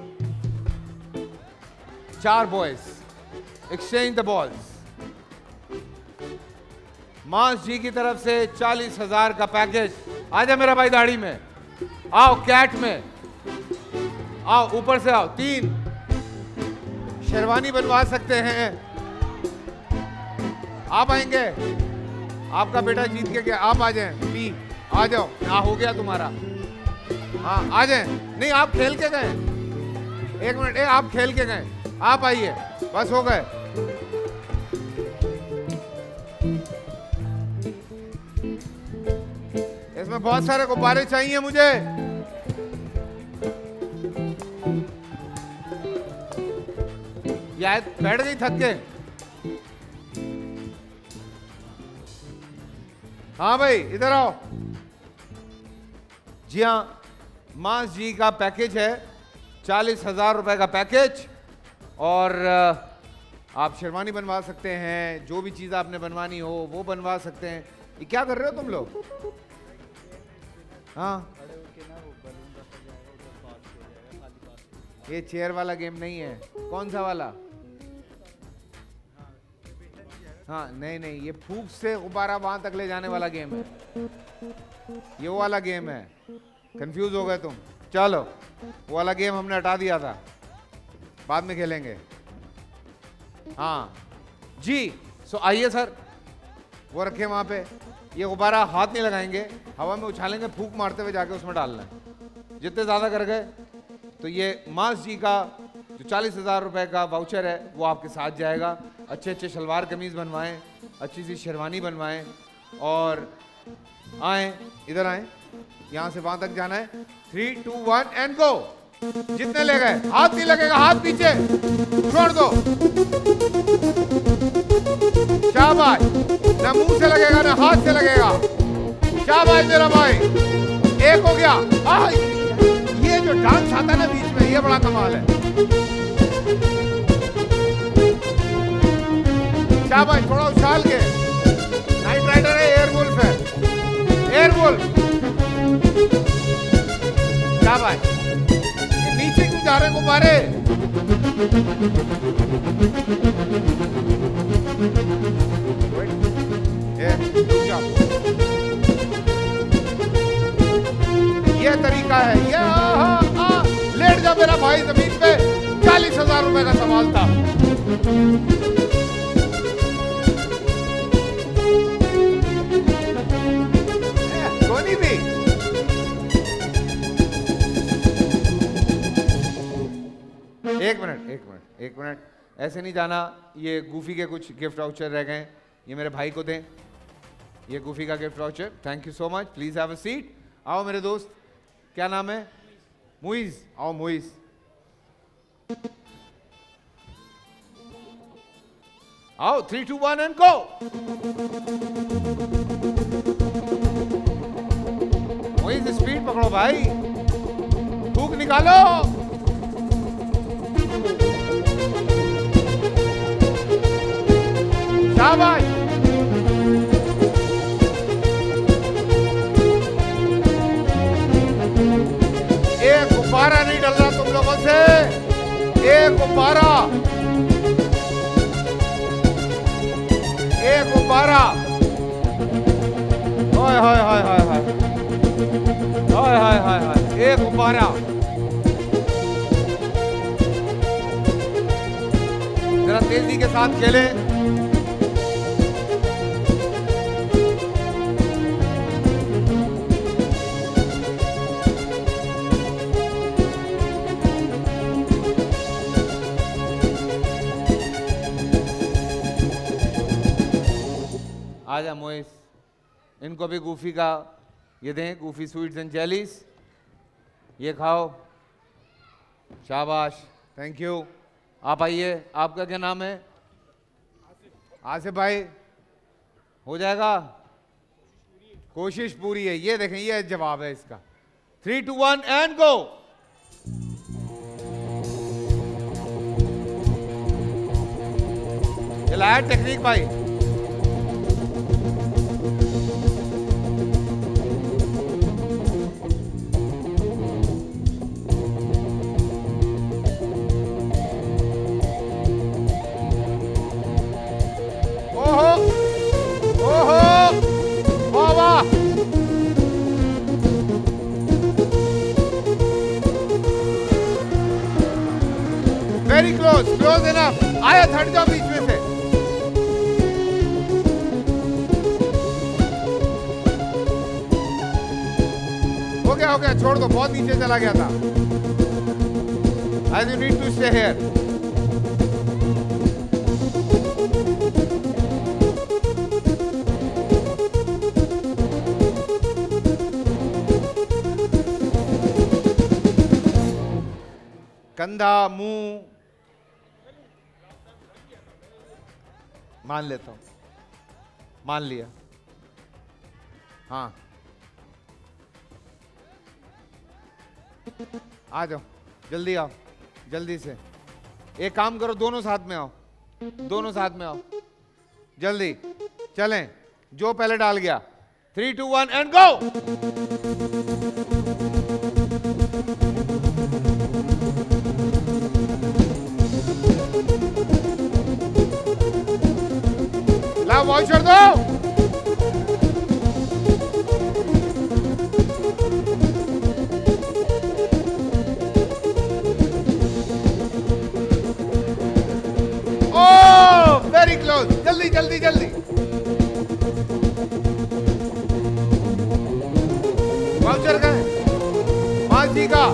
4 बॉयज, एक्सचेंज द बॉल्स। मास जी की तरफ से 40,000 का पैकेज। आजा मेरा भाई दाढ़ी में, आओ कैट में, आओ ऊपर से आओ। 3 शेरवानी बनवा सकते हैं। आप आएंगे, आपका बेटा जीत के गया, आप आ जाएं। पी आ जाओ, हो गया तुम्हारा। हाँ आ जाएं। नहीं आप खेल के गए, 1 मिनट, आप खेल के गए, आप आइए, बस हो गए। इसमें बहुत सारे गुब्बारे चाहिए मुझे। यार बैठ गई थक के। हाँ भाई इधर आओ। जी हाँ, मास जी का पैकेज है 40,000 रुपए का पैकेज। और आप शेरवानी बनवा सकते हैं, जो भी चीज़ आपने बनवानी हो वो बनवा सकते हैं। ये क्या कर रहे हो तुम लोग? हाँ ये चेयर वाला गेम नहीं है। कौन सा वाला? हाँ नहीं नहीं, ये फूक से गुब्बारा वहां तक ले जाने वाला गेम है, ये वो वाला गेम है। कंफ्यूज हो गए तुम? चलो वो वाला गेम हमने हटा दिया था, बाद में खेलेंगे। हाँ जी, सो आइए सर, वो रखे वहां पे। ये गुब्बारा हाथ नहीं लगाएंगे, हवा में उछालेंगे, फूक मारते हुए जाके उसमें डालना है। जितने ज़्यादा कर गए तो ये मास जी का जो 40,000 रुपए का वाउचर है वो आपके साथ जाएगा। अच्छे अच्छे शलवार कमीज़ बनवाएं, अच्छी सी शेरवानी बनवाएं। और आएँ, इधर आएँ, यहाँ से वहाँ तक जाना है। 3, 2, 1 एंड गो। जितने ले गए, हाथ नहीं लगेगा, हाथ पीछे छोड़ दो। शाबाश, ना मुंह से लगेगा ना हाथ से लगेगा। शाबाश मेरा भाई, एक हो गया। ये जो डांस आता है ना बीच में, ये बड़ा कमाल है। शाबाश, थोड़ा उछाल के। नाइट राइडर है, एयरवुल्फ है, एयरवुल्फ। शाबाश, नीचे क्यों जा रहे हैं गुब्बारे? ये तरीका है, ये लेट जा मेरा भाई जमीन पे। 40,000 रुपए का सवाल था। धोनी भी एक मिनट, ऐसे नहीं जाना। ये गूफी के कुछ गिफ्ट वाउचर रह गए, ये मेरे भाई को दें। ये गूफी का gift voucher, thank you so much. Please have a seat. आओ मेरे दोस्त, क्या नाम है? मुइज। आओ मुइज। आओ, 3, 2, 1 एंड गो। मुइज स्पीड पकड़ो भाई, थूक निकालो। शाबाश, एक गुब्बारा नहीं डल रहा तुम लोगों से, एक गुब्बारा, एक गुब्बारा। हाय हाय हाय हाय हाय हाय हाय हाय हाय, एक गुब्बारा। जरा तेजी के साथ खेले। आजा मोइस, इनको भी गूफी का ये दें, गूफी स्वीट्स एंड जेलीज। ये खाओ। शाबाश, थैंक यू। आप आइए, आपका क्या नाम है? आसिफ भाई, हो जाएगा? कोशिश पूरी है। ये देखें, ये जवाब है इसका। 3, 2, 1 एंड गो। ये लाया टेक्निक भाई। ओहो ओहो वाह वाह। Very close, close enough. आया, हट जाओ बीच में से। हो गया, छोड़ दो, बहुत नीचे चला गया था। I need to stay here. कंधा, मुंह मान लेता हूं, मान लिया। हाँ आ जाओ, जल्दी आओ, जल्दी से। एक काम करो, दोनों साथ में आओ, दोनों साथ में आओ, जल्दी चलें। जो पहले डाल गया, 3 2 1 एंड गो। ला वॉचर दो। ओह वेरी क्लोज, जल्दी जल्दी जल्दी। वाउचर का है, मासी का।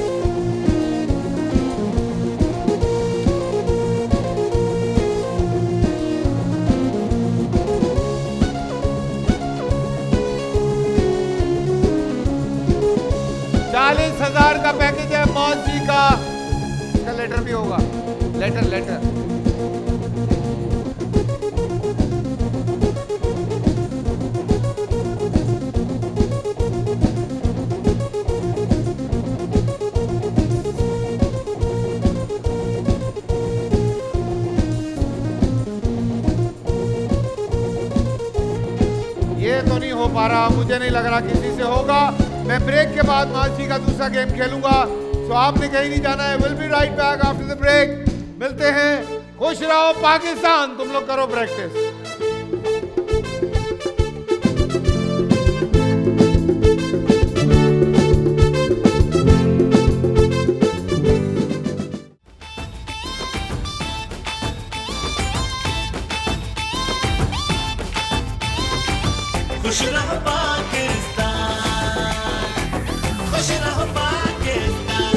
$40,000 का पैकेज है मौज जी का। इसका लेटर भी होगा, लेटर लेटर। ये तो नहीं हो पा रहा, मुझे नहीं लग रहा किसी से होगा। मैं ब्रेक के बाद मालची का दूसरा गेम खेलूंगा, तो आपने कहीं नहीं जाना है। Will be right back after the break. मिलते हैं। खुश रहो पाकिस्तान। तुम लोग करो प्रैक्टिस। खुश रहो पाकिस्तान, खुश रहो पाकिस्तान।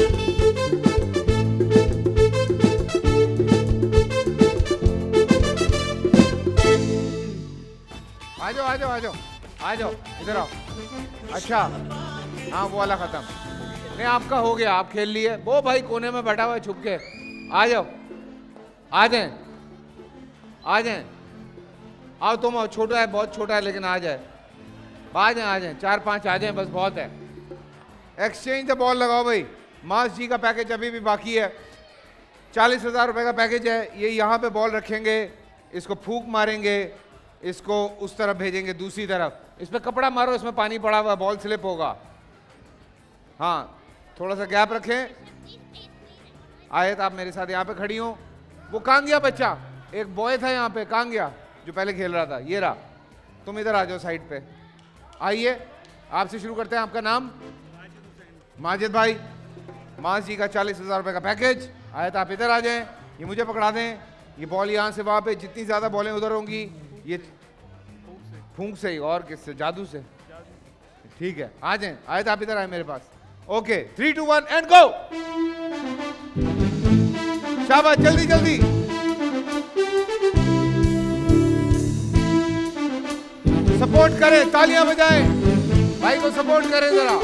आ जाओ आ जाओ आ जाओ आ जाओ, इधर आओ। अच्छा हाँ, वो वाला खत्म नहीं, आपका हो गया, आप खेल लिए। वो भाई कोने में बैठा हुआ है छुप के। आ जाओ, आ जाए आ जाए। आओ तुम आओ, छोटा है, बहुत छोटा है, लेकिन आ जाए। आ जाए 4-5 आ जाए, बस बहुत है। एक्सचेंज द बॉल लगाओ भाई। मास जी का पैकेज अभी भी बाकी है। 40,000 रुपए का पैकेज है। ये यहाँ पे बॉल रखेंगे, इसको फूंक मारेंगे, इसको उस तरफ भेजेंगे, दूसरी तरफ। इस पर कपड़ा मारो, इसमें पानी पड़ा हुआ, बॉल स्लिप होगा। हाँ, थोड़ा सा गैप रखें। आयत आप मेरे साथ यहाँ पे खड़ी हो। वो कहाँ गया बच्चा? एक बॉय था यहाँ पे, कहाँ गया जो पहले खेल रहा था? ये रहा। तुम इधर आ जाओ साइड पे। आइए, आपसे शुरू करते हैं। आपका नाम? माजिद भाई। मास जी का 40,000 रुपए का पैकेज। आयत आप इधर आ जाएं, ये मुझे पकड़ा दें। ये बॉल यहाँ से वहाँ पे, जितनी ज़्यादा बॉलें उधर होंगी। ये फूंक से ही, और किससे? जादू से। ठीक है, आ जाएं। आयत आप इधर आए मेरे पास। Okay, 3 2 1 and go. शाबाश, जल्दी जल्दी। सपोर्ट करें, तालियां बजाएं, भाई को सपोर्ट करें जरा।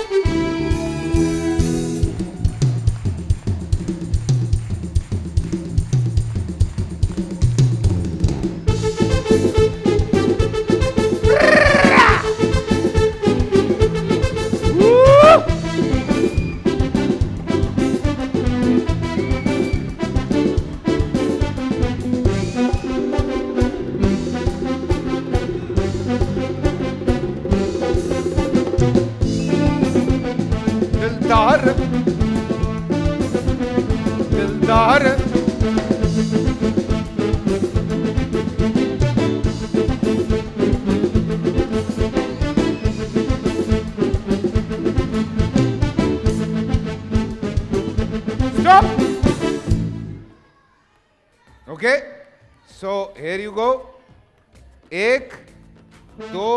Okay, so here you go. 1 2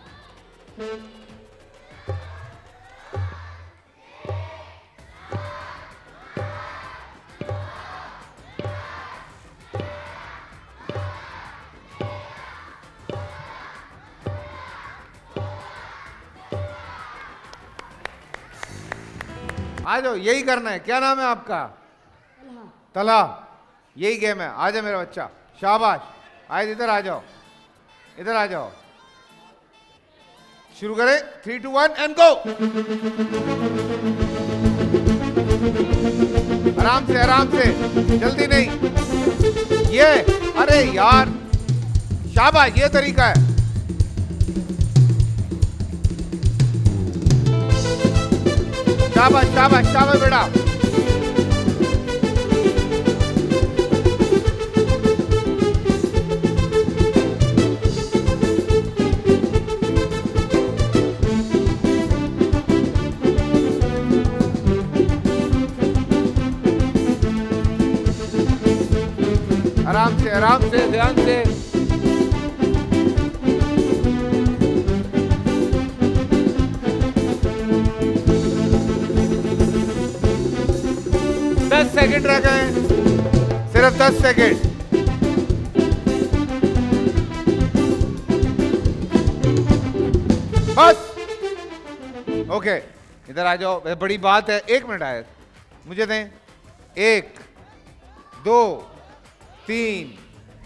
आ जाओ, यही करना है। क्या नाम है आपका? तला। यही गेम है। आ जाओ मेरा बच्चा, शाबाश। आए इधर आ जाओ, इधर आ जाओ। शुरू करें। 3 2 1 एंड गो। आराम से, आराम से, जल्दी नहीं। ये, अरे यार, शाबाश, ये तरीका है। शाबाश शाबाश शाबाश बेटा। आराम से, ध्यान से। सेकंड रह गए, सिर्फ 10 सेकंड। बस, ओके, इधर आ जाओ। बड़ी बात है, 1 मिनट आए मुझे दें। 1 2 3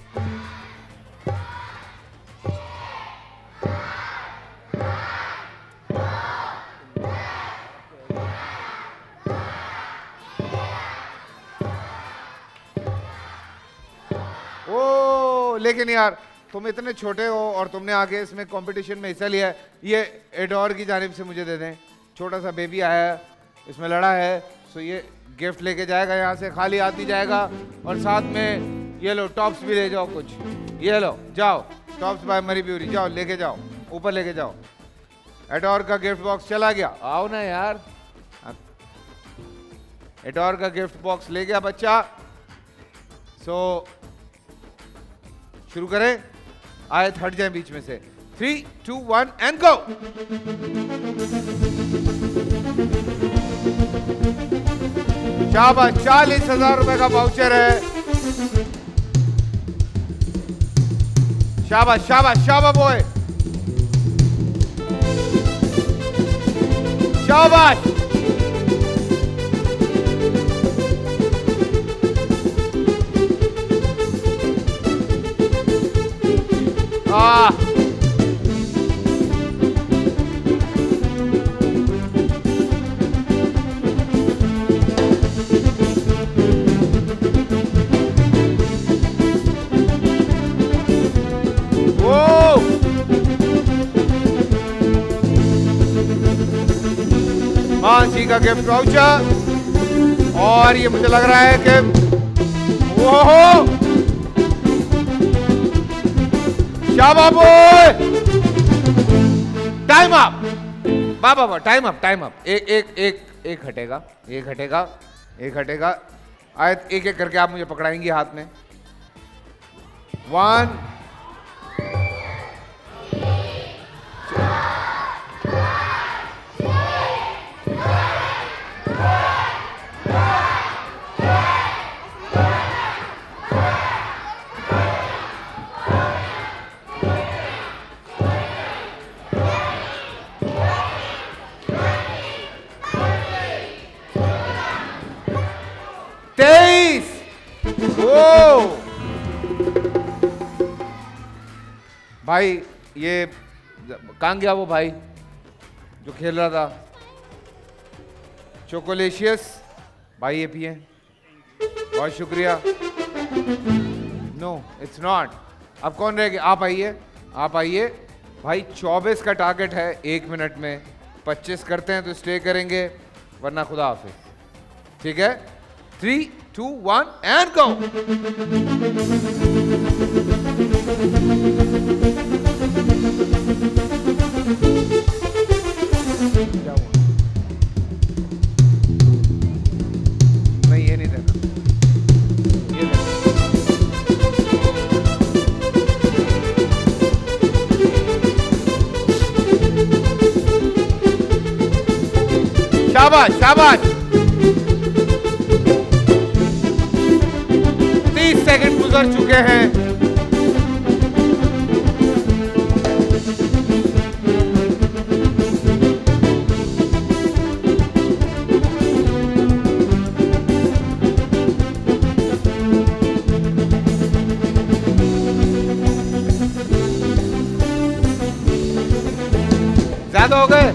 लेकिन यार तुम इतने छोटे हो और तुमने आगे इसमें कंपटीशन में हिस्सा लिया है। ये एडोर की जानिब से मुझे दे दें। छोटा सा बेबी आया है, इसमें लड़ा है, सो ये गिफ्ट लेके जाएगा यहाँ से, खाली हाथ नहीं जाएगा। और साथ में ये लो टॉप्स भी ले जाओ कुछ। ये लो, जाओ, टॉप्स बाय मरी ब्यूरी, जाओ लेके जाओ, ऊपर लेके जाओ। एडोर का गिफ्ट बॉक्स चला गया। आओ ना यार, एडोर का गिफ्ट बॉक्स ले गया बच्चा। सो शुरू करें। आयत हट जाए बीच में से। 3 2 1 एंड गो। शाबाश, 40,000 रुपए का वाउचर है। शाबाश शाबाश शाबाश बॉय, शाबाश। मानसी का गिफ्ट वाउचर। और ये मुझे लग रहा है कि ओहो, शाबाश बॉय। टाइम अप बाबा, टाइम अप, टाइम अप। एक हटेगा, एक हटेगा, एक हटेगा। आयत एक एक करके आप मुझे पकड़ाएंगी हाथ में। 1 23। ओ भाई, ये कहाँ गया वो भाई जो खेल रहा था? चोकोलेशियस भाई, ये पिए। बहुत शुक्रिया। No it's not. अब कौन रहेगा? आप आइए, आप आइए भाई। 24 का टारगेट है 1 मिनट में। 25 करते हैं तो स्टे करेंगे, वरना खुदा हाफिज। ठीक है? 3 2 1 एंड गो। नहीं, ये नहीं देना, ये देना। शाबाश शाबाश। 30 सेकंड गुजर चुके हैं। ज्यादा हो गए।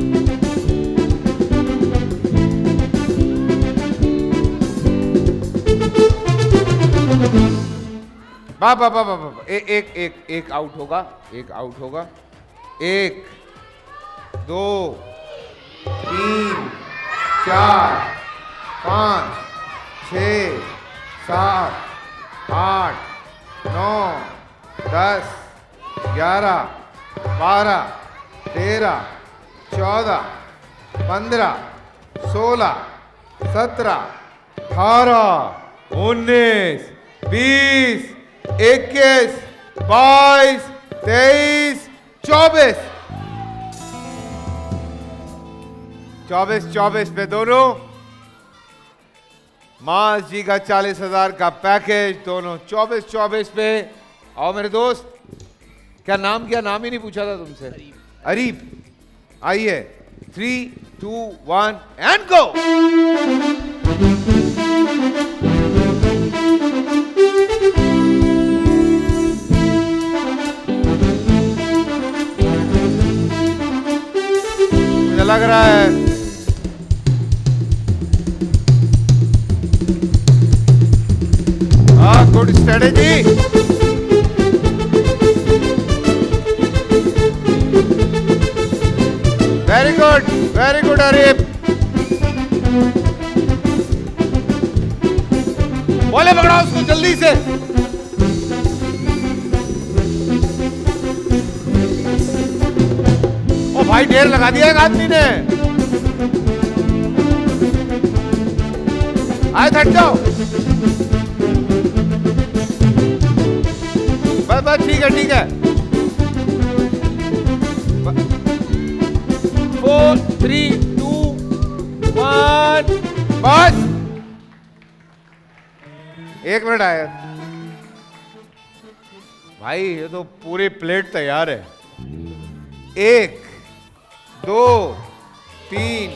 एक आउट होगा, एक आउट होगा। 1 2 3 4 5 6 7 8 9 10 11 12 13 14 15 16 17 18 19 20 21 22 23 24 24 पे दोनों मास जी का 40,000 का पैकेज, दोनों 24 पे। आओ मेरे दोस्त, क्या नाम ही नहीं पूछा था तुमसे। अरीब, आइए। 3 2 1 एंड गो। मुझे लग रहा है good strategy. Very good Areeb. बोले पकड़ा उसको जल्दी से। ओ भाई, ढेर लगा दिया एक आदमी ने। आए, थक जाओ। बस ठीक है। 4 3 2 1 बस। 1 मिनट आया भाई, ये तो पूरी प्लेट तैयार है। 1 2 3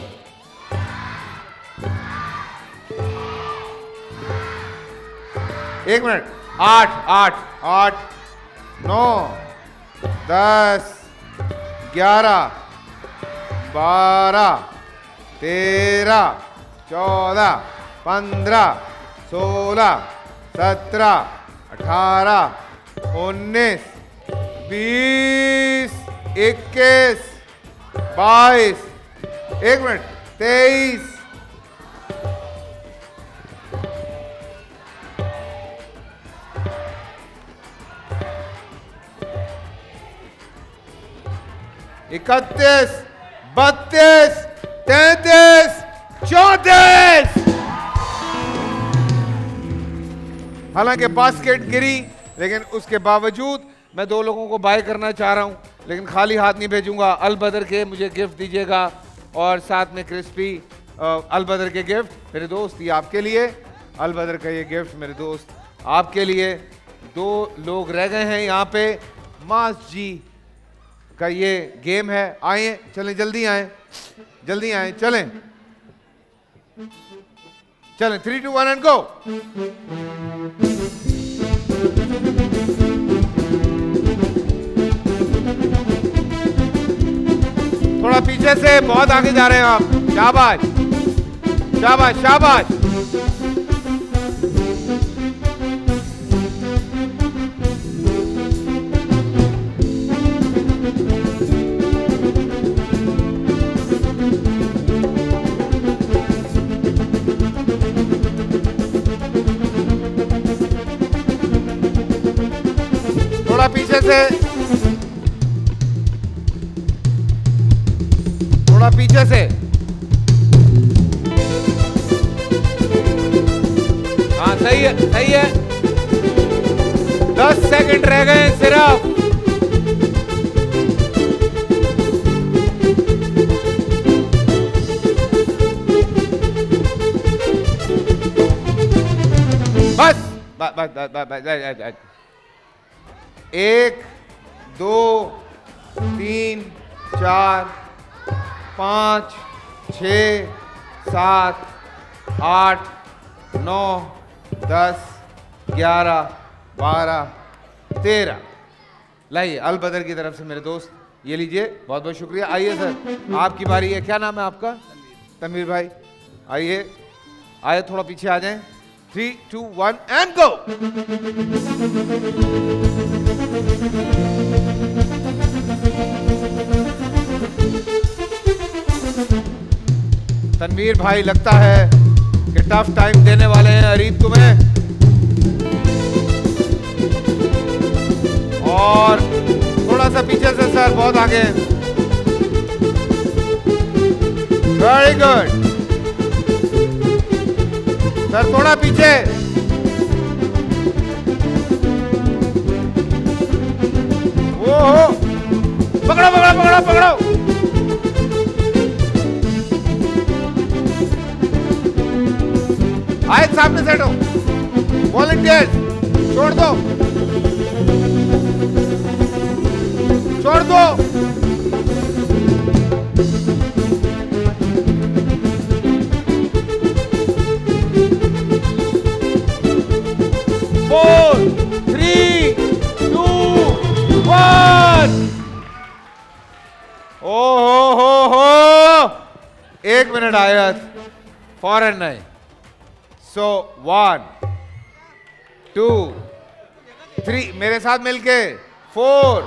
1 मिनट। 8 9 10 11 12 13 14 15 16 17 18 19 20 21 22 1 मिनट 23 31 32 33 34। हालांकि बास्केट गिरी, लेकिन उसके बावजूद मैं 2 लोगों को बाय करना चाह रहा हूं, लेकिन खाली हाथ नहीं भेजूंगा। अलबदर के मुझे गिफ्ट दीजिएगा और साथ में क्रिस्पी अलबदर के गिफ्ट। मेरे दोस्त, ये आपके लिए। अलबदर का ये गिफ्ट मेरे दोस्त आपके लिए। 2 लोग रह गए हैं यहाँ पे। मास जी का ये गेम है। आए, चलें, जल्दी आए, चलें 3 2 1 एंड गो। थोड़ा पीछे से, बहुत आगे जा रहे हैं आप। शाबाश शाबाश शाबाश। थोड़ा पीछे से, थोड़ा पीछे से। हाँ, सही है। 10 सेकंड रह गए सिर्फ। 1 2 3 4 5 6 7 8 9 10 11 12 13। लाइए अलबदर की तरफ से मेरे दोस्त, ये लीजिए, बहुत बहुत शुक्रिया। आइए सर, आपकी बारी है। क्या नाम है आपका? तनवीर भाई, आइए आइए, थोड़ा पीछे आ जाएं। 3 2 1 एंड गो। तनवीर भाई, लगता है कि टफ टाइम देने वाले हैं अरीब तुम्हें, और थोड़ा सा पीछे से सर, बहुत आगे हैं। वेरी गुड सर, थोड़ा पीछे। ओहो, पकड़ो पकड़ो पकड़ो पकड़ो। आए सामने सेट हो। वॉलंटियर्स छोड़ दो, छोड़ दो। 4 3 2 1। ओ हो, 1 मिनट आयत, फौरन नहीं। सो 1 2 3, मेरे साथ मिलके 4।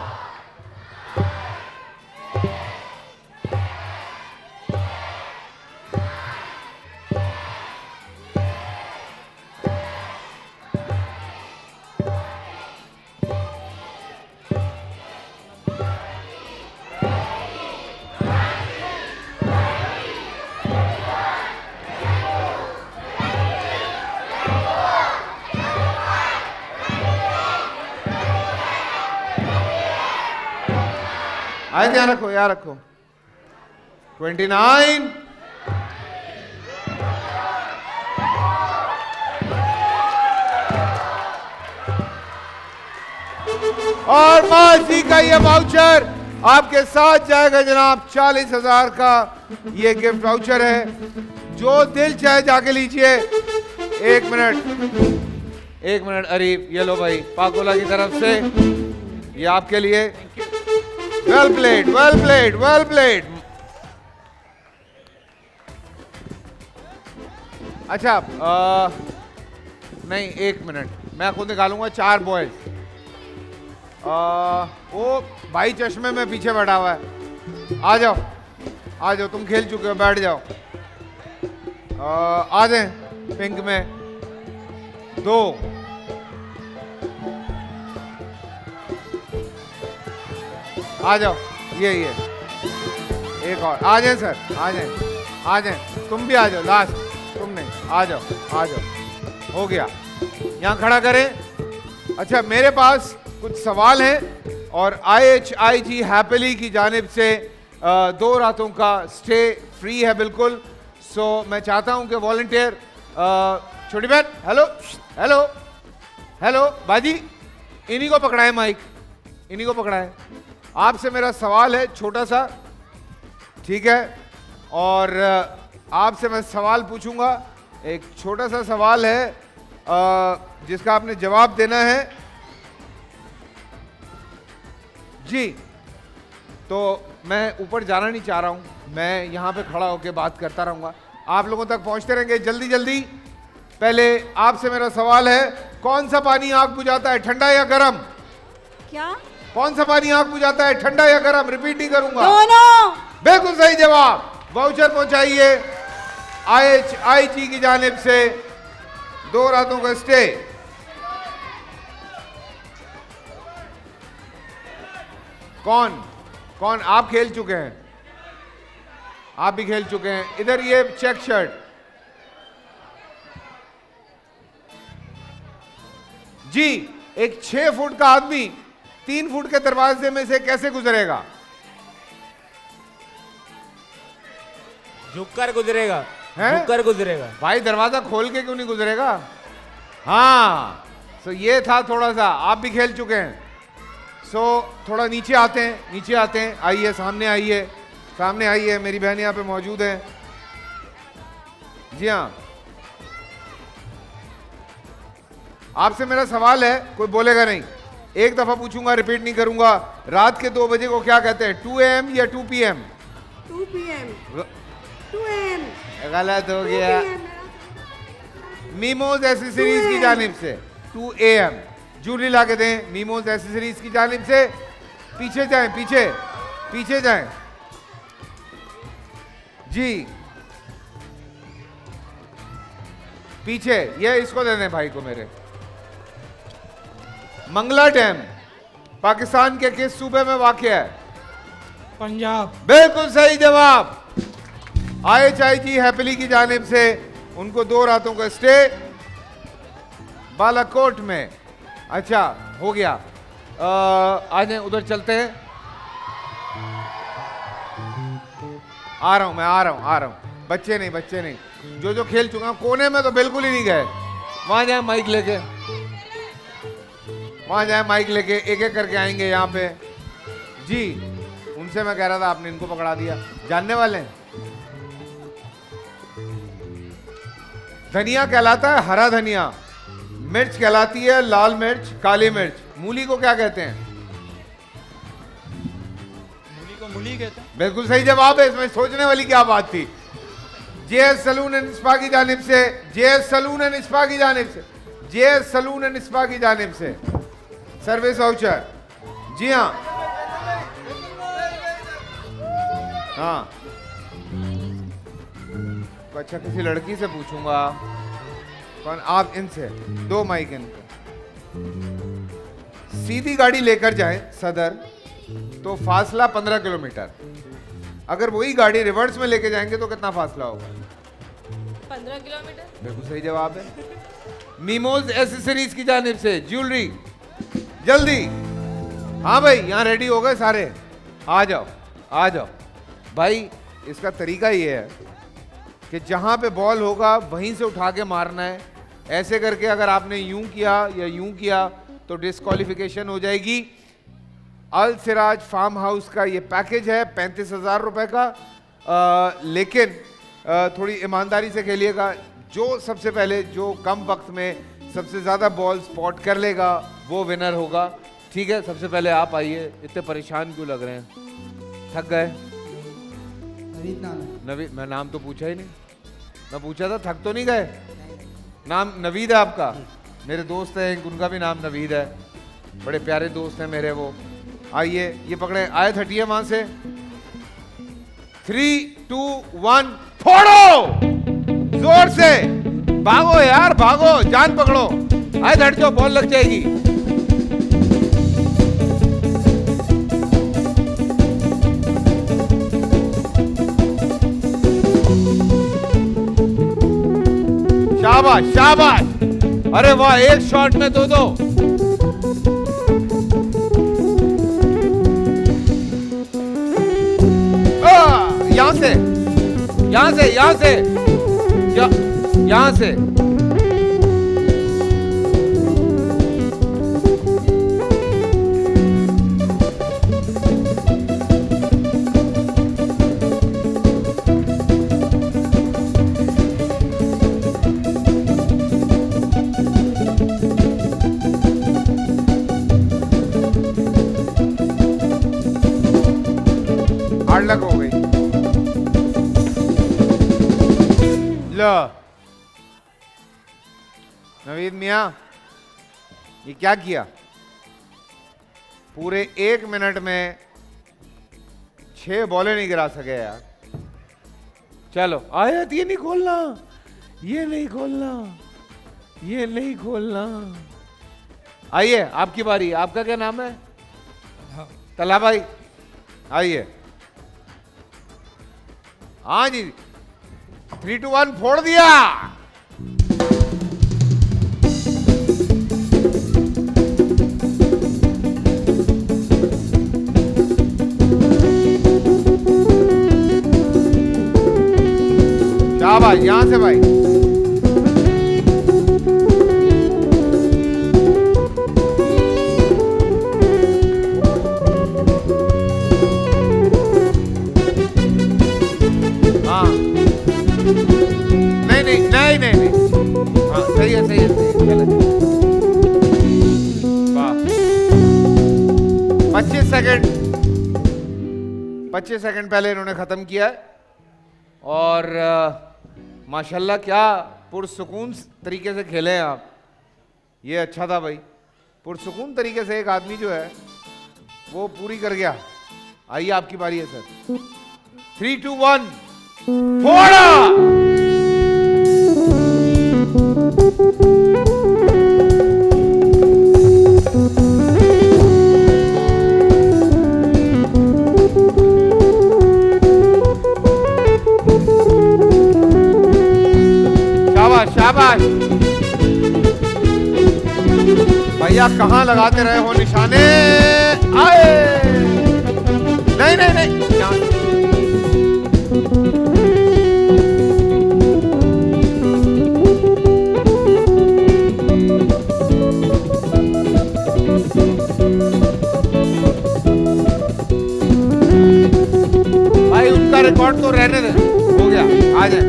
आए, ध्यान रखो, याद रखो। 29 और माजी का ये वाउचर आपके साथ जाएगा जनाब। 40,000 का ये गिफ्ट वाउचर है, जो दिल चाहे जाके लीजिए। 1 मिनट 1 मिनट अरीब, ये लो भाई, पाकोला की तरफ से ये आपके लिए। Well played, well played, well played. अच्छा नहीं, 1 मिनट, मैं खुद निकालूंगा 4 बॉयज। वो भाई चश्मे में पीछे बैठा हुआ है, आ जाओ आ जाओ, तुम खेल चुके हो, बैठ जाओ। आ जाए पिंक में 2। आ जाओ, ये एक और, आ जाए सर, आ जाए आ जाए, तुम भी आ जाओ, लास्ट तुम नहीं, आ जाओ आ जाओ, हो गया। यहाँ खड़ा करें। अच्छा, मेरे पास कुछ सवाल हैं और IHIG हैप्पीली की जानिब से 2 रातों का स्टे फ्री है बिल्कुल। सो मैं चाहता हूं कि वॉलंटियर, छोटी बहन, हेलो हेलो हेलो, बाजी इन्हीं को पकड़ाए, माइक इन्हीं को पकड़ाए। आपसे मेरा सवाल है छोटा सा, ठीक है? और आपसे मैं सवाल पूछूंगा, एक छोटा सा सवाल है जिसका आपने जवाब देना है जी। तो मैं ऊपर जाना नहीं चाह रहा हूं, मैं यहां पे खड़ा होकर बात करता रहूंगा, आप लोगों तक पहुंचते रहेंगे जल्दी जल्दी। पहले आपसे मेरा सवाल है, कौन सा पानी आग बुझाता है, ठंडा या गर्म? क्या? कौन सा पानी आग बुझाता है, ठंडा या गर्म? रिपीट नहीं करूंगा। दोनों। बिल्कुल सही जवाब। वाउचर पहुंचाइए IHIG की जानिब से 2 रातों का स्टे। कौन कौन? आप खेल चुके हैं, आप भी खेल चुके हैं। इधर ये चेक शर्ट, जी एक 6 फुट का आदमी 3 फुट के दरवाजे में से कैसे गुजरेगा? झुककर गुजरेगा, हैं? झुककर गुजरेगा। भाई दरवाजा खोल के क्यों नहीं गुजरेगा? हाँ सो ये था थोड़ा सा, आप भी खेल चुके हैं। सो थोड़ा नीचे आते हैं, नीचे आते हैं, आइए सामने आइए, सामने आइए, मेरी बहन यहाँ पे मौजूद है। जी हाँ, आपसे मेरा सवाल है, कोई बोलेगा नहीं, एक दफा पूछूंगा, रिपीट नहीं करूंगा। रात के 2 बजे को क्या कहते हैं, 2 AM या 2 PM? 2 PM 2 AM गलत हो गया। मीमोज एसेसरीज की जानिब से 2 AM ज्वेलरी ला के दें, मीमोज एसेसरीज की जानिब से। पीछे जाएं, पीछे पीछे जाएं जी, पीछे। ये इसको दे दें भाई को मेरे। मंगला डैम पाकिस्तान के किस सूबे में वाक़ है? पंजाब। बिल्कुल सही जवाब। IHIG हैप्पीली की जानिब से उनको 2 रातों का स्टे बालाकोट में। अच्छा हो गया। आ जाए, उधर चलते हैं। आ रहा हूं मैं, आ रहा हूं। बच्चे नहीं, बच्चे नहीं, जो जो खेल चुका हूं। कोने में तो बिल्कुल ही नहीं गए। वहां जाए माइक लेके, वहां जाए माइक लेके, एक एक करके आएंगे यहाँ पे जी। उनसे मैं कह रहा था, आपने इनको पकड़ा दिया। जानने वाले हैं, धनिया कहलाता है हरा धनिया, मिर्च कहलाती है लाल मिर्च, काली मिर्च। मूली को क्या कहते हैं? मूली को मूली कहते हैं। बिल्कुल सही जवाब है। इसमें सोचने वाली क्या बात थी? JS सलून एंड स्पा की जानिब से, JS सलून एंड स्पा की जानिब से, JS सलून एंड स्पा की जानिब से सर्विस वाउचर। जी हाँ, हाँ। अच्छा, किसी लड़की से पूछूंगा। कौन? आप इनसे 2 माइक इनको। सीधी गाड़ी लेकर जाएं सदर तो फासला 15 किलोमीटर। अगर वही गाड़ी रिवर्स में लेके जाएंगे तो कितना फासला होगा? 15 किलोमीटर। बिल्कुल सही जवाब है। मीमोज एसेसरीज की जानिब से ज्वेलरी, जल्दी। हाँ भाई, यहाँ रेडी हो गए सारे, आ जाओ, आ जाओ भाई। इसका तरीका ये है कि जहाँ पे बॉल होगा वहीं से उठा के मारना है। ऐसे करके अगर आपने यूं किया या यूं किया तो डिस्क्वालिफिकेशन हो जाएगी। अल सिराज फार्म हाउस का ये पैकेज है 35,000 रुपए का। लेकिन थोड़ी ईमानदारी से खेलिएगा। जो सबसे पहले, जो कम वक्त में सबसे ज़्यादा बॉल स्पॉट कर लेगा वो विनर होगा। ठीक है, सबसे पहले आप आइए। इतने परेशान क्यों लग रहे हैं? थक गए? नवीद, मैं नाम तो पूछा ही नहीं। मैं पूछा था, थक तो नहीं गए? नाम नवीद है आपका? मेरे दोस्त हैं, उनका भी नाम नवीद है, बड़े प्यारे दोस्त हैं मेरे वो। आइए, ये पकड़े, आए हटिए वहां से। 3, 2, 1 फोड़ो, जोर से भागो यार, भागो, जान पकड़ो। आए हट जाओ, बॉल लग जाएगी। शाबाश, शाबाश। अरे वाह, एक शॉट में 2-2। यहां से, यहां से, यहां से, यहां से। हार्ड हो गई। लो नवीद मियां, ये क्या किया? पूरे 1 मिनट में 6 बॉलें नहीं गिरा सके यार। चलो आयत, ये नहीं खोलना, ये नहीं खोलना, ये नहीं खोलना। आइए, आपकी बारी। आपका क्या नाम है? तला भाई, आइए। हाँ जी, 3, 2, 1 फोड़ दिया। शाबाश, यहां से भाई। सेकंड 25 सेकंड पहले इन्होंने खत्म किया है और माशाल्लाह क्या पुरसुकून तरीके से खेले हैं आप। ये अच्छा था भाई, पुरसुकून तरीके से एक आदमी जो है वो पूरी कर गया। आइए आपकी बारी है सर। 3, 2, 1 फोड़ा। शाबाश शाबाश भैया, कहां लगाते रहे हो निशाने? आए नहीं नहीं नहीं, भाई उनका रिकॉर्ड तो रहने दे, हो गया, आ जाए।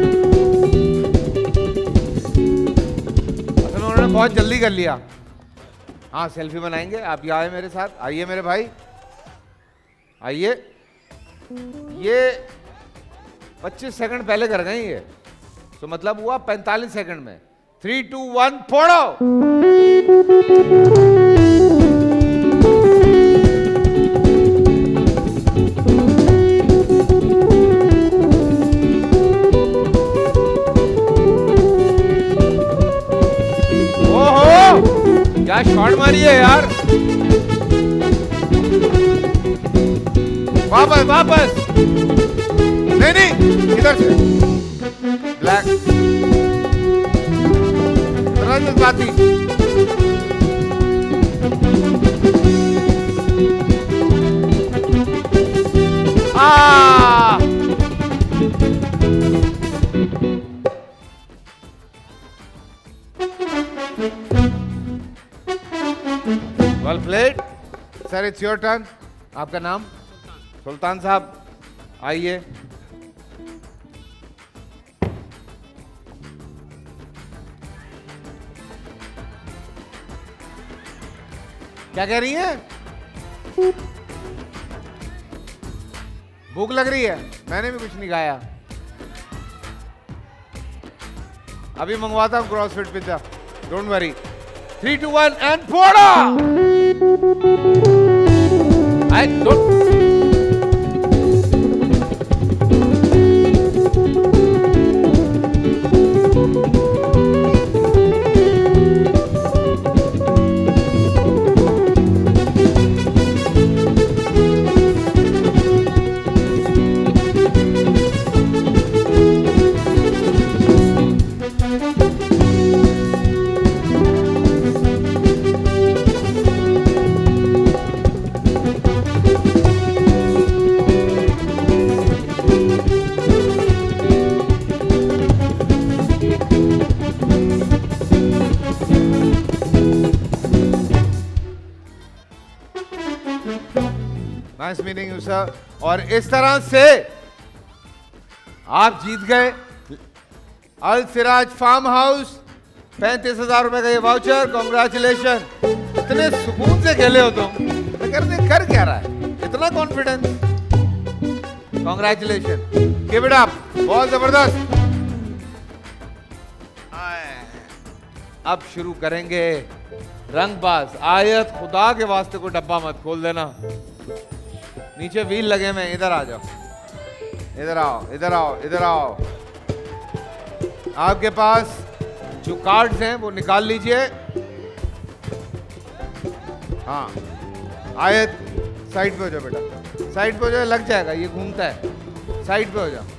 उन्होंने बहुत जल्दी कर लिया। हाँ सेल्फी बनाएंगे, आप यहाँ आए मेरे साथ, आइए मेरे भाई आइए। ये 25 सेकंड पहले कर गए ये, तो मतलब हुआ 45 सेकंड में। 3, 2, 1 फोड़ो। ओहो क्या शॉट मारी है यार। वापस वापस, नहीं नहीं इधर से ब्लैक, इतना जज्बाती। Well played sir, it's your turn. आपका नाम? सुल्तान साहब आइए। क्या कह रही हैं? भूख लग रही है? मैंने भी कुछ नहीं खाया, अभी मंगवाता हूं CrossFit pizza, don't worry. 3, 2, 1 and फोड़ा। I don't. Nice meeting you sir. और इस तरह से आप जीत गए अल सिराज फार्म हाउस, 35,000 रुपए का ये वाउचर। कॉन्ग्रेचुलेशन। इतने सुकून से खेले हो तुम, मैं करते कर क्या रहा है, इतना confidence. Congratulation, give it up, बहुत जबरदस्त। अब शुरू करेंगे रंगबाज। आयत खुदा के वास्ते कोई डब्बा मत खोल देना, नीचे व्हील लगे में। इधर आ जाओ, इधर आओ, इधर आओ, इधर आओ। आपके पास जो कार्ड्स हैं वो निकाल लीजिए। हाँ आयत साइड पे हो जाओ बेटा, साइड पे हो जाओ, लग जाएगा, ये घूमता है। साइड पे हो जाओ।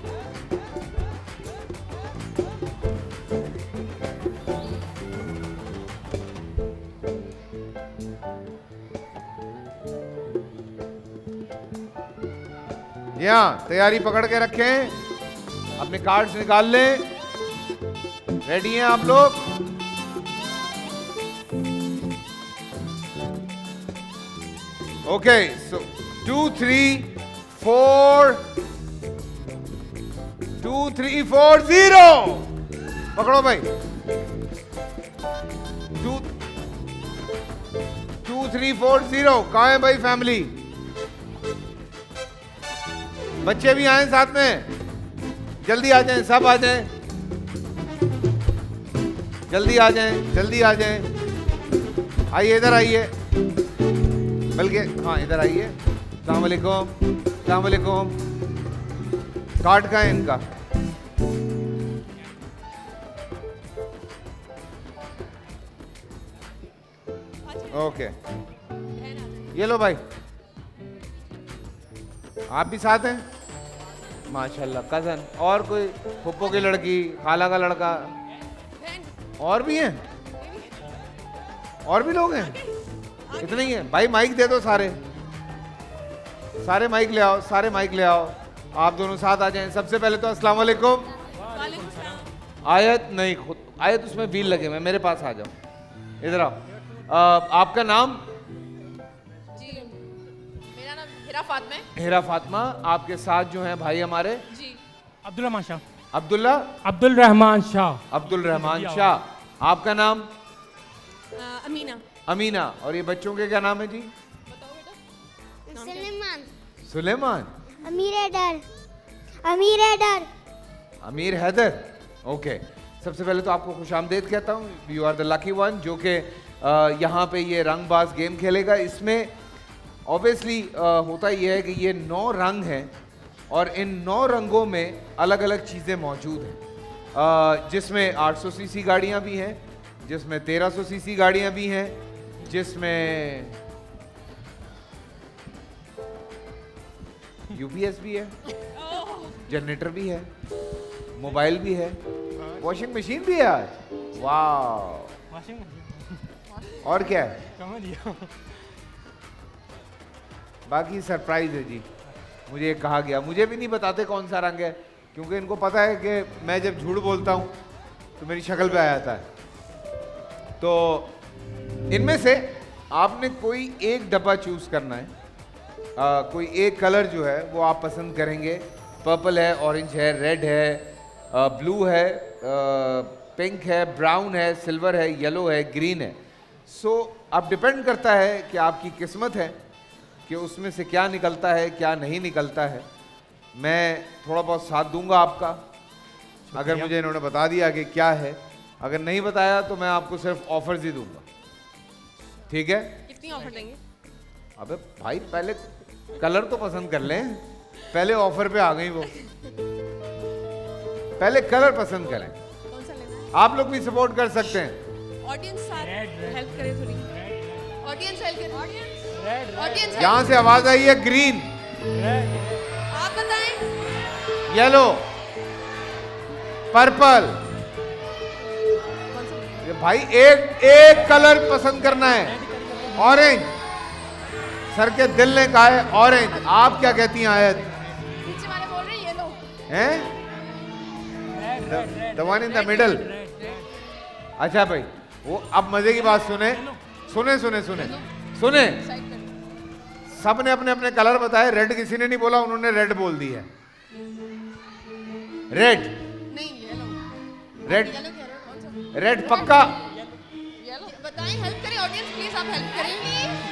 यहाँ तैयारी पकड़ के रखें, अपने कार्ड्स निकाल लें। रेडी हैं आप लोग? ओके, सो 2, 3, 4 2, 3, 4 0 पकड़ो भाई। 2, 3, 4 0 कहाँ है भाई फैमिली? बच्चे भी आए साथ में, जल्दी आ जाएं, सब आ जाएं, जल्दी आ जाएं, जल्दी आ जाएं। आइए इधर आइए, बल्कि हाँ इधर आइए। अस्सलाम वालेकुम, अस्सलाम वालेकुम। कार्ड का है इनका? ओके, ये लो भाई, आप भी साथ हैं? माशाल्लाह, कजन। और कोई फुप्पो की लड़की, खाला का लड़का, और भी हैं? और भी लोग हैं? इतने ही हैं भाई? माइक दे दो, सारे माइक ले आओ, सारे माइक ले आओ। आप दोनों साथ आ जाएं। सबसे पहले तो अस्सलाम वालेकुम। आयत नहीं, खुद आयत उसमें व्हील लगे हुए, मेरे पास आ जाओ, इधर आओ। आपका नाम? जी, मेरा नाम हिरा फातिमा है। हिरा फातिमा। आपके साथ जो हैं भाई हमारे? जी, अब्दुल रहमान शाह। अब्दुल रहमान शाह। आपका नाम? अमीना। अमीना। और ये बच्चों के क्या नाम है जी? सुलेमान। अमीर हैदर। ओके, सबसे पहले तो आपको खुशामदीद कहता हूँ। You are the lucky one जो कि यहाँ पे ये रंगबाज गेम खेलेगा। इसमें ऑब्वियसली होता ये है कि ये 9 रंग हैं और इन 9 रंगों में अलग अलग चीज़ें मौजूद हैं, जिसमें 800 सीसी गाड़ियाँ भी हैं, जिसमें 1300 सीसी गाड़ियाँ भी हैं, जिसमें यूपीएस भी है, जनरेटर भी है, मोबाइल भी है, वॉशिंग मशीन भी है आज। वाह, और क्या है? बाकी सरप्राइज है जी, मुझे कहा गया, मुझे भी नहीं बताते कौन सा रंग है, क्योंकि इनको पता है कि मैं जब झूठ बोलता हूँ तो मेरी शक्ल पे आ जाता है। तो इनमें से आपने कोई एक डब्बा चूज करना है। कोई एक कलर जो है वो आप पसंद करेंगे। पर्पल है, ऑरेंज है, रेड है, ब्लू है, पिंक है, ब्राउन है, सिल्वर है, येलो है, ग्रीन है। सो अब डिपेंड करता है कि आपकी किस्मत है कि उसमें से क्या निकलता है, क्या नहीं निकलता है। मैं थोड़ा बहुत साथ दूंगा आपका, अगर मुझे इन्होंने बता दिया कि क्या है। अगर नहीं बताया तो मैं आपको सिर्फ ऑफर्स ही दूंगा, ठीक है? कितनी ऑफर देंगे? अबे भाई, पहले कलर तो पसंद कर लें, पहले ऑफर पे आ गई वो। पहले कलर पसंद करें। कौन सा लेना है? आप लोग भी सपोर्ट कर सकते हैं। ऑडियंस हेल्प करे थोड़ी। ऑडियंस हेल्प करे। ऑडियंस यहां से आवाज आई है ग्रीन, आप बताएं। Yellow, purple. ये भाई एक कलर पसंद करना है। ऑरेंज, सर के दिल ने कहा है ऑरेंज। आप क्या कहती हैं आयत? पीछे वाले बोल रहे हैं येलो। हैं? The one in the middle. अच्छा भाई, वो अब मजे की बात सुने, सुने सुने सुने सुने। सब ने अपने अपने कलर बताए। रेड किसी ने नहीं बोला, उन्होंने रेड बोल दी है। रेड नहीं, येलो। रेड येलो कह रहे हो? कौन सा? रेड पक्का। येलो बताएं, हेल्प करें ऑडियंस प्लीज, आप हेल्प करेंगे।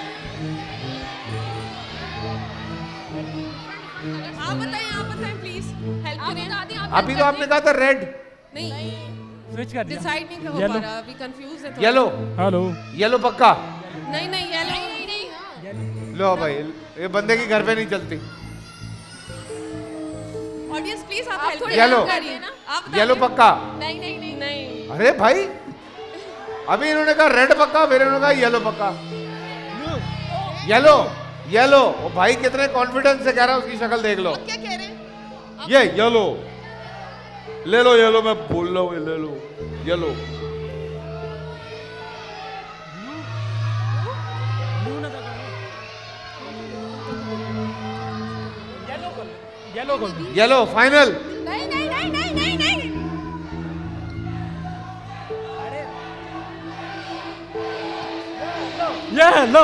आप बताएं प्लीज, हेल्प करें। अभी तो आपने कहा था रेड। नहीं, स्विच कर दिया। डिसाइड नहीं हो पा रहा, अभी कंफ्यूज है थोड़ा। येलो। हेलो, येलो पक्का। नहीं नहीं, येलो नहीं। लो भाई, ये बंदे की घर पे नहीं चलती। ऑडियंस प्लीज, आप हेल्प येलो। करिए ना। आप येलो पक्का। नहीं नहीं नहीं नहीं। अरे भाई, अभी इन्होंने कहा रेड पक्का, फिर इन्होंने कहा येलो पक्का। Yellow yellow. ओ भाई, कितने कॉन्फिडेंस से कह रहा है, उसकी शक्ल देख लो। क्या कह रहे हैं? ये येलो ले लो, येलो मैं बोल रहा हूँ, ले लो येलो। Yellow final. नहीं नहीं नहीं नहीं नहीं नहीं। येलो।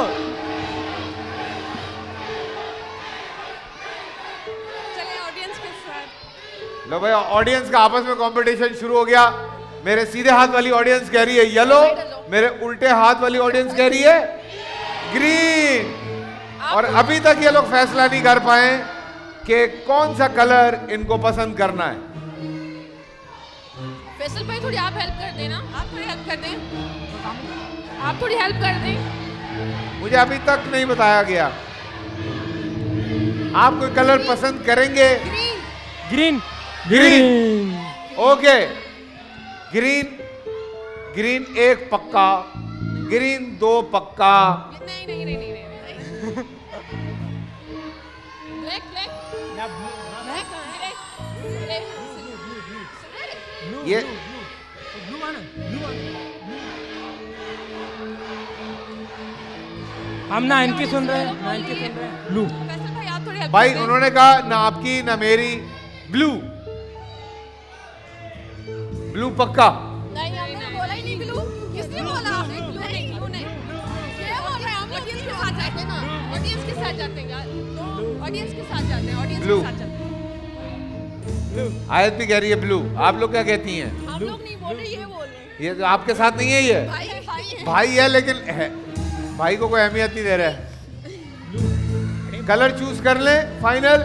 चलिए ऑडियंस के साथ। लो भाई, ऑडियंस का आपस में कंपटीशन शुरू हो गया। मेरे सीधे हाथ वाली ऑडियंस कह रही है येलो, मेरे उल्टे हाथ वाली ऑडियंस कह रही है ग्रीन। और अभी तक ये लोग फैसला नहीं कर पाए कि कौन सा कलर इनको पसंद करना है। फैसल भाई थोड़ी आप हेल्प कर देना, आप थोड़ी हेल्प कर दें, आप थोड़ी हेल्प कर दें। मुझे अभी तक नहीं बताया गया। आप कोई कलर पसंद करेंगे? Green. Green. Okay, green. Green 1 पक्का, ग्रीन 2 पक्का। नहीं नहीं नहीं नहीं नहीं। ब्लैक ब्लैक ब्लैक ये हम ना इनकी सुन रहे हैं, ना इनकी सुन रहे हैं। ब्लू। फैसल भाई आप थोड़ी हेल्प भाई कर दें। उन्होंने कहा ना आपकी ना मेरी, ब्लू। ब्लू पक्का। नहीं हमने बोला ही नहीं ब्लू। किसने बोला? नहीं ब्लू नहीं। ये बोल रहे हैं हम ऑडियंस के साथ जाते हैं ना, ऑडियंस के साथ जाते हैं यार, ऑडियंस के साथ जाते हैं, ऑडियंस Blue. के साथ जाते हैं। आयत भी कह रही है ब्लू। आप लोग क्या कहती हैं? हम लोग नहीं बोल रहे, ये बोल रहे हैं। ये तो आपके साथ नहीं है, ये भाई है। भाई है, लेकिन है भाई को कोई अहमियत नहीं दे रहा है। कलर चूज कर ले, फाइनल।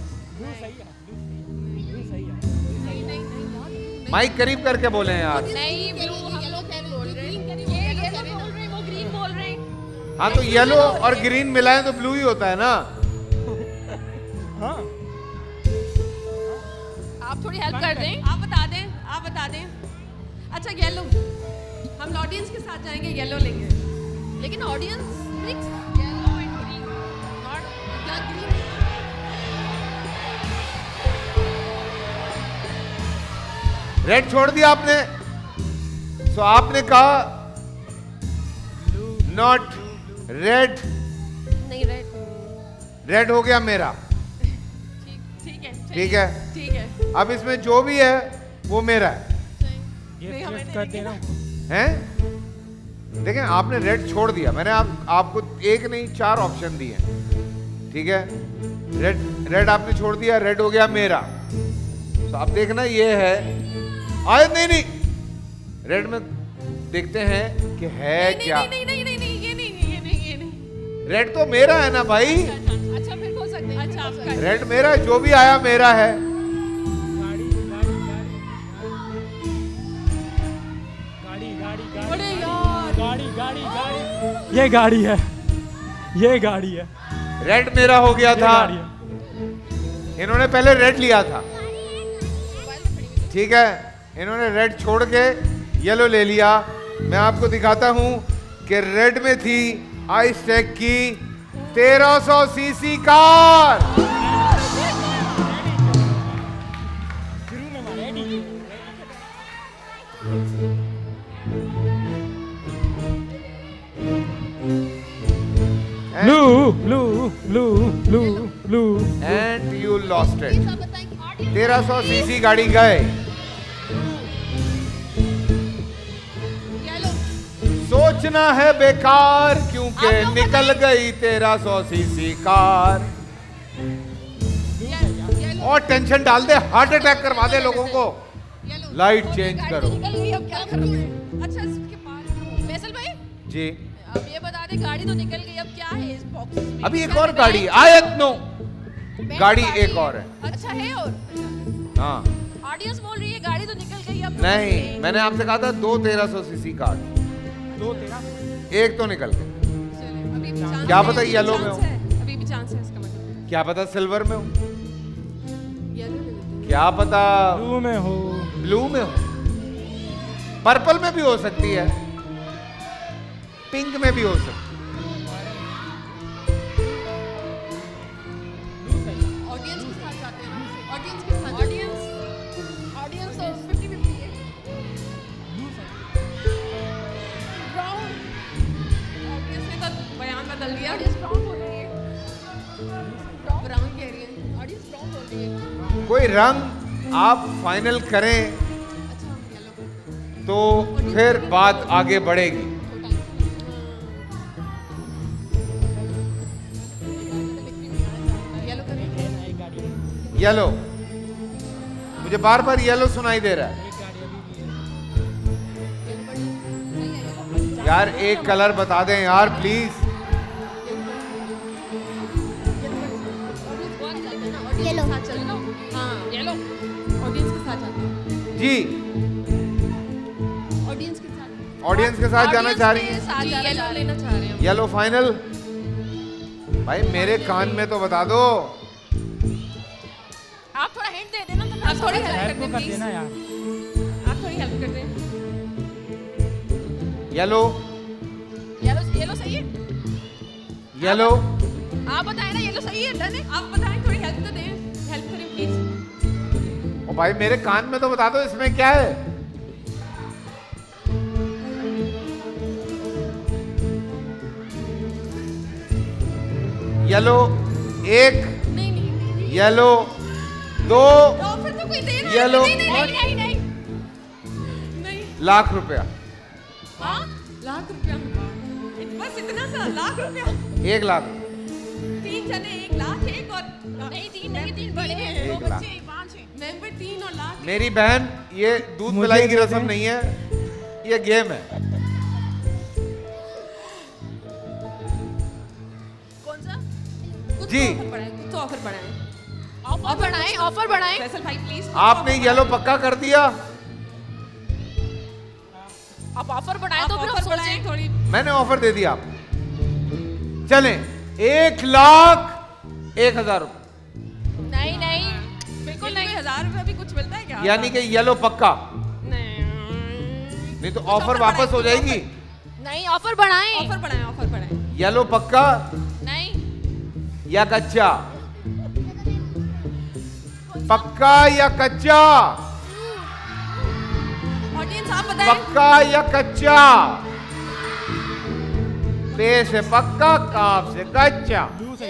माइक करीब करके बोले यार। नहीं ब्लू हम लोग बोल रहे हैं, ये येलो बोल रहे हैं, वो ग्रीन बोल रहे हैं। हाँ तो येलो और ग्रीन मिलाएं तो ब्लू ही होता है ना। हाँ। आप थोड़ी हेल्प कर दें, आप बता दें, आप बता दें। अच्छा येलो, हम ऑडियंस के साथ जाएंगे, येलो लेंगे, लेकिन audience mix yellow and green, not क्या ग्रीन। रेड छोड़ दिया आपने, सो आपने कहा नॉट रेड। नहीं रेड। रेड हो गया मेरा। ठीक है ठीक है, ठीक है। अब इसमें जो भी है वो मेरा है। ये फ्लिप कर देना। हैं? देखें आपने रेड छोड़ दिया, मैंने आपको एक नहीं 4 ऑप्शन दिए। ठीक है, रेड आपने छोड़ दिया, रेड हो गया मेरा। तो अब देखना ये है आयत। नहीं रेड में देखते हैं कि है क्या। नहीं नहीं नहीं नहीं ये नहीं ये नहीं ये नहीं। रेड तो मेरा है ना भाई। अच्छा फिर हो सकते हैं। अच्छा आपका रेड मेरा है, जो भी आया मेरा है। अरे यार गाड़ी। ये गाड़ी है, ये गाड़ी है। रेड मेरा हो गया था, गाड़ी है। इन्होंने पहले रेड लिया था। ठीक है, इन्होंने रेड छोड़ के येलो ले लिया। मैं आपको दिखाता हूं कि रेड में थी आइस टेक की 1300 cc car. Blue and you lost it. 1300 cc गाड़ी गए। सोचना है बेकार क्योंकि निकल गई 1300 सीसी कार। और टेंशन डाल दे, हार्ट अटैक करवा दे लोगों को। लाइट चेंज करो। अब क्या करोगे? अच्छा इसके पास फैसल भाई जी अब ये बता दे, गाड़ी तो निकल गई, अब क्या है इस बॉक्स में? अभी एक और गाड़ी आयत नो गाड़ी एक और है। अच्छा है और हाँ ऑडियंस बोल रही है गाड़ी तो निकल गई, अब नहीं, मैंने आपसे कहा था 2 1300 सीसी कार, एक तो निकल गई। अभी भी चांस क्या है, पता अभी भी येलो में चांस हो। है, अभी भी चांस है इसका मतलब। क्या पता सिल्वर में हो, येलो ले लेते हैं। क्या पता ब्लू में हो, ब्लू में हो, पर्पल में भी हो सकती है, पिंक में भी हो सकती है। ऑडियंस के साथ जाते हैं, ऑडियंस के साथ, ऑडियंस तो 50-50 है। ब्राउन ऑडियंस ने तो बयान बदल दिया, ऑडियंस ब्राउन बोल रही है, ब्राउन कह रही है, ऑडियंस ब्राउन बोल रही है। कोई रंग आप फाइनल करें अच्छा येलो तो फिर बात आगे बढ़ेगी। येलो करें। येलो, मुझे बार बार येलो सुनाई दे रहा है यार। एक कलर बता दें यार प्लीज। येलो साथ चले लो। हाँ येलो ऑडियंस के साथ जाते हैं। जी ऑडियंस के साथ जाना चाह रही है। येलो लेना चाह रहे हैं। Yellow final. भाई मेरे कान में तो बता दो। आप थोड़ा हिंट दे देना तो आप थोड़ी हेल्प कर देना यार। आप थोड़ी हेल्प कर दें। येलो येलो सही है। येलो आप बताएं ना येलो सही है डन है। आप बताएं थोड़ी हेल्प तो दें। हेल्प करें प्लीज। ओ भाई मेरे कान में तो बता दो इसमें क्या है। येलो एक, येलो दो, ऑफर तो कोई दे रहा है। येलो नहीं लाख रुपया। हाँ लाख रुपया बस इतना सा लाख रुपया। 1 लाख। 3 जने 1 लाख एक और नहीं 3 बड़े हैं 2 बच्चे 5 हैं मेंबर 3 और लाख। मेरी बहन ये दूध पिलाई की रस्म नहीं है, ये गेम है। कौन सा जी कुछ तो ऑफर बढ़ाएं। ऑफर बढ़ाएं फैसल भाई प्लीज। आपने येलो पक्का कर दिया। आप ऑफर बढ़ाएं तो फिर हम सोचें थोड़ी। मैंने ऑफर दे दिया आपको। चलें 1,01,000 रुपए। नहीं बिल्कुल नहीं। 1000 रुपए भी कुछ मिलता है क्या? यानी कि येलो पक्का। नहीं तो ऑफर वापस हो जाएगी। नहीं ऑफर बढ़ाएं। येलो पक्का नहीं या कच्चा? पक्का या कच्चा? ऑडियंस आप बताएं। पक्का या कच्चा? पे से पक्का, काफ से कच्चा।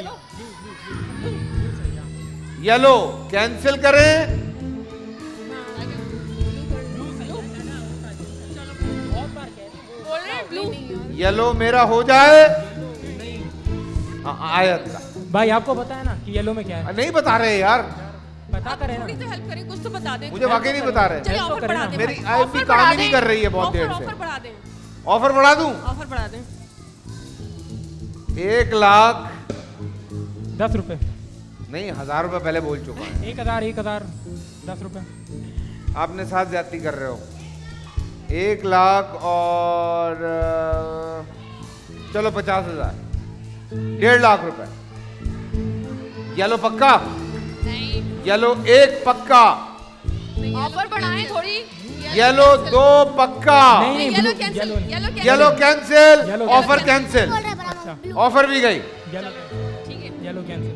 येलो कैंसिल करें। येलो मेरा हो जाए। आयत का भाई आपको पता है ना कि येलो में क्या है? नहीं बता रहे यार। पता करें ना। थोड़ी तो हेल्प करें कुछ तो बता दें। मुझे वाकई नहीं बता रहे। चलिए ऑफर बढ़ा दें। मेरी आईपी काम ही नहीं कर रही है बहुत देर से। ऑफर बढ़ा दें। ऑफर बढ़ा दूं? ऑफर बढ़ा दें। 1,10 रुपए। नहीं 1,000 रुपए पहले बोल चुका है। 1,10 रुपए। आपने साथ ज्यादती कर रहे हो। 1 लाख और चलो 50,000। 1.5 लाख रुपए। येलो पक्का? नहीं येलो 1 पक्का। ऑफर बढ़ाएं थोड़ी। येलो 2 पक्का। नहीं yellow cancel. Yellow cancel. Offer cancel. Offer भी गई। Yellow cancel.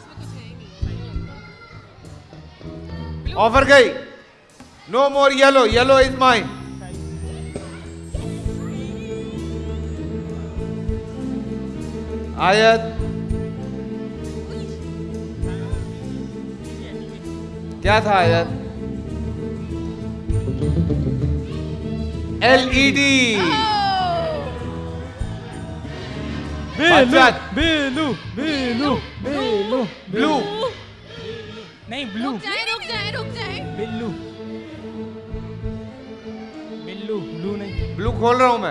ऑफर गई। No more yellow. Yellow is mine. Ayat क्या था? आयत LED। ब्लू नहीं ब्लू। रुक जाए। ब्लू नहीं। ब्लू खोल रहा हूं मैं।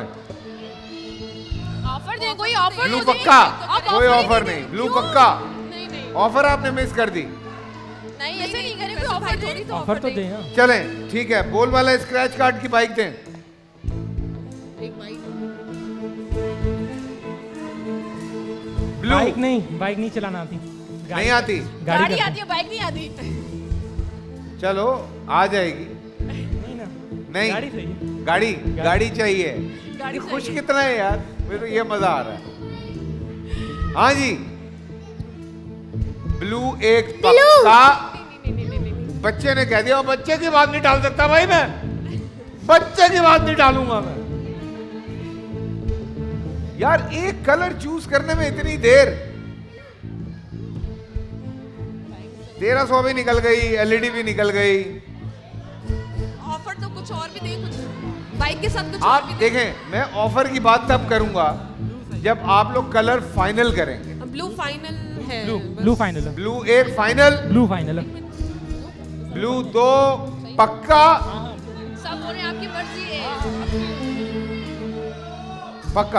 ऑफर दे कोई ऑफर। ब्लू पक्का? कोई ऑफर नहीं। ब्लू पक्का। नहीं ऑफर आपने मिस कर दी। नहीं ऐसे नहीं करें कोई ऑफर थोड़ी तो ऑफर तो दे। चलें ठीक है। बोल वाला स्क्रैच कार्ड की बाइक दें। एक बाइक। ब्लू बाइक नहीं चलाना आती। नहीं आती। गाड़ी आती है बाइक नहीं आती। चलो आ जाएगी। नहीं गाड़ी सही है। गाड़ी चाहिए। गाड़ी खुश कितना है यार, मुझे तो ये मजा आ रहा है। हाँ जी ब्लू 1 पक्का। बच्चे ने कह दिया। बच्चे की बात नहीं डाल सकता भाई मैं। बच्चे की बात नहीं डालूंगा मैं यार। एक कलर चूज करने में इतनी देर। 1300 भी निकल गई। LED भी निकल गई। ऑफर तो कुछ और भी दे। कुछ बाइक के साथ कुछ और आप भी दे। देखें मैं ऑफर की बात तब करूंगा जब आप लोग कलर फाइनल करेंगे। ब्लू फाइनल है। Blue final. Blue 1 final. Blue 2 पक्का। सब हो रहे हैं आपकी मर्जी है। पक्का।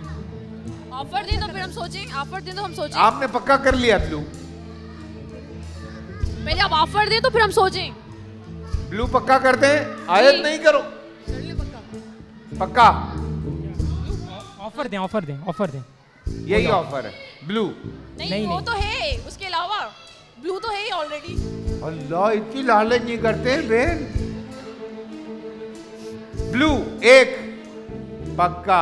ऑफर दे तो फिर हम सोचें। आपने पक्का कर लिया ब्लू। पहले आप ऑफर दे तो फिर हम सोचें। ब्लू पक्का करते हैं, आयत नहीं करो। पक्का ऑफर दें, ऑफर दें, ऑफर दें। यही ऑफर है ब्लू। नहीं वो तो है, उसके अलावा ब्लू तो है ही ऑलरेडी। अल्लाह इतनी लालच नहीं करते हैं बहन। ब्लू 1 पक्का,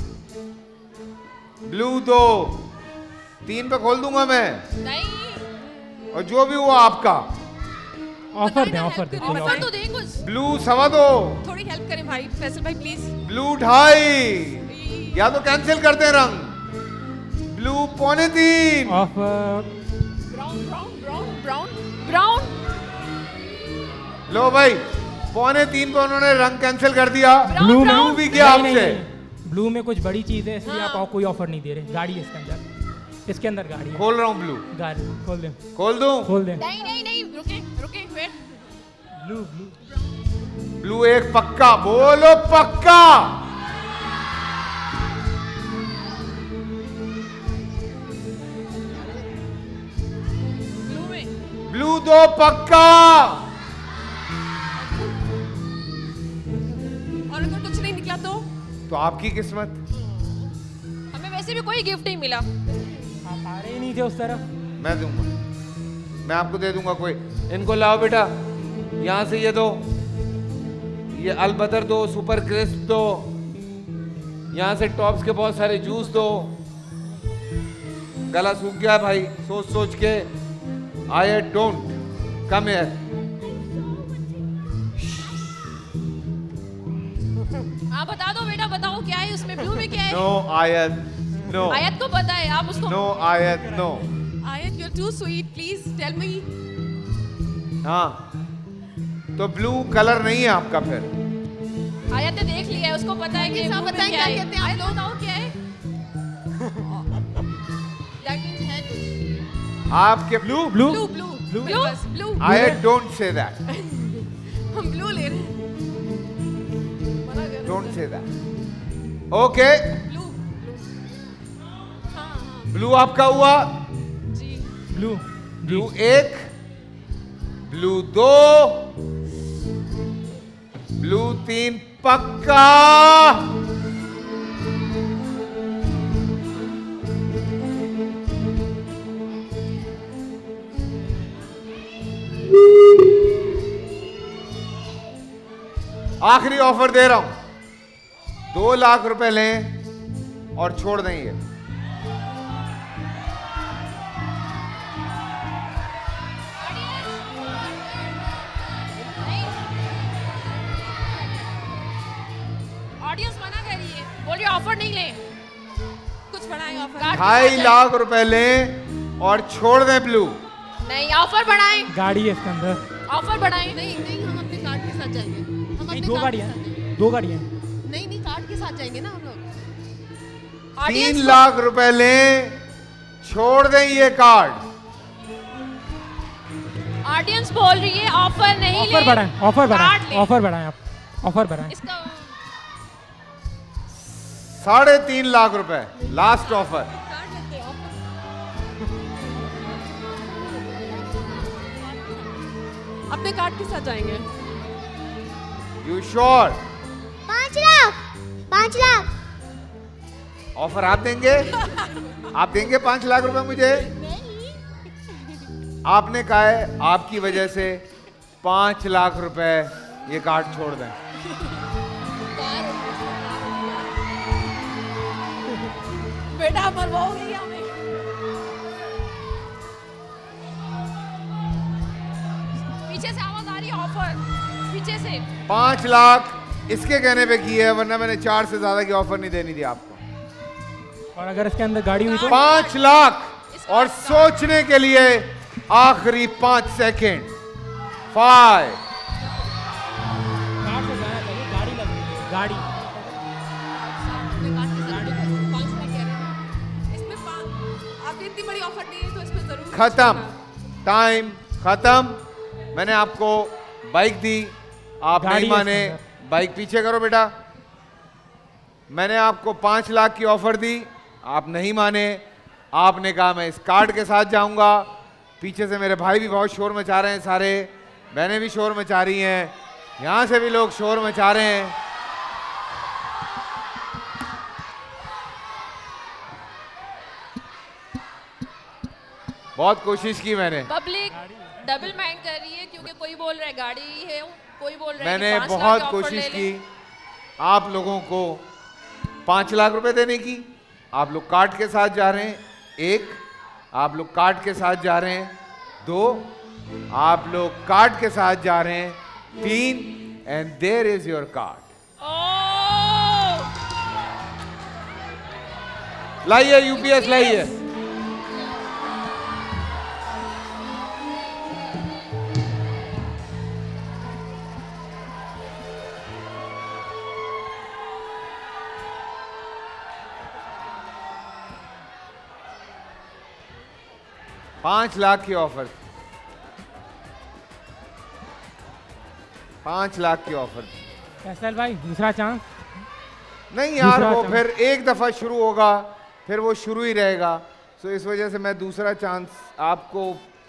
ब्लू 2, 3 पे खोल दूंगा मैं। नहीं और जो भी हुआ आपका। ऑफर दें, ऑफर दें। ऑफर तो दें कुछ। ब्लू 2.25, थोड़ी हेल्प करें भाई, फैसल भाई प्लीज। ब्लू 2.5, या तो कैंसिल करते हैं रंग। Blue 3.25। Offer brown brown brown brown brown. लो भाई 3.25 पे उन्होंने रंग कैंसिल कर दिया। ब्लू में ब्लू भी किया आपसे। ब्लू में कुछ बड़ी चीज है, इसलिए आप कोई ऑफर नहीं दे रहे। गाड़ी है इसके अंदर, इसके अंदर गाड़ी है। खोल रहा हूँ ब्लू। गाड़ी खोल दें। खोल दूं? खोल दें। नहीं नहीं नहीं, रुके रुके वेट। ब्लू ब्लू ब्लू 1 पक्का, बोलो पक्का। ब्लू में ब्लू 2 पक्का। और अगर कुछ नहीं निकला तो तो आपकी किस्मत। हमें वैसे भी कोई गिफ्ट नहीं मिला। आप आ रहे ही नहीं थे उस तरफ। मैं दूंगा, मैं आपको दे दूंगा कोई। इनको लाओ बेटा, यहाँ से ये दो, ये अलबदर दो, सुपर क्रिस्प दो, यहाँ से टॉप्स के बहुत सारे जूस दो। गला सूख गया भाई सोच सोच के। I don't come here. हाँ बता दो बेटा, बताओ क्या है उसमें, ब्लू में क्या है? नो आयत, नो आयत को पता है, आप उसको। No Ayat, no Ayat you are too sweet, please tell me. हाँ तो ब्लू कलर नहीं है आपका फिर। आयत ने देख लिया है, उसको पता है कि सब ब्लू में बताएं क्या क्या है। कहते हैं आप आयत बताओ क्या है? That means है कुछ। आपके blue blue blue blue blue बस blue. I don't say that, हम ब्लू ले रहे हैं। मना कर। Don't say that. Okay blue blue. हाँ हाँ ब्लू आपका हुआ। जी। ब्लू ब्लू 1, ब्लू 2, ब्लू 3 पक्का। आखिरी ऑफर दे रहा हूं, 2 लाख रुपए लें और छोड़ दें ये। ऑडियंस मना कर रही है, बोल रही ऑफर नहीं ले। कुछ बढ़ाएं ऑफर। 2.5 लाख रुपए लें और छोड़ दें ब्लू। नहीं ऑफर बढ़ाएं। गाड़ी है इसके अंदर। ऑफर बढ़ाएं। नहीं नहीं, हम अपने कार्ड के साथ जाएंगे। हम नहीं, अपने दो कार्ड गाड़ियाँ के साथ जाएंगे। दो गाड़ियाँ नहीं नहीं, कार्ड के साथ जाएंगे ना हम लोग। 3 लाख रुपए लें, छोड़ दें ये कार्ड। ऑडियंस बोल रही है ऑफर नहीं ले। ऑफर बढ़ाएं, ऑफर कार्ड बढ़ाएं, ले। ऑफर बढ़ाएं, आप ऑफर बढ़ाएं। इसका 3.5 लाख रुपए लास्ट ऑफर। कार्ड लेते हैं, ऑफर। अपने कार्ड के साथ जाएंगे। You sure? 5 lakh 5 lakh. Offer आप देंगे? आप देंगे 5 लाख रुपए मुझे? आपने कहा है आपकी वजह से 5 लाख रुपए ये कार्ड छोड़ दें। बेटा मरवाओगे क्या हमें? पीछे से आवाज आ रही है, ऑफर पीछे से। 5 लाख इसके कहने पे की है, वरना मैंने 4 से ज्यादा की ऑफर नहीं देनी थी आपको। और अगर इसके अंदर गाड़ी हुई तो 5 लाख और सोचने के लिए आखिरी 5 सेकेंड। 5 कार से जाना चाहिए, गाड़ी लग रही है, गाड़ी। आपने इतनी बड़ी ऑफर दी है तो इसमें जरूर खत्म, टाइम खत्म। मैंने आपको बाइक दी, आप गाड़ी नहीं है माने। इसके अंदर। बाइक पीछे करो बेटा। मैंने आपको 5 लाख की ऑफर दी, आप नहीं माने। आपने कहा मैं इस कार्ड के साथ जाऊंगा, पीछे से मेरे भाई भी बहुत शोर मचा रहे हैं, सारे बहनें भी शोर मचा रही हैं, यहाँ से भी लोग शोर मचा रहे हैं। बहुत कोशिश की मैंने। पब्लिक डबल माइंड कर रही है क्योंकि कोई बोल रहा है गाड़ी है, कोई बोल रहा है मैंने कि 5 बहुत लाख के ऑफर कोशिश ले ले। की आप लोगों को 5 लाख रुपए देने की। आप लोग कार्ड के साथ जा रहे हैं, 1, आप लोग कार्ड के साथ जा रहे हैं, 2, आप लोग कार्ड के साथ जा रहे हैं, 3, and there is your card. लाइए यूपीएस लाइए। $5 लाख की ऑफर, 5 लाख की ऑफर। फैसल भाई दूसरा चांस। नहीं यार, दूसरा वो चांस। फिर एक दफा शुरू होगा, फिर वो शुरू ही रहेगा। सो इस वजह से मैं दूसरा चांस आपको,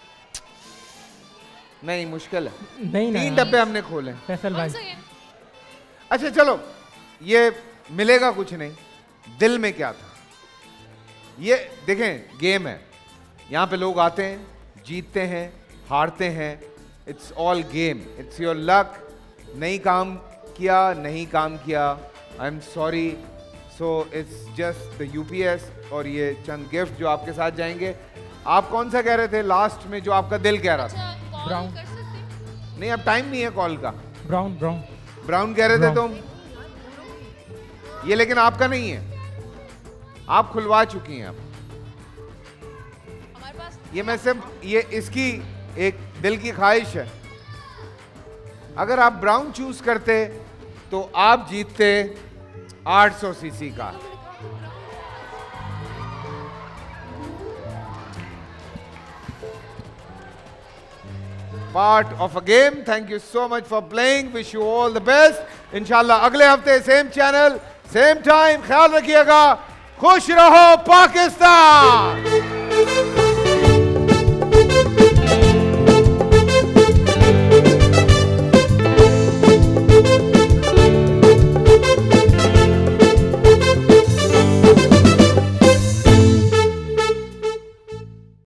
नहीं मुश्किल है। नहीं 3 डब्बे हमने खोले। फैसल भाई अच्छा चलो, ये मिलेगा कुछ नहीं, दिल में क्या था ये देखें। गेम है, यहाँ पे लोग आते हैं, जीतते हैं, हारते हैं। It's all game, it's your luck. नहीं काम किया, नहीं काम किया, I am sorry. So it's just the UPS और ये चंद गिफ्ट जो आपके साथ जाएंगे। आप कौन सा कह रहे थे लास्ट में जो आपका दिल कह रहा था? ब्राउन। नहीं, अब टाइम नहीं है कॉल का। ब्राउन ब्राउन ब्राउन कह रहे थे तुम, ये लेकिन आपका नहीं है, आप खुलवा चुकी हैं। अब ये मैं सिर्फ, ये इसकी एक दिल की ख्वाहिश है। अगर आप ब्राउन चूज करते तो आप जीतते 800 सीसी का। Part of a game. Thank you so much for playing, wish you all the best. इंशाल्लाह अगले हफ्ते सेम चैनल सेम टाइम। ख्याल रखिएगा। खुश रहो पाकिस्तान।